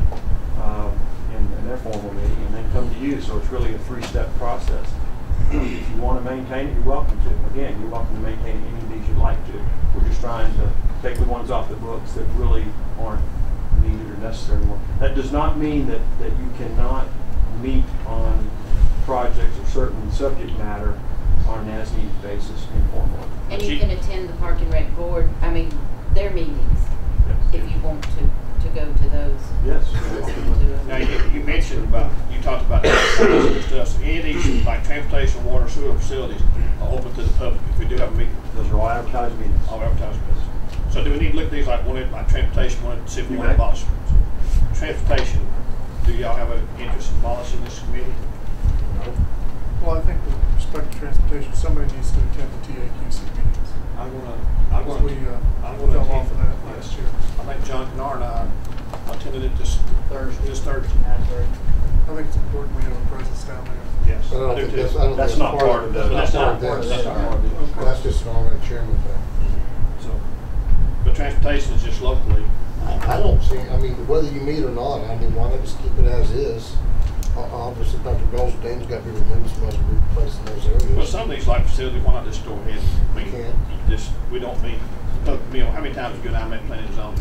in their formal meeting and then come to you. So it's really a 3-step process. If you want to maintain it, you're welcome to. Again, you're welcome to maintain any of these you'd like to. We're just trying to take the ones off the books that really aren't needed or necessary anymore. That does not mean that you cannot meet on projects or certain subject matter on an as-needed basis informally. And you can attend the Park and Rec Board, their meetings, if you want to go to those. Yes. Now, you mentioned about, you talked about stuff. So any of these, like transportation, water, sewer facilities, are open to the public if we do have a meeting? Those are all advertised meetings. All advertised meetings. So do we need to look at these like transportation, one to see if we want to abolish them? Transportation, do y'all have an interest in abolishing this committee? No. Well, I think with respect to transportation, somebody needs to attend the TAQC meetings. I'm going to fell off of that last year. I think John Kennard and I attended it this Thursday. I think it's important we have a presence down there. Yes, I do too. That's not part of that. That's not part of this. That's just an honorary chairman thing. So, but transportation is just locally. I don't see, whether you meet or not, why not just keep it as is? Obviously, Dr. Bell's dame's got to be removed, so must be replaced in those areas. Well, some of these like facilities, why not just go ahead and meet? We don't meet. How many times have you and I met planning and zoning?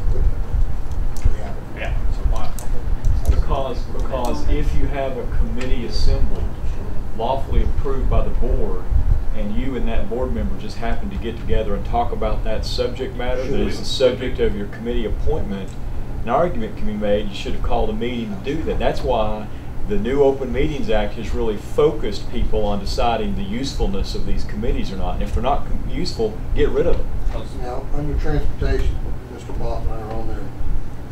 Yeah. So why? Because if you have a committee assembled, lawfully approved by the board, and you and that board member just happen to get together and talk about that subject matter that is the subject of your committee appointment, an argument can be made you should have called a meeting to do that. That's why the new Open Meetings Act has really focused people on deciding the usefulness of these committees or not. And if they're not useful, get rid of them. Now, under transportation, Mr. Bott and I are on there.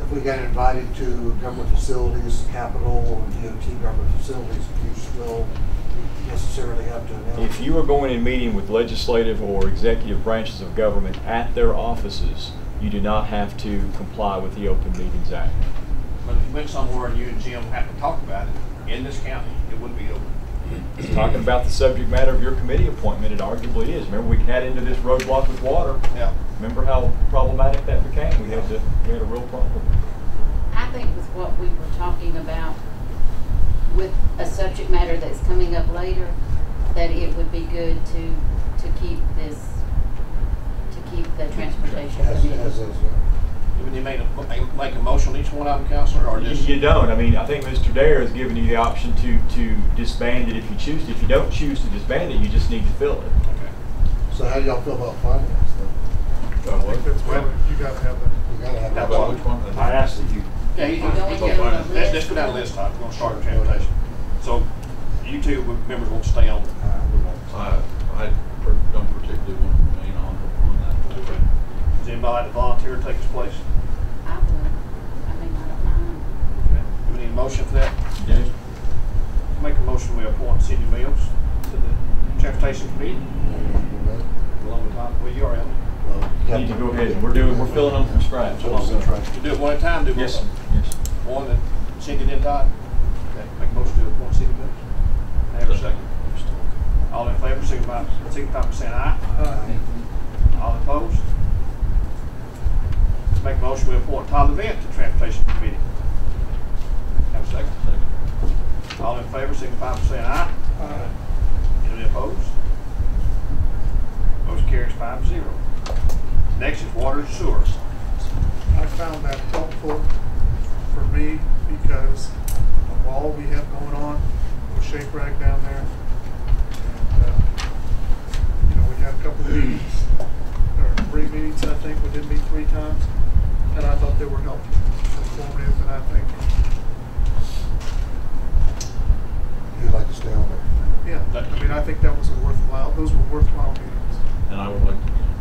if we got invited to government facilities, Capitol or DOT government facilities, you still necessarily have to announce? If you are going and meeting with legislative or executive branches of government at their offices, you do not have to comply with the Open Meetings Act. But if you went somewhere and you and Jim have to talk about it in this county, it would be open. It's talking about the subject matter of your committee appointment, it arguably is. Remember, we had into this roadblock with water. Yeah. Remember how problematic that became? We had a real problem. I think with what we were talking about, with a subject matter that's coming up later, that it would be good to keep this, to keep the transportation committee. Do you make a motion on each one of them, Counselor, or just? You don't. I mean, I think Mr. Dare has given you the option to disband it if you choose to. If you don't choose to disband it, you just need to fill it. Okay. So how do y'all feel about finance then? I think that's why you gotta have that. You gotta have that. Which one? I asked that you. Yeah, let's go down the list. We're going to start with transportation. So you two members won't stay on. I don't particularly want to remain on that. Okay. Does anybody like to volunteer to take his place? I will. I mean, I don't mind. Okay. Do we need a motion for that? Yes. Make a motion we appoint Cindy Mills to the transportation committee. Along with Tom. Well, you already have it. You need to go ahead. We're filling them from scratch. You do it one at a time. Do Yes, sir. Yes. One that Cindy didn't Todd. Okay. Make a motion to appoint Cindy Mills. Have a second. All in favor, signify by saying aye. Aye. All opposed? Make a motion we appoint Todd Levent to the transportation committee. Have a second. All in favor, signify by saying aye. Aye. Any opposed? Motion carries 5-0. Next is water and sewer. I found that helpful for me because of all we have going on with Shake Rag down there. And, we had a couple of meetings, or 3 meetings, I think. We did meet 3 times. And I thought they were helpful, informative, and I think. You'd like to stay on there? Yeah, I mean, I think that was those were worthwhile meetings. And I would like to be on.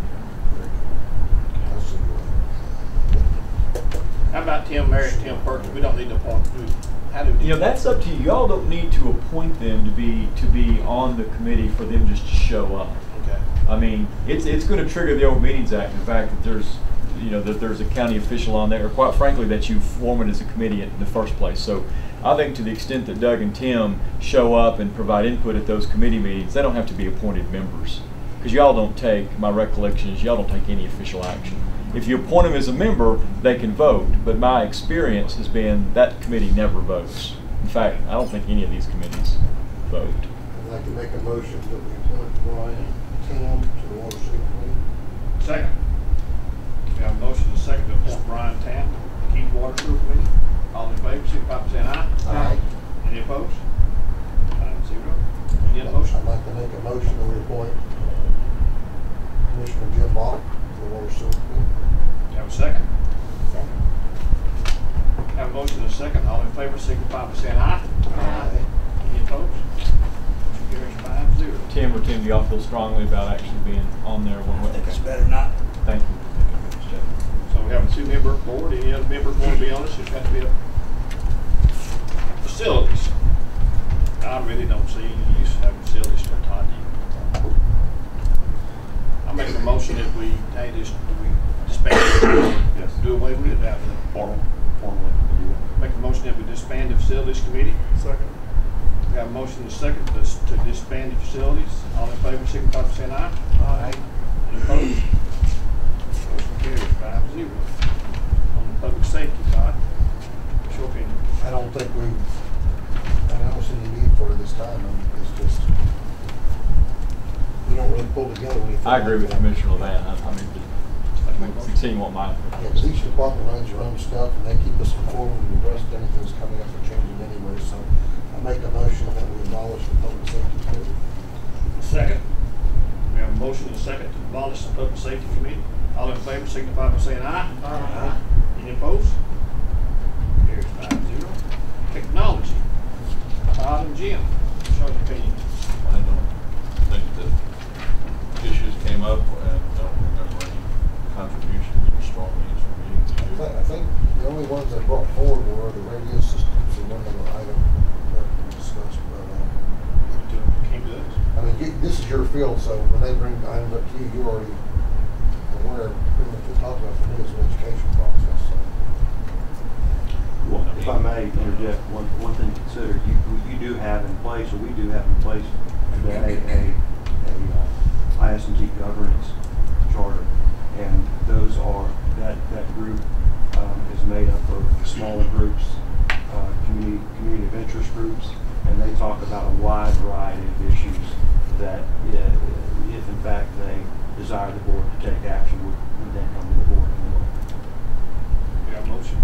How about Tim Merritt, Tim Perkins? We don't need to appoint. How do we do that's up to you. Y'all don't need to appoint them to be on the committee for them just to show up. Okay. I mean, it's going to trigger the Open Meetings Act. The fact that there's a county official on there, or quite frankly, that you form it as a committee in the first place. So I think to the extent that Doug and Tim show up and provide input at those committee meetings, they don't have to be appointed members. Because y'all don't take, my recollection is y'all don't take any official action. If you appoint them as a member, they can vote, but my experience has been that committee never votes. In fact, I don't think any of these committees vote. I'd like to make a motion that we appoint Brian Tam to the Water Sewer Committee. Second. We have a motion and a second to appoint Brian Tam to keep water sewer committee. All in favor, signify by saying aye. Aye. Any opposed? 5-0. Any other motion? I'd like to make a motion that we appoint Commissioner Jim Bach to the Water Sewer Committee. Have a second? Second. Have a motion and a second. All in favor, signify by saying aye. Aye. Any opposed? Motion carries 5-0. Tim or Tim, do y'all feel strongly about actually being on there one way? I think it's better not. Thank you. So we have a 2-member board. Any other members want to be on this? It's got to be a facilities. I really don't see any use of having facilities for Todd. I make a motion that we disband. Yes. Do away with it after formally. Make a motion that we disband the facilities committee. Second. We have a motion and a second to disband the facilities. All in favor, signify by saying aye. Aye. Any opposed? Motion carries 5-0. On the public safety, Todd, what's your opinion? I don't see any need for it this time. It's just, we don't really pull together anything. I agree with Commissioner Levant. We've seen what my. Yeah, because each department runs your own stuff, and they keep us informed with the rest of anything that's coming up or changing anyway. So I make a motion that we abolish the public safety committee. Second. We have a motion and a second to abolish the public safety committee. All in favor, signify by saying aye. Aye. Any opposed? Carries 5-0. Technology. Todd and Jim, show your opinion. I don't think that issues came up, and I don't remember any contributions or strong needs from meetings. I think the only one neighboring items up to you. You're already aware of pretty much what we're talking about. For me, it's an education process. So. Well, if I may interject, one thing to consider, you do have in place, or we do have in place today, a IS&T governance charter, and those are that group is made up of smaller groups, community of interest groups, and they talk about a wide variety of issues that, if in fact they desire the board to take action, would then come to the board. You have a motion?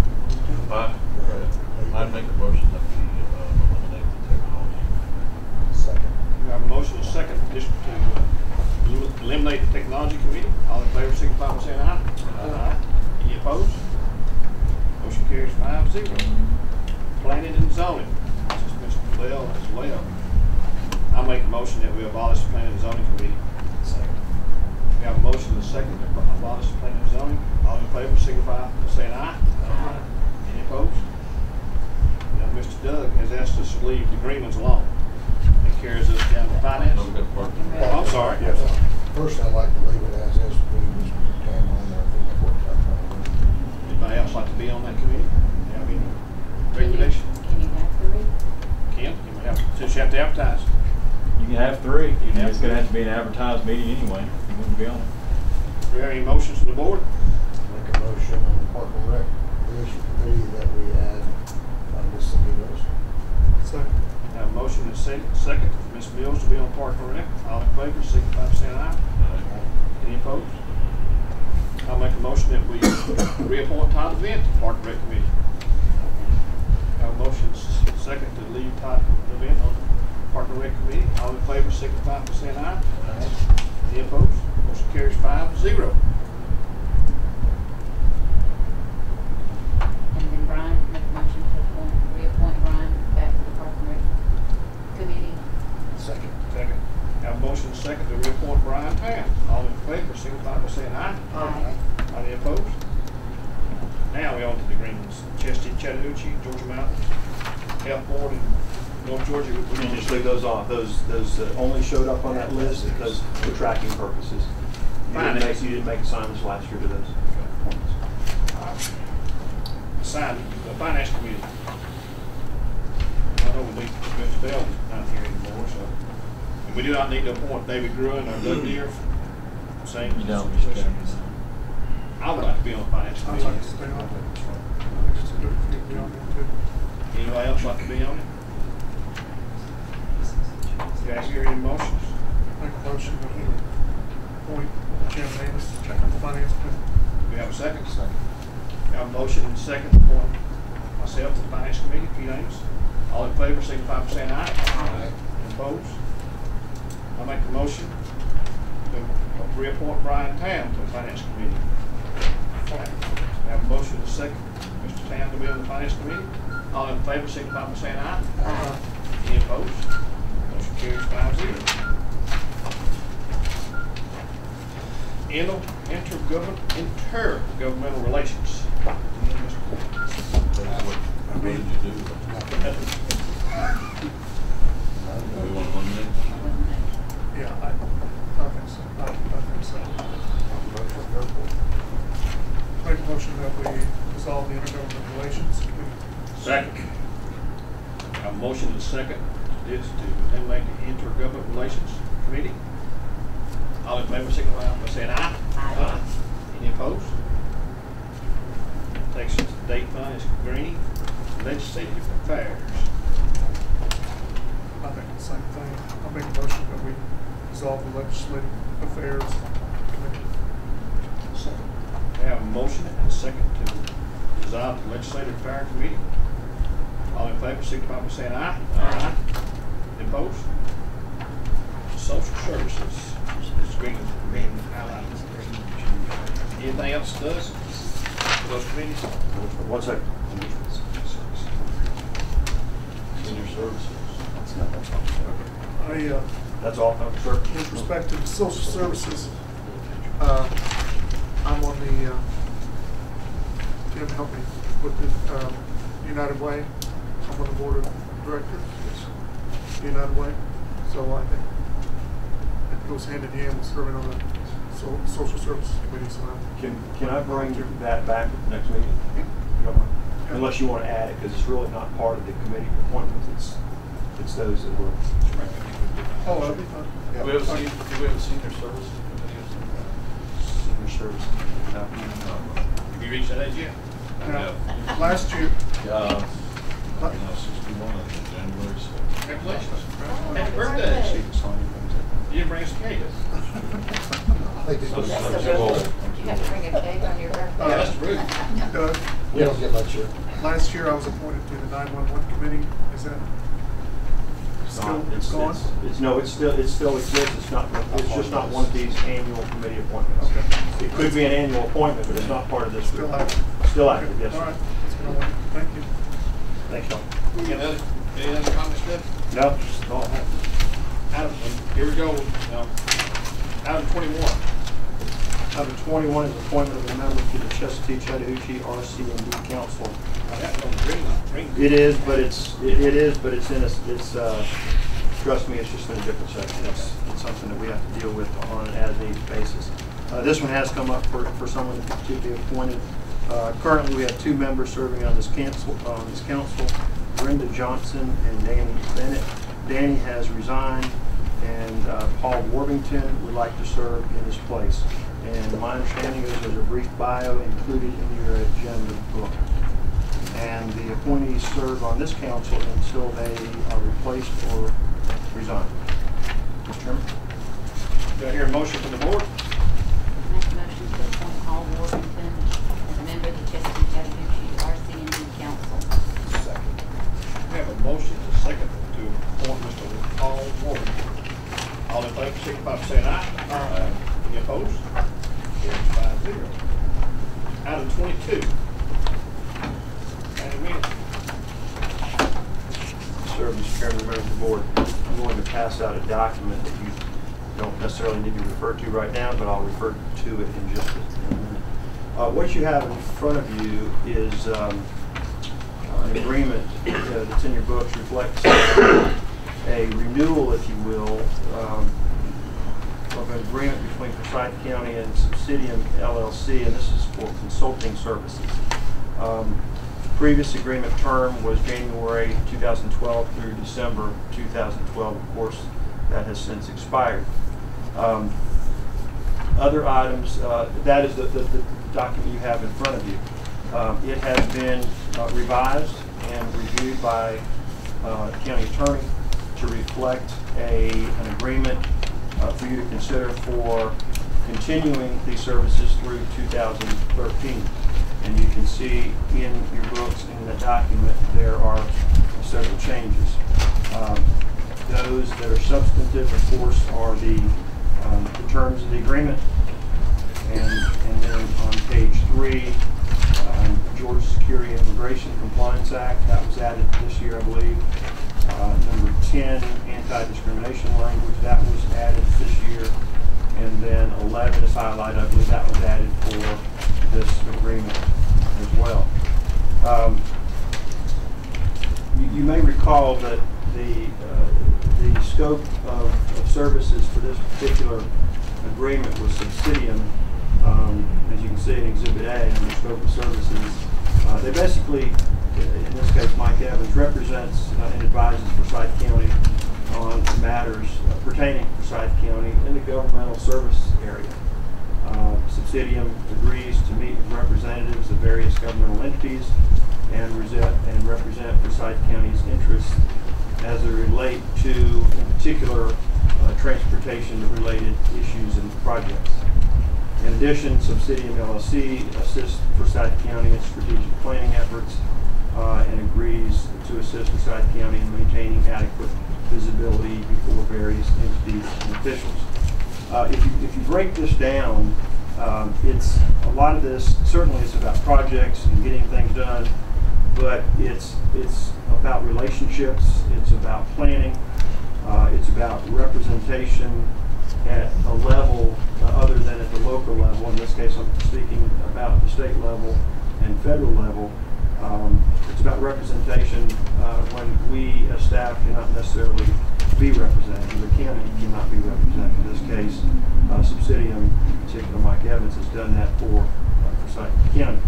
I'd make a motion that we eliminate the technology. Second. You have a motion and a second to eliminate the technology committee. All in favor, signify by saying aye. Aye. Any opposed? Motion carries 5-0. Planning and zoning. This is Mr. Bell as well. I make a motion that we abolish the planning and zoning committee. Second. We have a motion and a second to abolish the planning and zoning. All in favor, signify by saying aye. Aye. Any opposed? Now, Mr. Doug has asked us to leave the agreements alone. It carries us down to finance. Oh, I'm sorry. Yes. Personally, I'd like to leave it as is. We just came on there. I think it works out fine. Anybody else like to be on that committee? You have any recommendation? Can you have 3? Can you have, since you have to advertise? You can have 3. You can have It's going to have to be an advertised meeting anyway. You wouldn't be on it. Do we have any motions from the board? Make a motion on the Park and Recreation Committee that we add Ms. Cindy Mills. Second. Have a motion and a second for Ms. Mills to be on Park and Rec. All in favor, signify by saying aye. Any opposed? I'll make a motion that we reappoint Todd Event to Park and Rec Committee. Have a motion second to leave Todd Event on Park and Rec Committee. All in favor, signify by saying aye. Any opposed? Motion carries 5-0. And then Brian, make a motion to reappoint Brian back to the Park and Rec Committee. Second. Second. Have a motion second to reappoint Brian Tam. All in favor, signify by saying aye. Aye. Any opposed? Now we on to the agreements. Chesty, Chattahoochee, Georgia Mountain, Health Board, and North Georgia. We can just leave those off. Those only showed up on that list because for tracking purposes. You didn't make assignments last year to those appointments. Assign the Finance Committee. I know Mr. Bell is not here anymore, so. And we do not need to appoint David Gruen or Doug Deere. Same. You don't, Mr. Chairman. I would like to be on the Finance I'd Committee. like to stay on it. Just do it if you'd be on it too. Anybody else like to be on it? You guys hear any motions? Make a motion that we appoint Jim Davis to the Finance Committee. We have a second? Second. We have a motion and a second to appoint myself to the Finance Committee, Pete Amos. All in favor, signify by saying aye. Aye. Opposed? I make the motion to reappoint Brian Tam to the Finance Committee. We have a motion and a second, Mr. Tam to be on the Finance Committee. All in favor, signify by saying aye. Aye. Any opposed? Motion carries 5-0. Intergovernmental relations. What did you do? We want to eliminate? Yeah, I think so. I think so. Make a motion that we dissolve the Intergovernmental Relations Committee. Second. A motion and a second is to eliminate the Intergovernmental Relations Committee. All in favor, signify by saying aye. Aye. Any opposed? Takes us to Date Finance Green, Legislative Affairs. I think the same thing. I'll make a motion that we dissolve the Legislative Affairs Committee. Second. We have a motion and a second to dissolve the Legislative Affairs Committee. All in favor, signify by saying aye. Aye. Any opposed? Social Services. Green. Anything else, Doug, for those committees? 1 second. Senior services. That's all, sir. With respect to the social services, I'm on the, Tim, help me with the United Way. I'm on the board of directors. United Way. So I think goes hand in hand with serving on the social services committee. So can I bring that back at the next meeting? You don't mind? Unless you want to add it, because it's really not part of the committee appointments. It's those that were. Oh, that'd be fun. Do we have a senior services committee? Senior services. No. Have you reached that age yet? Now, last year. 61 in January. So. Congratulations. Happy birthday. You didn't bring us a cake. They did. You have to bring a cake on your birthday. That's rude. We don't get much here. Last year I was appointed to the 911 committee. Is that still gone? It still exists. It's just not one of these annual committee appointments. Okay. It could be an annual appointment, but it's not part of this. Still active. Still active, yes. All right. That's what I wanted. Thank you. Thanks, Tom. Any other comments, Jeff? No, just all I have. Item, here we go. Item 21. Item 21 is appointment of a member to the Chestatee Chattahoochee RC&D Council. It is, but it's in a, trust me, it's just in a different section. It's something that we have to deal with on an as-needed basis. This one has come up for someone to be appointed. Currently, we have 2 members serving on this council, Brenda Johnson and Danny Bennett. Danny has resigned, and Paul Worthington would like to serve in his place. And my understanding is there's a brief bio included in your agenda book. And the appointees serve on this council until they are replaced or resign. Mr. Chairman? Do I hear a motion from the board? Make a motion to appoint Paul Worthington as a member of the Chestatee Chattahoochee RC&D Council. Second. We have a motion and a second to appoint Mr. Paul Worthington. All in favor, signify by saying aye. Aye. Any opposed? Carries 5-0. Item 22. Sir, Mr. Chairman, members of the board, I'm going to pass out a document that you don't necessarily need to refer to right now, but I'll refer to it in just a minute. What you have in front of you is an agreement that's in your books, reflects a renewal, if you will, of an agreement between Forsyth County and Subsidium LLC, and this is for consulting services. Previous agreement term was January 2012 through December 2012. Of course, that has since expired. Other items, that is the document you have in front of you. It has been revised and reviewed by the county attorney to reflect an agreement for you to consider for continuing these services through 2013. And you can see in your books, in the document, there are several changes. Those that are substantive, of course, are the terms of the agreement. And then on page 3, Georgia Security and Immigration Compliance Act, that was added this year, I believe. Number 10, anti-discrimination language, that was added this year. And then 11 is highlighted, I believe that was added for this agreement as well. You may recall that the scope of services for this particular agreement was Subsidium, as you can see in Exhibit A under scope of services. They basically, in this case Mike Evans, represents and advises Forsyth County on matters pertaining to Forsyth County in the governmental service area. Subsidium agrees to meet with representatives of various governmental entities and represent Forsyth County's interests as they relate to, in particular, transportation-related issues and projects. In addition, Subsidium LLC assists Forsyth County in strategic planning efforts and agrees to assist Forsyth County in maintaining adequate visibility before various entities and officials. If you break this down, it's a lot of this. Certainly, it's about projects and getting things done, but it's about relationships. It's about planning. It's about representation at a level other than at the local level. In this case, I'm speaking about the state level and federal level. It's about representation when we as staff cannot necessarily be represented. The county cannot be represented. In this case, Subsidium, in particular Mike Evans, has done that for Forsyth County.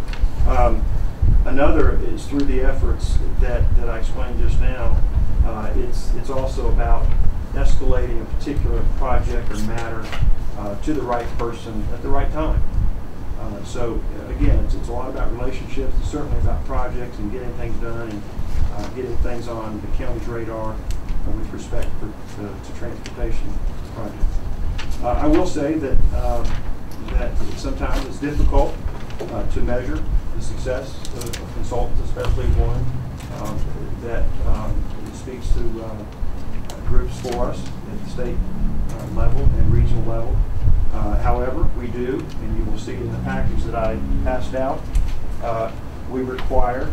Another is through the efforts that I explained just now. It's also about escalating a particular project or matter to the right person at the right time. So again, it's a lot about relationships. It's certainly about projects and getting things done and getting things on the county's radar with respect to transportation projects. I will say that that sometimes it's difficult to measure the success of consultants, especially one that speaks to groups for us at the state level and regional level. However, we do, and you will see in the package that I passed out, we require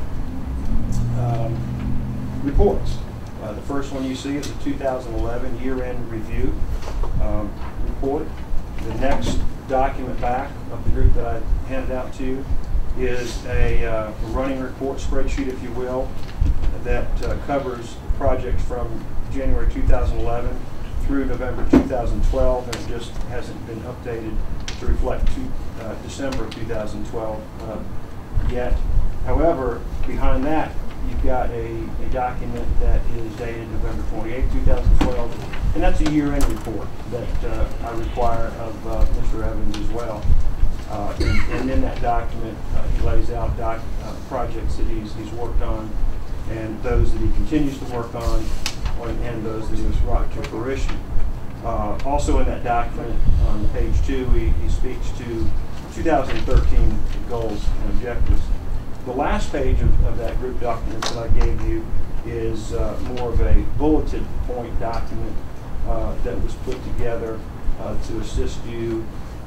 reports. The first one you see is the 2011 year-end review report. The next document back of the group that I handed out to you is a running report spreadsheet, if you will, that covers projects from January 2011 through November 2012, and it just hasn't been updated to reflect December 2012 yet. However, behind that, you've got a document that is dated November 28, 2012, and that's a year-end report that I require of Mr. Evans as well. And in that document, he lays out projects that he's worked on, and those that he continues to work on, and those that he's brought to fruition. Also in that document, on page 2, he speaks to 2013 goals and objectives. The last page of that group document that I gave you is more of a bulleted point document that was put together to assist you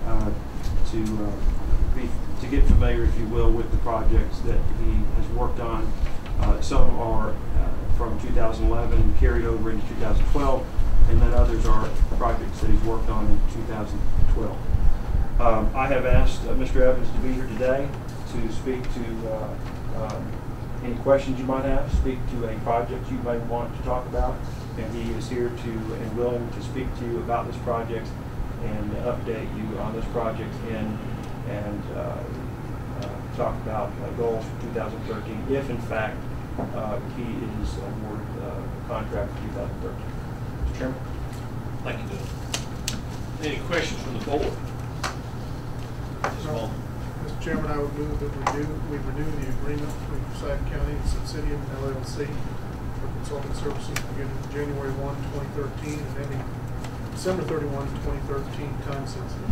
to get familiar, if you will, with the projects that he has worked on. Some are from 2011 and carried over into 2012, and then others are projects that he's worked on in 2012. I have asked Mr. Evans to be here today to speak to any questions you might have, speak to a project you might want to talk about, and he is here to and willing to speak to you about this project and update you on this project and talk about goals for 2013, if in fact he is awarded a contract for 2013. Mr. Chairman? Thank you, Doug. Any questions from the board? Mr. Chairman, I would move that we renew the agreement between Forsyth County and Subsidium LLC for consulting services beginning January 1, 2013 and ending December 31, 2013, time sensitive.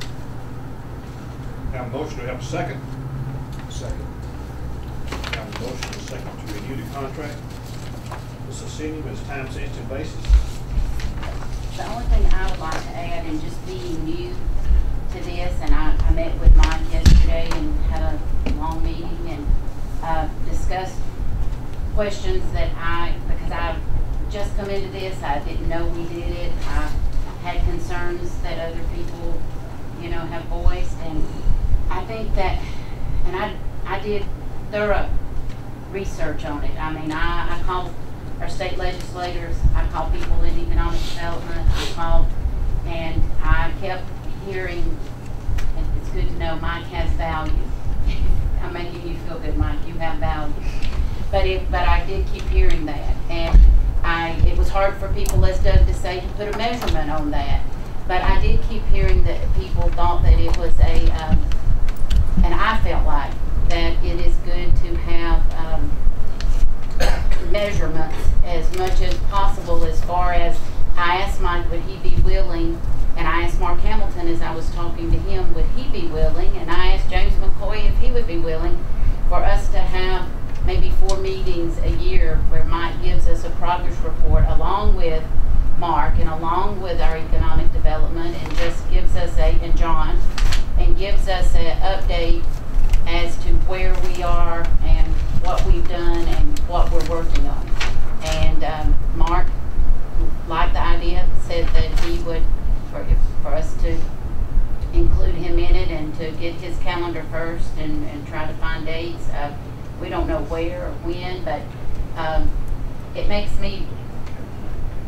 Have a motion, do we have a second? Second. Have a motion and a second to renew the contract. This is senior as time sensitive basis. The only thing I would like to add, and just being new to this, and I met with Mike yesterday and had a long meeting and discussed questions that because I've just come into this, I didn't know we did it. I had concerns that other people, have voiced, and I think that, and I did thorough research on it. I mean, I called our state legislators, I called people in economic development, I called, and I kept hearing, and it's good to know Mike has value. I'm making you feel good, Mike, you have value. But I did keep hearing that, and it was hard for people, as Doug to say, to put a measurement on that. But I did keep hearing that people thought that it was and I felt like that it is good to have measurements as much as possible, as far as I asked Mike, would he be willing, and I asked Mark Hamilton as I was talking to him, would he be willing, and I asked James McCoy if he would be willing for us to have maybe 4 meetings a year where Mike gives us a progress report along with Mark and along with our economic development, and just gives us and John, and gives us an update as to where we are and what we've done and what we're working on. And Mark liked the idea, said that he would, for us to include him in it and to get his calendar first and try to find dates. We don't know where or when, but it makes me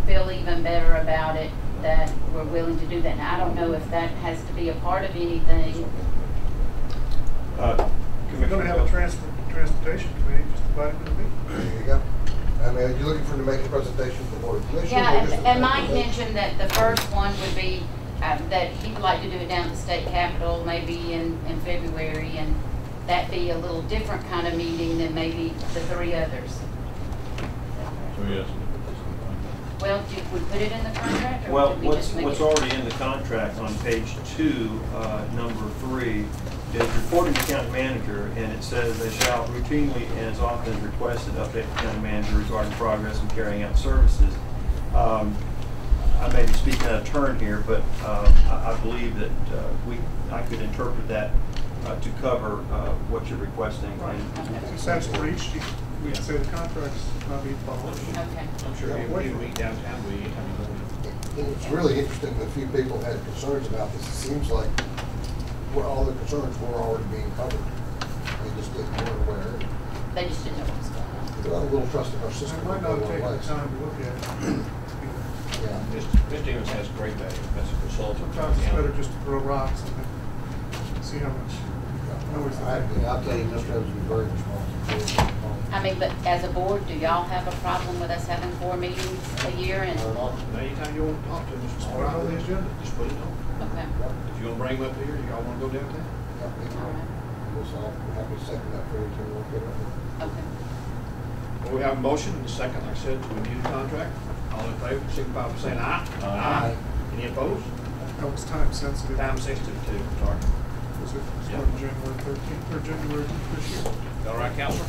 feel even better about it that we're willing to do that. Now, I don't know if that has to be a part of anything. We're going to have a transportation committee, just invite them to the meeting. There you go. I mean, are you looking for to make a presentation to the Board of Commissioners? Yeah, and Mike mentioned that the first one would be that he'd like to do it down at the state capitol, maybe in February, and that be a little different kind of meeting than maybe the 3 others. So yes. Well, did we put it in the contract? Or Well, did we just make what's it? already in the contract on page 2, number 3, is reporting to county manager, and it says they shall routinely and as often as requested update the county manager regarding progress in carrying out services. I may be speaking out of turn here, but I believe that I could interpret that to cover what you're requesting. Right. In sense for each, we can say the contract's not being followed. Okay. I'm sure we meet downtown, It's really interesting that a few people had concerns about this. It seems like all the concerns were already being covered. They just weren't aware. They just didn't know what was going on. They're not a little trust in our system. It might not take the time to look at it. Yeah. Mr. Stevens has great value as a consultant. Sometimes it's better just to throw rocks and then see how much noise they make. I'll tell you, Mr. Evans would be very responsible. I mean, but as a board, do y'all have a problem with us having 4 meetings a year? And Anytime you want to talk to them, just put it on the agenda. Just put it on. okay. If you want to bring them up here, y'all want to go downtown? Yeah, I'm happy to second that for you to work it out. Okay. Well, we have a motion and a second, like I said, to review the contract. All in favor, signify by saying aye. Aye. Any opposed? That was time sensitive. Time sensitive too, sorry. Was it started January 13th or January this year? All right, Counselor?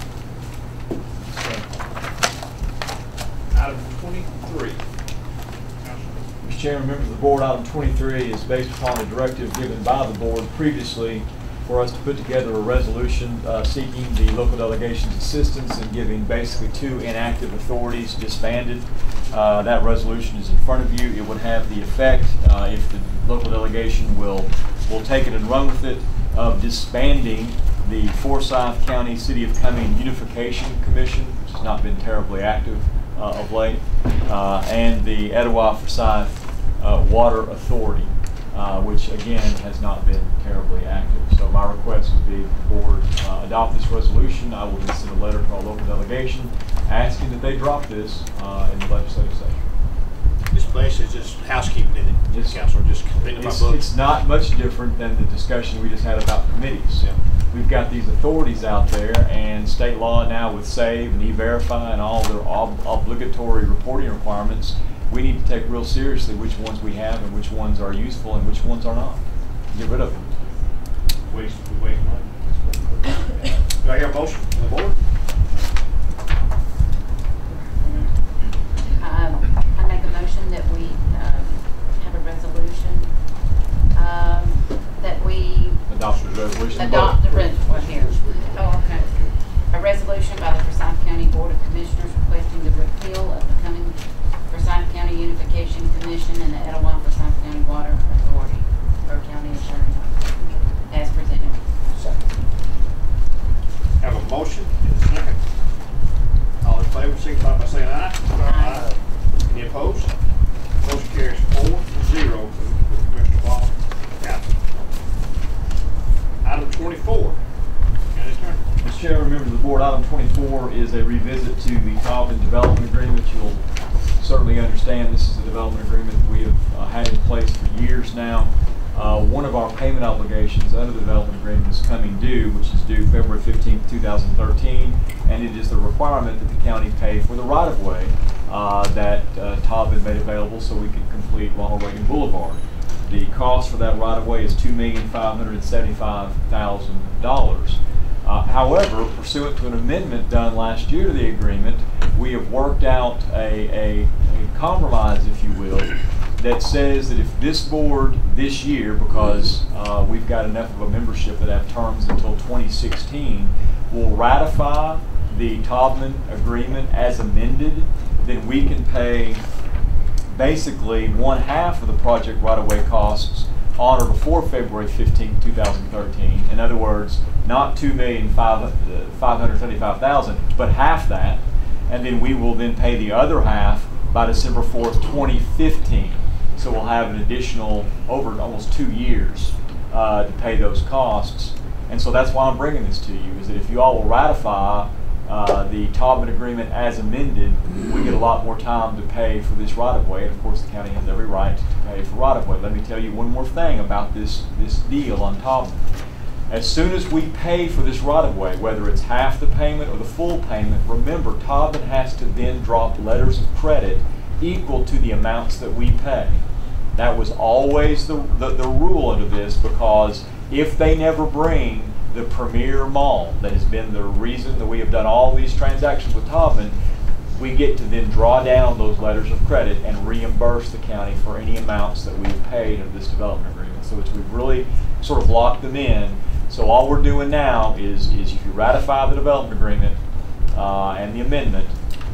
Item 23. Mr. Chairman, members of the board, item 23 is based upon a directive given by the board previously for us to put together a resolution seeking the local delegation's assistance in giving basically 2 inactive authorities disbanded. That resolution is in front of you. It would have the effect, if the local delegation will take it and run with it, of disbanding the Forsyth County City of Cumming Unification Commission, which has not been terribly active of late, and the Etowah Forsyth Water Authority, which again has not been terribly active. So my request would be the board adopt this resolution. I will then send a letter to our local delegation asking that they drop this in the legislative session. This place is just housekeeping, isn't it? Yes, Counselor, just cleaning my books. It's not much different than the discussion we just had about committees. Yeah. We've got these authorities out there, and state law now with SAVE and E-Verify and all their obligatory reporting requirements, we need to take real seriously which ones we have and which ones are useful and which ones are not. Get rid of them. Waste money. Do I hear a motion from the board? I make a motion that we have a resolution that we Adopt the resolution. adopt the resolution here. Oh, okay. A resolution by the Forsyth County Board of Commissioners requesting the repeal of the coming Forsyth County Unification Commission and the Etowah Forsyth County Water Authority, or County Attorney, as presented. Have a motion and a second. All in favor, signify by saying aye. Aye. Any opposed? Motion carries 4-0 for Commissioner Ball. Absent. Item 24. County Attorney. Mr. Chairman, members of the board, item 24 is a revisit to the Taubman Development Agreement. You'll certainly understand this is a development agreement we have had in place for years now. One of our payment obligations under the development agreement is coming due, which is due February 15th, 2013, and it is the requirement that the county pay for the right-of-way that Taubman made available so we could complete Ronald Reagan Boulevard. The cost for that right-of-way is $2,575,000. However, pursuant to an amendment done last year to the agreement, we have worked out a compromise, if you will, that says that if this board this year, because we've got enough of a membership that have terms until 2016, will ratify the Taubman agreement as amended, then we can pay basically 1/2 of the project right-of-way costs on or before February 15, 2013. In other words, not $2,575,000, but half that, and then we will then pay the other half by December 4th, 2015. So we'll have an additional over almost 2 years to pay those costs. And so that's why I'm bringing this to you, is that if you all will ratify the Taubman agreement as amended, we get a lot more time to pay for this right-of-way. And of course, the county has every right to pay for right-of-way. Let me tell you one more thing about this deal on Taubman. As soon as we pay for this right-of-way, whether it's half the payment or the full payment, remember, Taubman has to then drop letters of credit equal to the amounts that we pay. That was always the rule under this, because if they never bring the premier mall, that has been the reason that we have done all these transactions with Taubman, we get to then draw down those letters of credit and reimburse the county for any amounts that we've paid under this development agreement. So we've really sort of locked them in. So all we're doing now is if you ratify the development agreement and the amendment,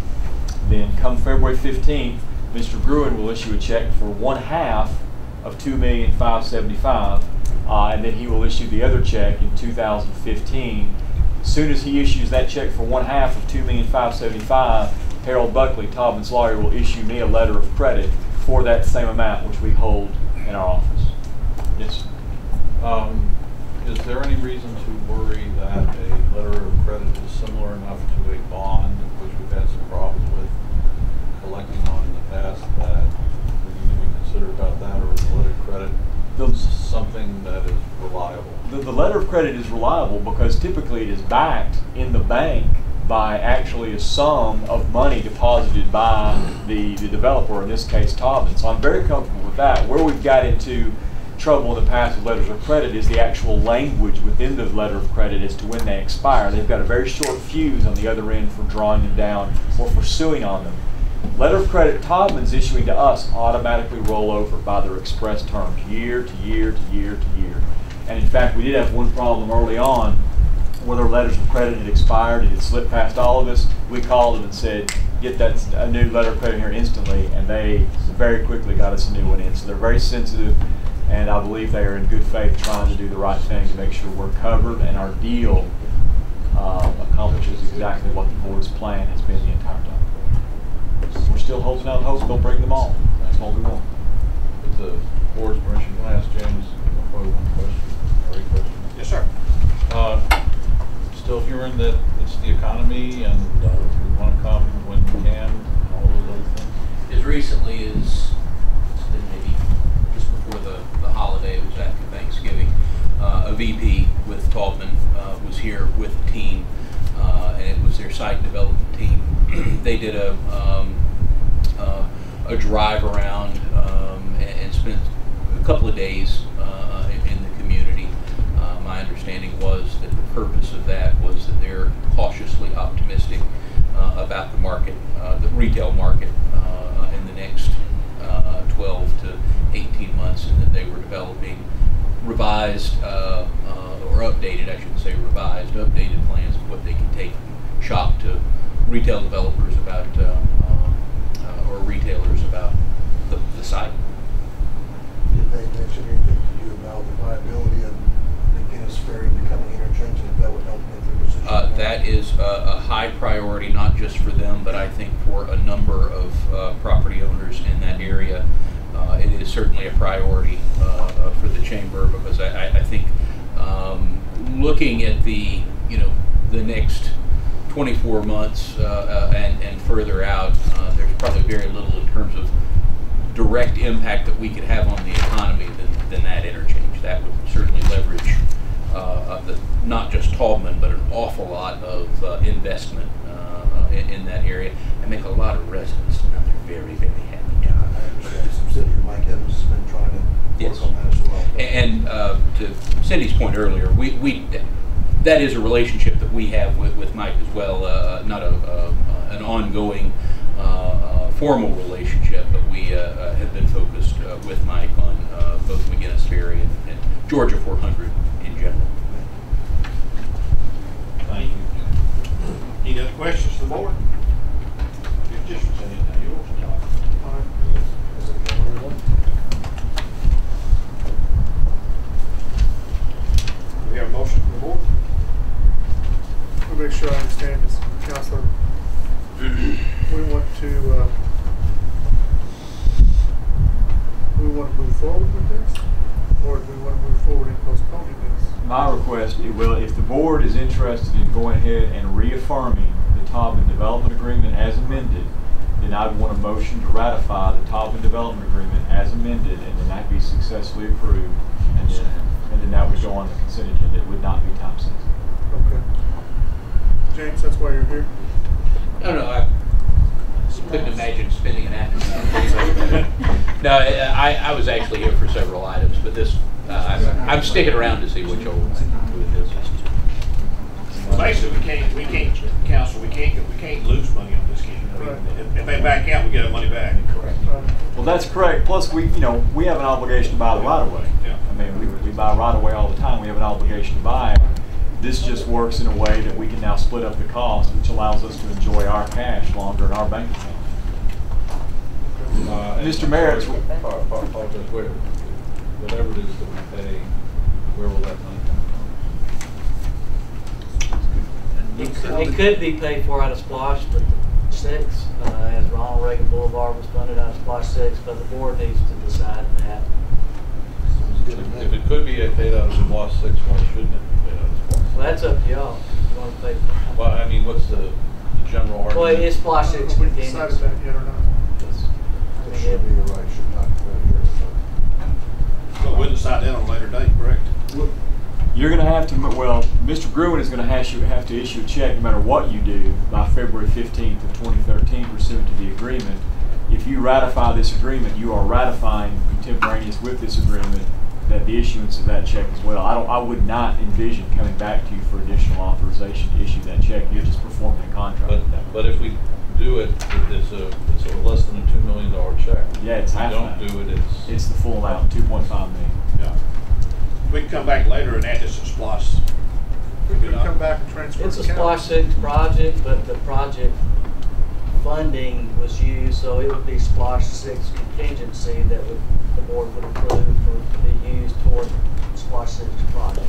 then come February 15th, Mr. Gruen will issue a check for 1/2 of $2,575,000, and then he will issue the other check in 2015. As soon as he issues that check for 1/2 of $2,575,000, Harold Buckley, Taubman's lawyer, will issue me a letter of credit for that same amount, which we hold in our office. Yes, sir. Is there any reason to worry that a letter of credit is similar enough to a bond, which we've had some problems with collecting on in the past, that we need to be considered about that, or is the letter of credit something that is reliable? The letter of credit is reliable because typically it is backed in the bank by actually a sum of money deposited by the developer, in this case Taubman. So I'm very comfortable with that. Where we've got into trouble in the past with letters of credit is the actual language within the letter of credit as to when they expire. They've got a very short fuse on the other end for drawing them down or for suing on them. Letter of credit Taubman's issuing to us automatically roll over by their express terms, year to year to year to year. And in fact, we did have one problem early on where their letters of credit had expired. It had slipped past all of us. We called them and said, get a new letter of credit here instantly, and they very quickly got us a new one in. So they're very sensitive, and I believe they are in good faith trying to do the right thing to make sure we're covered and our deal accomplishes exactly what the board's plan has been the entire time. We're still holding out hope they'll bring them all. That's what we want. With the board's permission, can I ask James one question or a question? Yes, sir. Still hearing that it's the economy and we want to come when we can, and all of those other things? As recently as it's been maybe just before the holiday, it was after Thanksgiving, a VP with Taubman was here with the team, and it was their site development team. They did a drive around and spent a couple of days in the community. My understanding was that the purpose of that was that they're cautiously optimistic about the market, the retail market, in the next 12 to 18 months, and that they were developing revised or updated, I shouldn't say revised, updated plans of what they can take and shop to retail developers about, or retailers about the site. Did they mention anything to you about the viability of the Guinness Ferry becoming interchange, and if that would help with their decision? That is a high priority, not just for them, but I think for a number of property owners in that area. It is certainly a priority for the chamber, because I think looking at the next 24 months and further out, there's probably very little in terms of direct impact that we could have on the economy than that interchange. That would certainly leverage not just Taubman, but an awful lot of investment in that area, and make a lot of residents another very, very happy job. I understand some city, Mike Evans has been trying to work on that as well. And to Cindy's point earlier, that is a relationship that we have with Mike as well, not an ongoing formal relationship, but we have been focused with Mike on both McGinnis Ferry and Georgia 400 in general. Thank you. Any other questions for the board? Your district's anything you want to talk about? We have a motion from the board. I'll make sure I understand this, Counselor. We want to my request, if the board is interested in going ahead and reaffirming the Taubman Development Agreement as amended, then I'd want a motion to ratify the Taubman Development Agreement as amended, and then that be successfully approved, and then that would go on the consent agenda. It would not be time sensitive. Okay. James, that's why you're here? No, I couldn't imagine spending an afternoon. No, I was actually here for several items, but this, I'm sticking around to see what y'all will do with this. Basically, we can't lose money on this game. I mean, if they back out, we get our money back. Correct. Well, that's correct. Plus, we have an obligation to buy the right of way. Yeah. I mean, we buy right of way all the time. We have an obligation to buy it. This just works in a way that we can now split up the cost, which allows us to enjoy our cash longer in our bank account. Mr. Merritt's. Whatever it is that we pay, where will that money come from? It could be paid for out of Splosh, but 6, as Ronald Reagan Boulevard was funded out of Splosh 6, but the board needs to decide that. If it could be paid out of Splosh 6, why shouldn't it be paid out of Splosh? Well, that's up to y'all. You want to pay for it. Well, I mean, what's the general argument? Well, it's Splosh 6 Have we contingency. decided that yet or not? It should be the right, should not be here. But we'll decide that on a later date, correct? You're going to have to, well, Mr. Gruen is going to have to issue a check no matter what you do by February 15th of 2013 pursuant to the agreement. If you ratify this agreement, you are ratifying contemporaneous with this agreement that the issuance of that check as well. I would not envision coming back to you for additional authorization to issue that check. You're just performing a contract. But if we do it, it's a less than a $2 million check. Yeah, it's half that. If we don't do it, it's the full amount, 2.5 million. Yeah. We can come back later and add this to SPLOST. We can come back and transfer. It's a Splosh 6 project, but the project funding was used, so it would be Splosh 6 contingency that the board would approve to be used toward Splosh 6 project.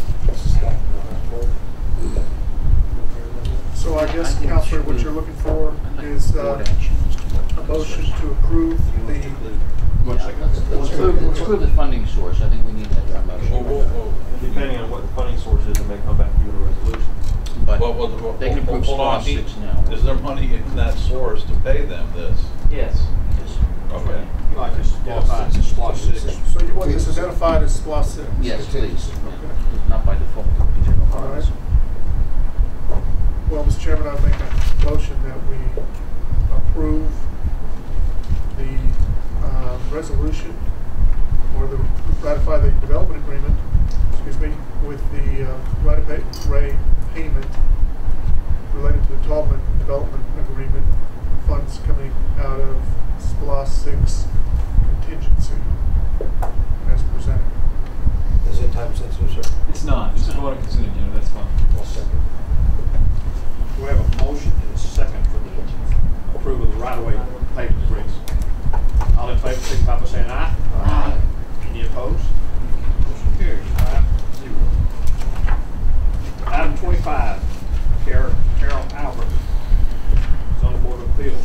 So I guess, Counselor, what you're looking for is a motion to approve Approve the funding source. I think we need that motion. Depending on what the funding source is, it may come back to you with a resolution. But they can approve Splosh 6 now. Is there money in that source to pay them this? Yes. Okay. Like this identified as SPLOST 6. So you want this identified as SPLOST 6? Yes, please. Okay. Not by default. All right. Well, Mr. Chairman, I make a motion that we approve the resolution or ratify the development agreement, with the right of way payment related to the Taubman development agreement, funds coming out of SPLOST 6 contingency as presented. Is it time sensitive, sir? It's not. It's going to consent agenda. That's fine. I'll second. We have a motion and a second for the approval of the right-of-way payment agreement. All in favor, signify by saying aye. Aye. Any opposed? Motion carries 5-0. Item 25, Carol Albert, Zoning Board of Appeals.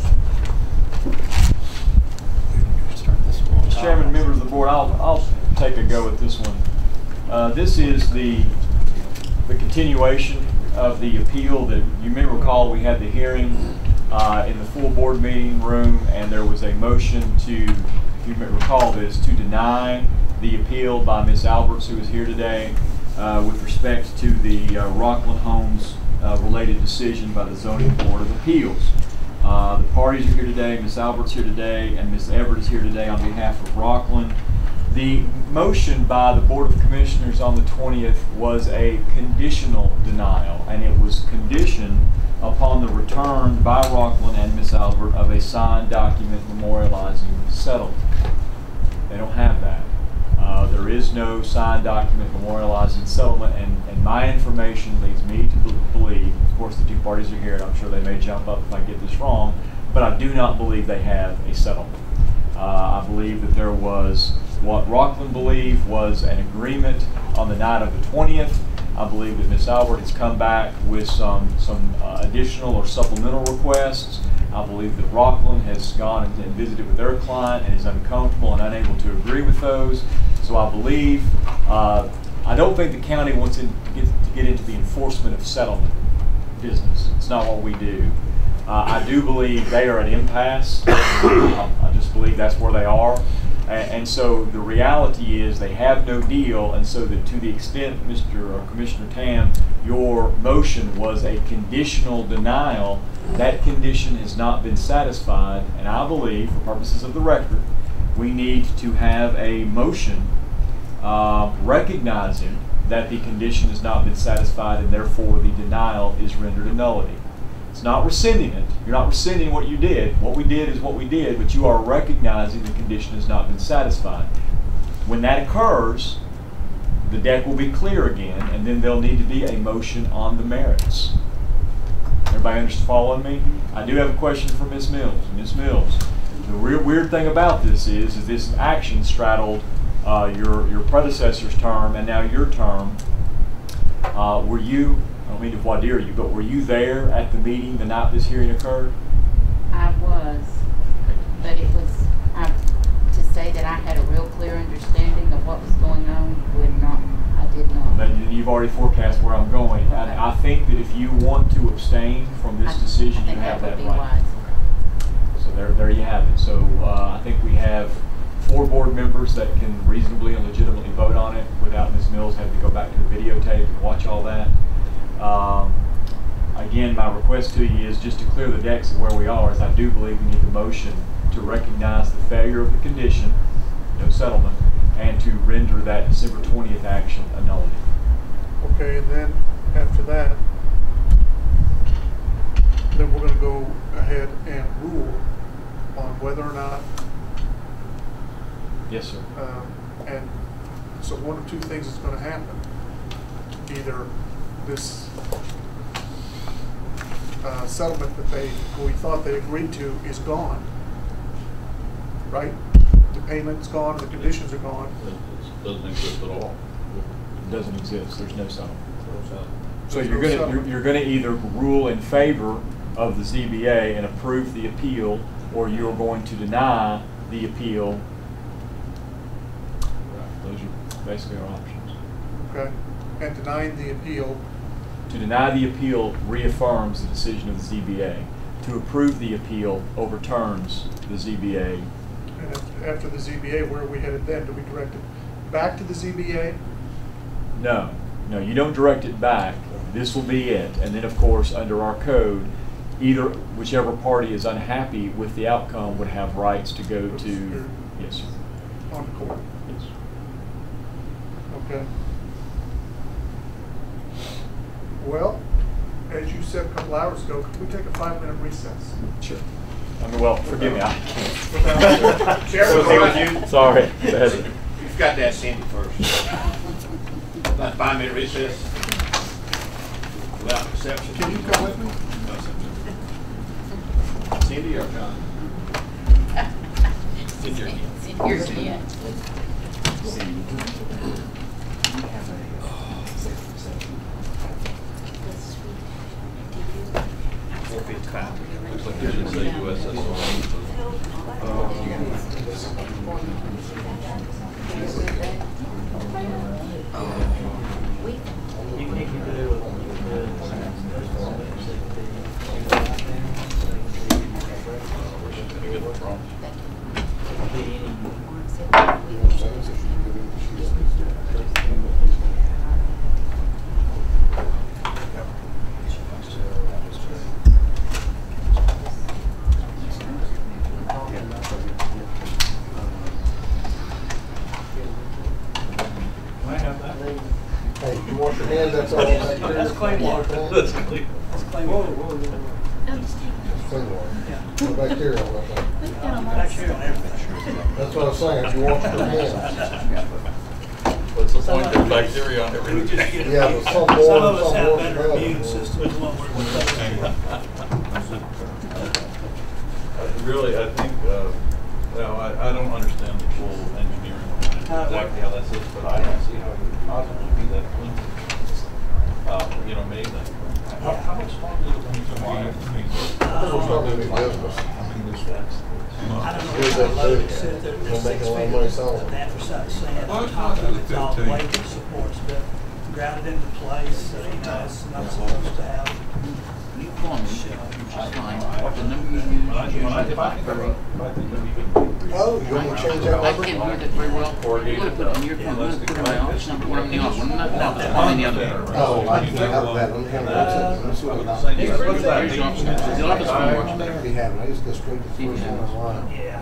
Mr. Chairman, members of the board, I'll take a go at this one. This is the continuation of the appeal that you may recall. We had the hearing in the full board meeting room, and there was a motion to, if you may recall this, to deny the appeal by Ms. Alberts, who is here today, with respect to the Rocklyn Homes related decision by the Zoning Board of Appeals. The parties are here today, Ms. Alberts here today, and Ms. Everett is here today on behalf of Rocklyn. The motion by the Board of Commissioners on the 20th was a conditional denial, and it was conditioned upon the return by Rocklyn and Ms. Albert of a signed document memorializing the settlement. They don't have that. There is no signed document memorializing settlement, and my information leads me to believe, of course the two parties are here and I'm sure they may jump up if I get this wrong, but I do not believe they have a settlement. I believe that there was what Rocklyn believed was an agreement on the night of the 20th. I believe that Ms. Albert has come back with some additional or supplemental requests. I believe that Rocklyn has gone and visited with their client and is uncomfortable and unable to agree with those. So I believe I don't think the county wants to get into the enforcement of settlement business. It's not what we do. I do believe they are at impasse. I just believe that's where they are. And so the reality is they have no deal, and so that to the extent, Commissioner Tam, your motion was a conditional denial, that condition has not been satisfied, and I believe, for purposes of the record, we need to have a motion recognizing that the condition has not been satisfied and therefore the denial is rendered a nullity. It's not rescinding it. You're not rescinding what you did. What we did is what we did, but you are recognizing the condition has not been satisfied. When that occurs, the deck will be clear again, and then there'll need to be a motion on the merits. Everybody following me? I do have a question for Ms. Mills. Ms. Mills, the real weird thing about this is this action straddled your predecessor's term and now your term. Were you, I don't mean to voir dire you, but were you there at the meeting the night this hearing occurred? I was, but it was, to say that I had a real clear understanding of what was going on, I did not. But you've already forecast where I'm going. Okay. I think that if you want to abstain from this decision, you have that right. Wise. So there you have it. So I think we have 4 board members that can reasonably and legitimately vote on it without Ms. Mills having to go back to the videotape and watch all that. Again, my request to you is just to clear the decks of where we are, as I do believe we need the motion to recognize the failure of the condition, no settlement, and to render that December 20th action a nullity. Okay, and then after that, then we're going to go ahead and rule on whether or not. Yes, sir. And so one of 2 things is going to happen. Either this settlement that we thought they agreed to is gone, right? The payment's gone, the conditions are gone. It doesn't exist at all. It doesn't exist. There's no settlement. So There's you're gonna either rule in favor of the ZBA and approve the appeal, or you're going to deny the appeal. Those are basically our options. Okay. And denying the appeal. To deny the appeal reaffirms the decision of the ZBA. To approve the appeal overturns the ZBA. And after the ZBA, where are we headed then? Do we direct it back to the ZBA? No, you don't direct it back. This will be it. And then, of course, under our code, whichever party is unhappy with the outcome would have rights to go to, yes, sir. On court. Yes. Okay. Well, as you said a couple hours ago, could we take a 5-minute recess? Sure. Well, forgive me. I can't. Chairman, sorry. You've got to ask Cindy first. About 5-minute recess. Without exception. Can you come with me? Cindy or John? It's your kid. Looks like it should say USSR. Hey, you wash your hands, that's all. That's clean water. That's clean. That's clean water. Clean water. No bacteria on that thing. Bacteria on everything. That's what I'm saying, if you wash your hands. What's the point? There's bacteria on everything. Yeah, but some more, Some of us some have more. better immune systems than what Really, I think, well, I don't understand the full engineering on that, exactly how that sits, but I don't see how it could possibly be that clean. You know, amazing. How much fun is it when you come on? We're starting a new business. I don't know Here's how that low food. it sit there. We're making a lot of money selling. That for sand on top of it's all weighted support. carports, but grounded into place, so you know it's not supposed to have. You call me, which is fine. The number you use is usually the Blackberry. Oh, you want me to change that I number? can't hear that very well. We're going to put it in your phone. We're going to put it in my office number. We're in the office. Not one in the other. Oh, I can't have that. Let me have that. Let me see what Here's the office number. The office phone works better. We have it. I just go straight to the first one online. Yeah.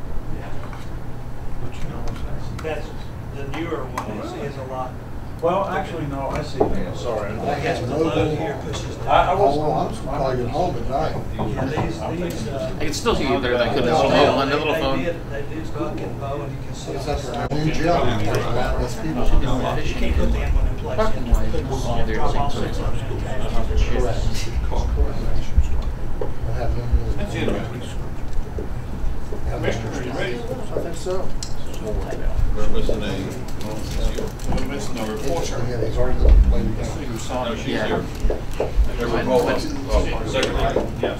That's, the newer one is a lot. Well, actually, no, I see. Sorry. I have The no load here pushes down. I was. I'm just probably at home at night. Yeah, these, I can still see you there. That could have little phone. They do buck and bow, and you can see. Except for my new gym, I'm talking about less people. You can't put the end one in place. Parking wise, yeah, they're the same size. I have no new. That's interesting. Commissioners, are you ready? I think so. We're missing a. We're missing a report. Yeah, they've already played it down. See who signed No, it. she's Yeah. here. There's a call. Secretary. Yeah.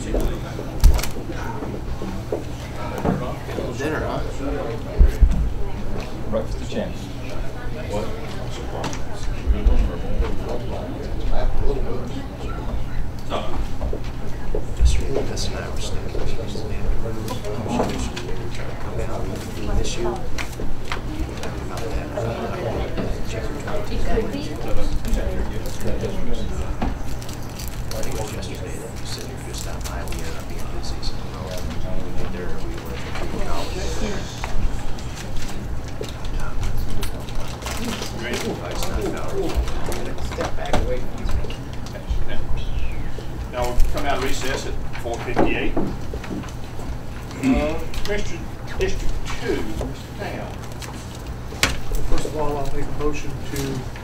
Dinner, huh? Breakfast of champions. What? This and I were standing this issue. About that. I think it was yesterday that you said you were just out by. We ended up being busy, so we were there. We were at the college. Step back away from these. Now we'll come out of recess at 4:58. Commissioner District 2, Mr. Tam. First of all, I'll make a motion to,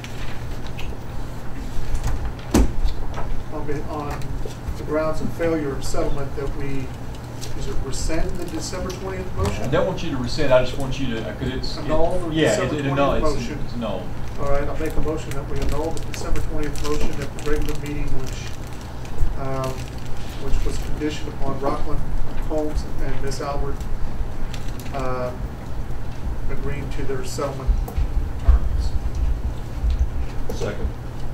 on the grounds of failure of settlement, that we, is it rescind the December 20th motion? I don't want you to rescind, I just want you to, because it's. Annul the Yeah, December it 20th annuls, motion. it's null. All right, I'll make a motion that we annul the December 20th motion at the regular meeting, which was conditioned upon Rocklyn, Holmes, and Ms. Albert agreeing to their settlement terms. Second.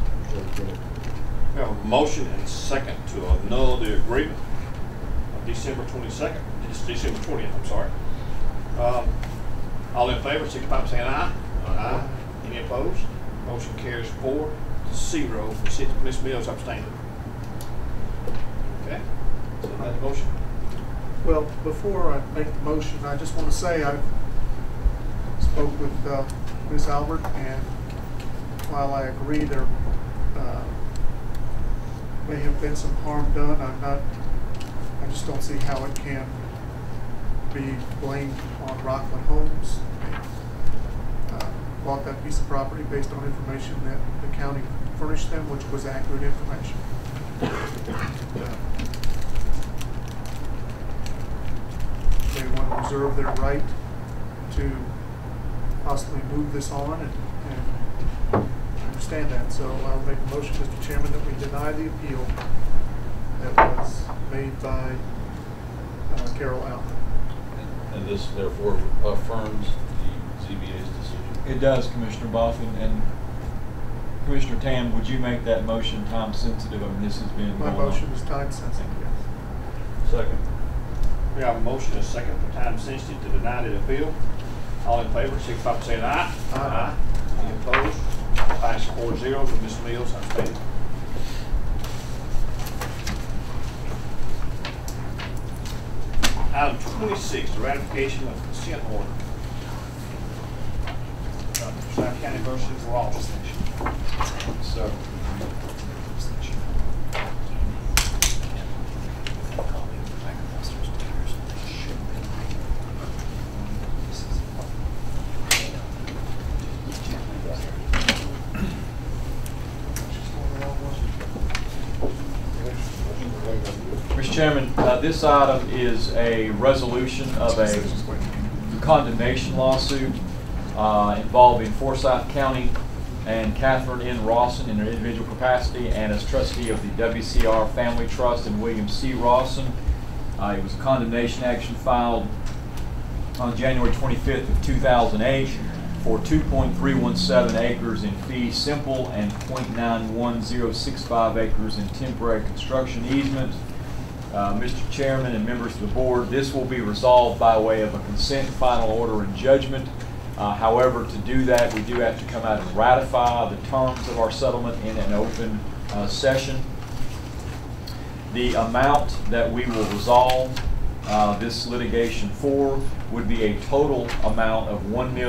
We have a motion and a second to annul the agreement of December 22nd. It's December 20th, I'm sorry. All in favor, signify by saying aye. Aye. Any opposed? Motion carries 4-0 for Ms. Mills abstaining. Okay. So that motion. Well, before I make the motion, I just want to say I spoke with Ms. Albert, and while I agree there may have been some harm done, I just don't see how it can be blamed on Rocklyn Homes. Bought that piece of property based on information that the county furnished them, which was accurate information. They want to reserve their right to possibly move this on, and I understand that. So I'll make a motion, Mr. Chairman, that we deny the appeal that was made by Carol Allen. And this therefore affirms the ZBA's decision. It does, Commissioner Botham, and Commissioner Tam, would you make that motion time sensitive? I mean, this has been My going motion on. is time sensitive, yes. Second. We have a motion and a second for time sensitive to deny the appeal. All in favor, signify by saying aye. Aye. Any opposed? Pass 4-0 for Ms. Mills abstaining. Item 26, the ratification of consent order. Forsyth County versus Rocklyn. So, Mr. Chairman, this item is a resolution of a condemnation lawsuit involving Forsyth County and Catherine N. Rawson in their individual capacity and as trustee of the WCR Family Trust and William C. Rawson. It was a condemnation action filed on January 25th of 2008. for 2.317 acres in fee simple and 0.91065 acres in temporary construction easement. Mr. Chairman and members of the board, this will be resolved by way of a consent, final order, and judgment. However, to do that, we do have to come out and ratify the terms of our settlement in an open session. The amount that we will resolve this litigation for would be a total amount of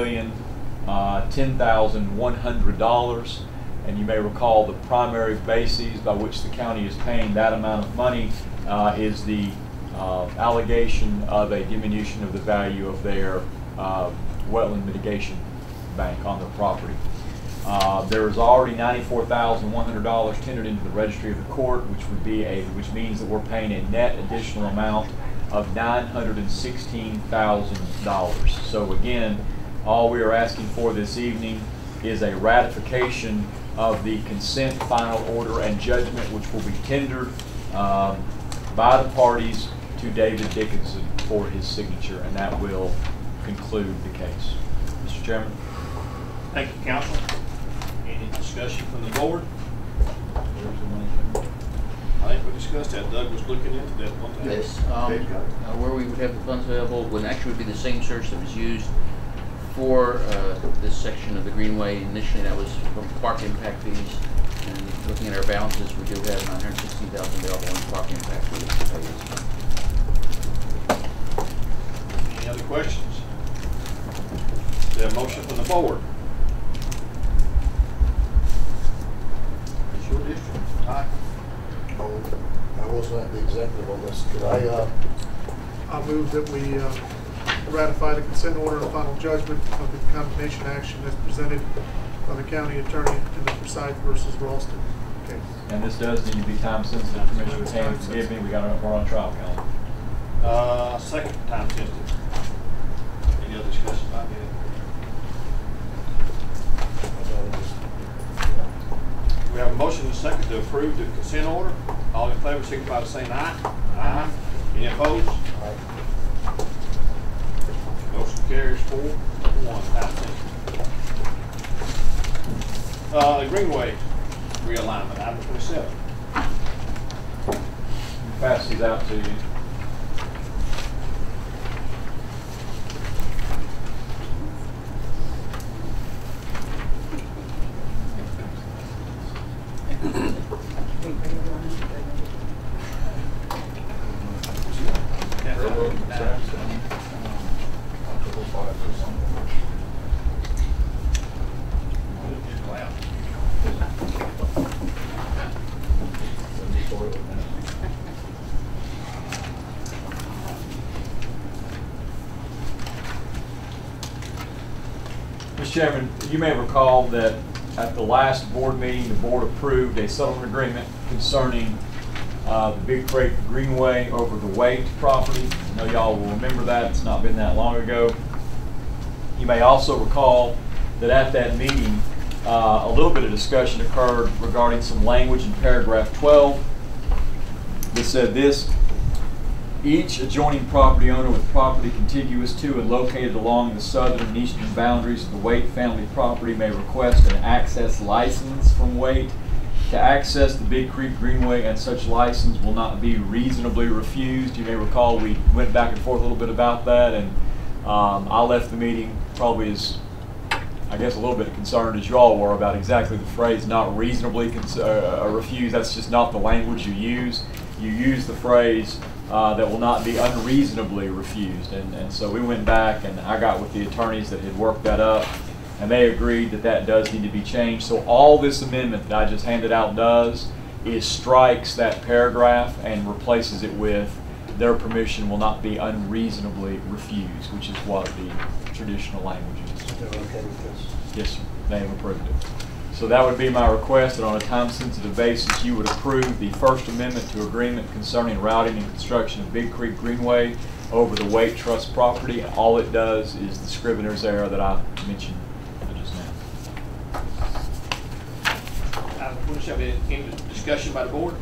$1,010,100. And you may recall the primary bases by which the county is paying that amount of money is the allegation of a diminution of the value of their wetland mitigation bank on their property. There is already $94,100 tendered into the registry of the court, which means that we're paying a net additional amount of $916,000. So again, all we are asking for this evening is a ratification of the consent, final order, and judgment, which will be tendered by the parties to David Dickinson for his signature, and that will conclude the case. Mr. Chairman. Thank you, Council. Any discussion from the board? I think we discussed that. Doug was looking into that one time. Yes. Where we would have the funds available would actually be the same source that was used for this section of the Greenway. Initially, that was from park impact fees. And looking at our balances, we do have $916,000 available in park impact fees. Any other questions? Is there a motion from the board? It's your district. Aye. Oh, I wasn't at the executive on this. Could I move that we ratify the consent order and final judgment of the condemnation action as presented by the county attorney in the Forsyth versus Ralston case. And this does need to be time sensitive. Commissioner Tam, forgive me, we're on trial calendar. Second time sensitive. Any other discussion about that? We have a motion and a second to approve the consent order. All in favor, signify by saying aye. Aye. Any opposed? Aye. Motion carries 4-1. The Greenway realignment, item 27. Pass these out to you. Mr. Chairman, you may recall that at the last board meeting, the board approved a settlement agreement concerning the Big Creek Greenway over the Waite property. I know y'all will remember that. It's not been that long ago. You may also recall that at that meeting, a little bit of discussion occurred regarding some language in paragraph 12 that said this: each adjoining property owner with property contiguous to and located along the southern and eastern boundaries of the Waite family property may request an access license from Waite to access the Big Creek Greenway, and such license will not be reasonably refused. You may recall we went back and forth a little bit about that, and I left the meeting probably as, I guess, a little bit concerned as you all were about exactly the phrase "not reasonably refused." That's just not the language you use. You use the phrase that will not be unreasonably refused. And so we went back and I got with the attorneys that had worked that up, and they agreed that that does need to be changed. So all this amendment that I just handed out does is strikes that paragraph and replaces it with their permission will not be unreasonably refused, which is what the traditional language is. They're okay with this? Yes, sir. They have approved it. So that would be my request, that on a time-sensitive basis you would approve the First Amendment to agreement concerning routing and construction of Big Creek Greenway over the Waite Trust property. All it does is the scrivener's error that I mentioned just now. Any discussion by the board?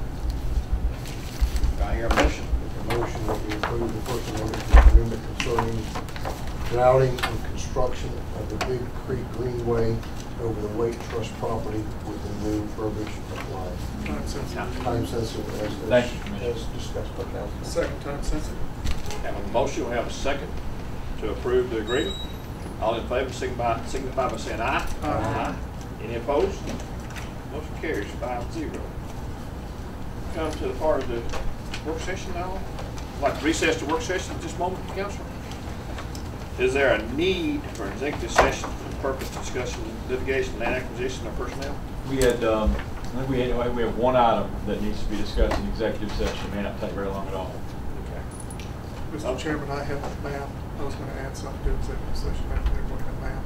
Do I hear a motion? A motion that we approve the First Amendment to agreement concerning routing and construction of the Big Creek Greenway over the Wake Trust property with the new verbiage applied. Time sensitive. Time sensitive Thank you, Commissioner. as discussed by council. Second time sensitive. Have a motion, we have a second to approve the agreement. All in favor, signify by saying aye. Aye. Any opposed? Motion carries 5-0. Come to the part of the work session now. I'd like to recess the work session at this moment, Council. Is there a need for an executive session for the purpose of discussing litigation, land acquisition, or personnel? We had, I think we have one item that needs to be discussed in executive session. It may not take very long at all. Mr. Chairman, I have a map. I was going to add something to executive session after they're looking at map.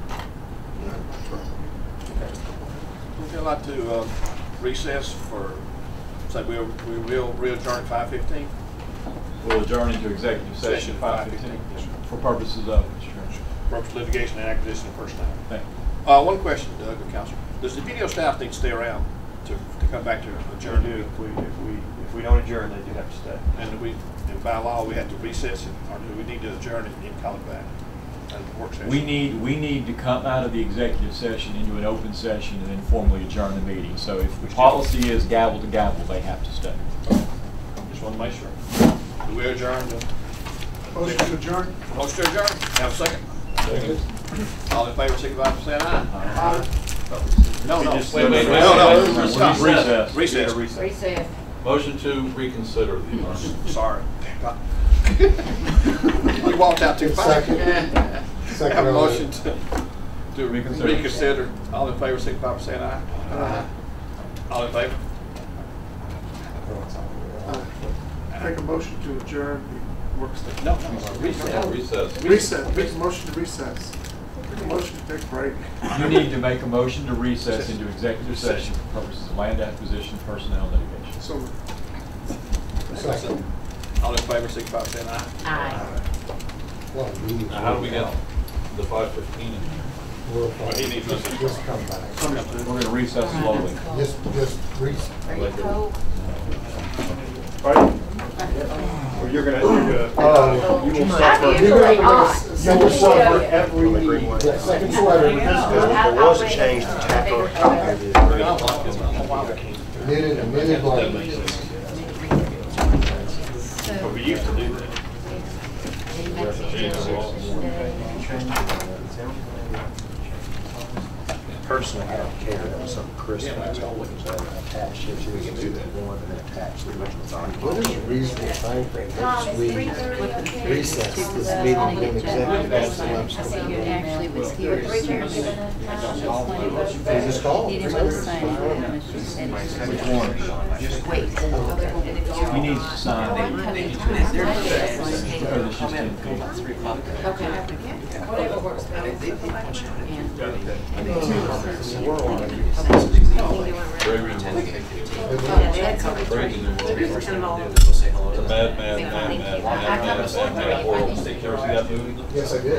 Okay, I'd like to recess for, say we will adjourn at 5:15. We'll adjourn into executive session at 5:15 for purposes of, Mr. Chairman. Purpose of litigation and acquisition of personnel. Thank you. One question, Doug, and Council. Does the video staff need to stay around to come back to adjourn? They do. If we don't adjourn, they do have to stay. And by law, we have to recess it, or do we need to adjourn it and call it back? Work session? We need to come out of the executive session into an open session and then formally adjourn the meeting. So if the policy is gavel to gavel, they have to stay. Just want to make sure. Do we adjourn? Motion to adjourn. Motion to adjourn. Have a second. Second. All in favor, signify by saying aye. Aye. No. Recess. Recess. Motion to reconsider the motion. Sorry. You walked out too fast. Second. Have a motion to reconsider. All in favor, signify by saying aye. Aye. All in favor? Make a motion to adjourn the work session. No. Recess. Make a motion to recess. Make a motion to take a break. You need to make a motion to recess into executive session for purposes of land acquisition, personnel, litigation. So. Second. All in favor, signify by saying aye. Aye. How do we get the 5:15 in here? We'll He needs to just come back. We're going to recess slowly. Just recess. Or you're gonna You will suffer. You're going to suffer every second sweater. There was a change to tackle. Knitted blanket. But we used to do that. Personally, I don't care. That was something Chris was attached to. We can do that one and then attach the original document. What is a reasonable time frame that we recess this meeting in executive session? Actually was here. Just call. He didn't sign it. Wait. He needs to sign. Okay. Whatever works better. Yes, I did.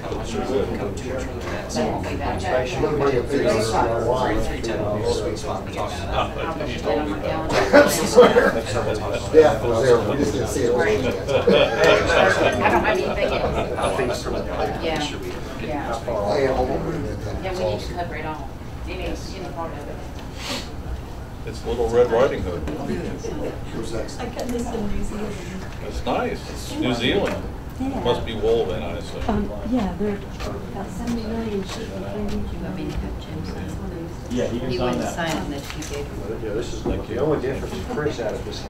Yeah, I was there. We just didn't see it. I don't have anything else. Yeah. Yeah, we need to cover it all. Any part of it. It's Little Red Riding Hood. I got this in New Zealand. It's nice. It's New Zealand. Yeah. Must be wool then, I assume. Yeah, they're about 70 million sheep. Yeah, he can sign that. Sign it that you gave him. Yeah, this is like the only difference is Chris out of this.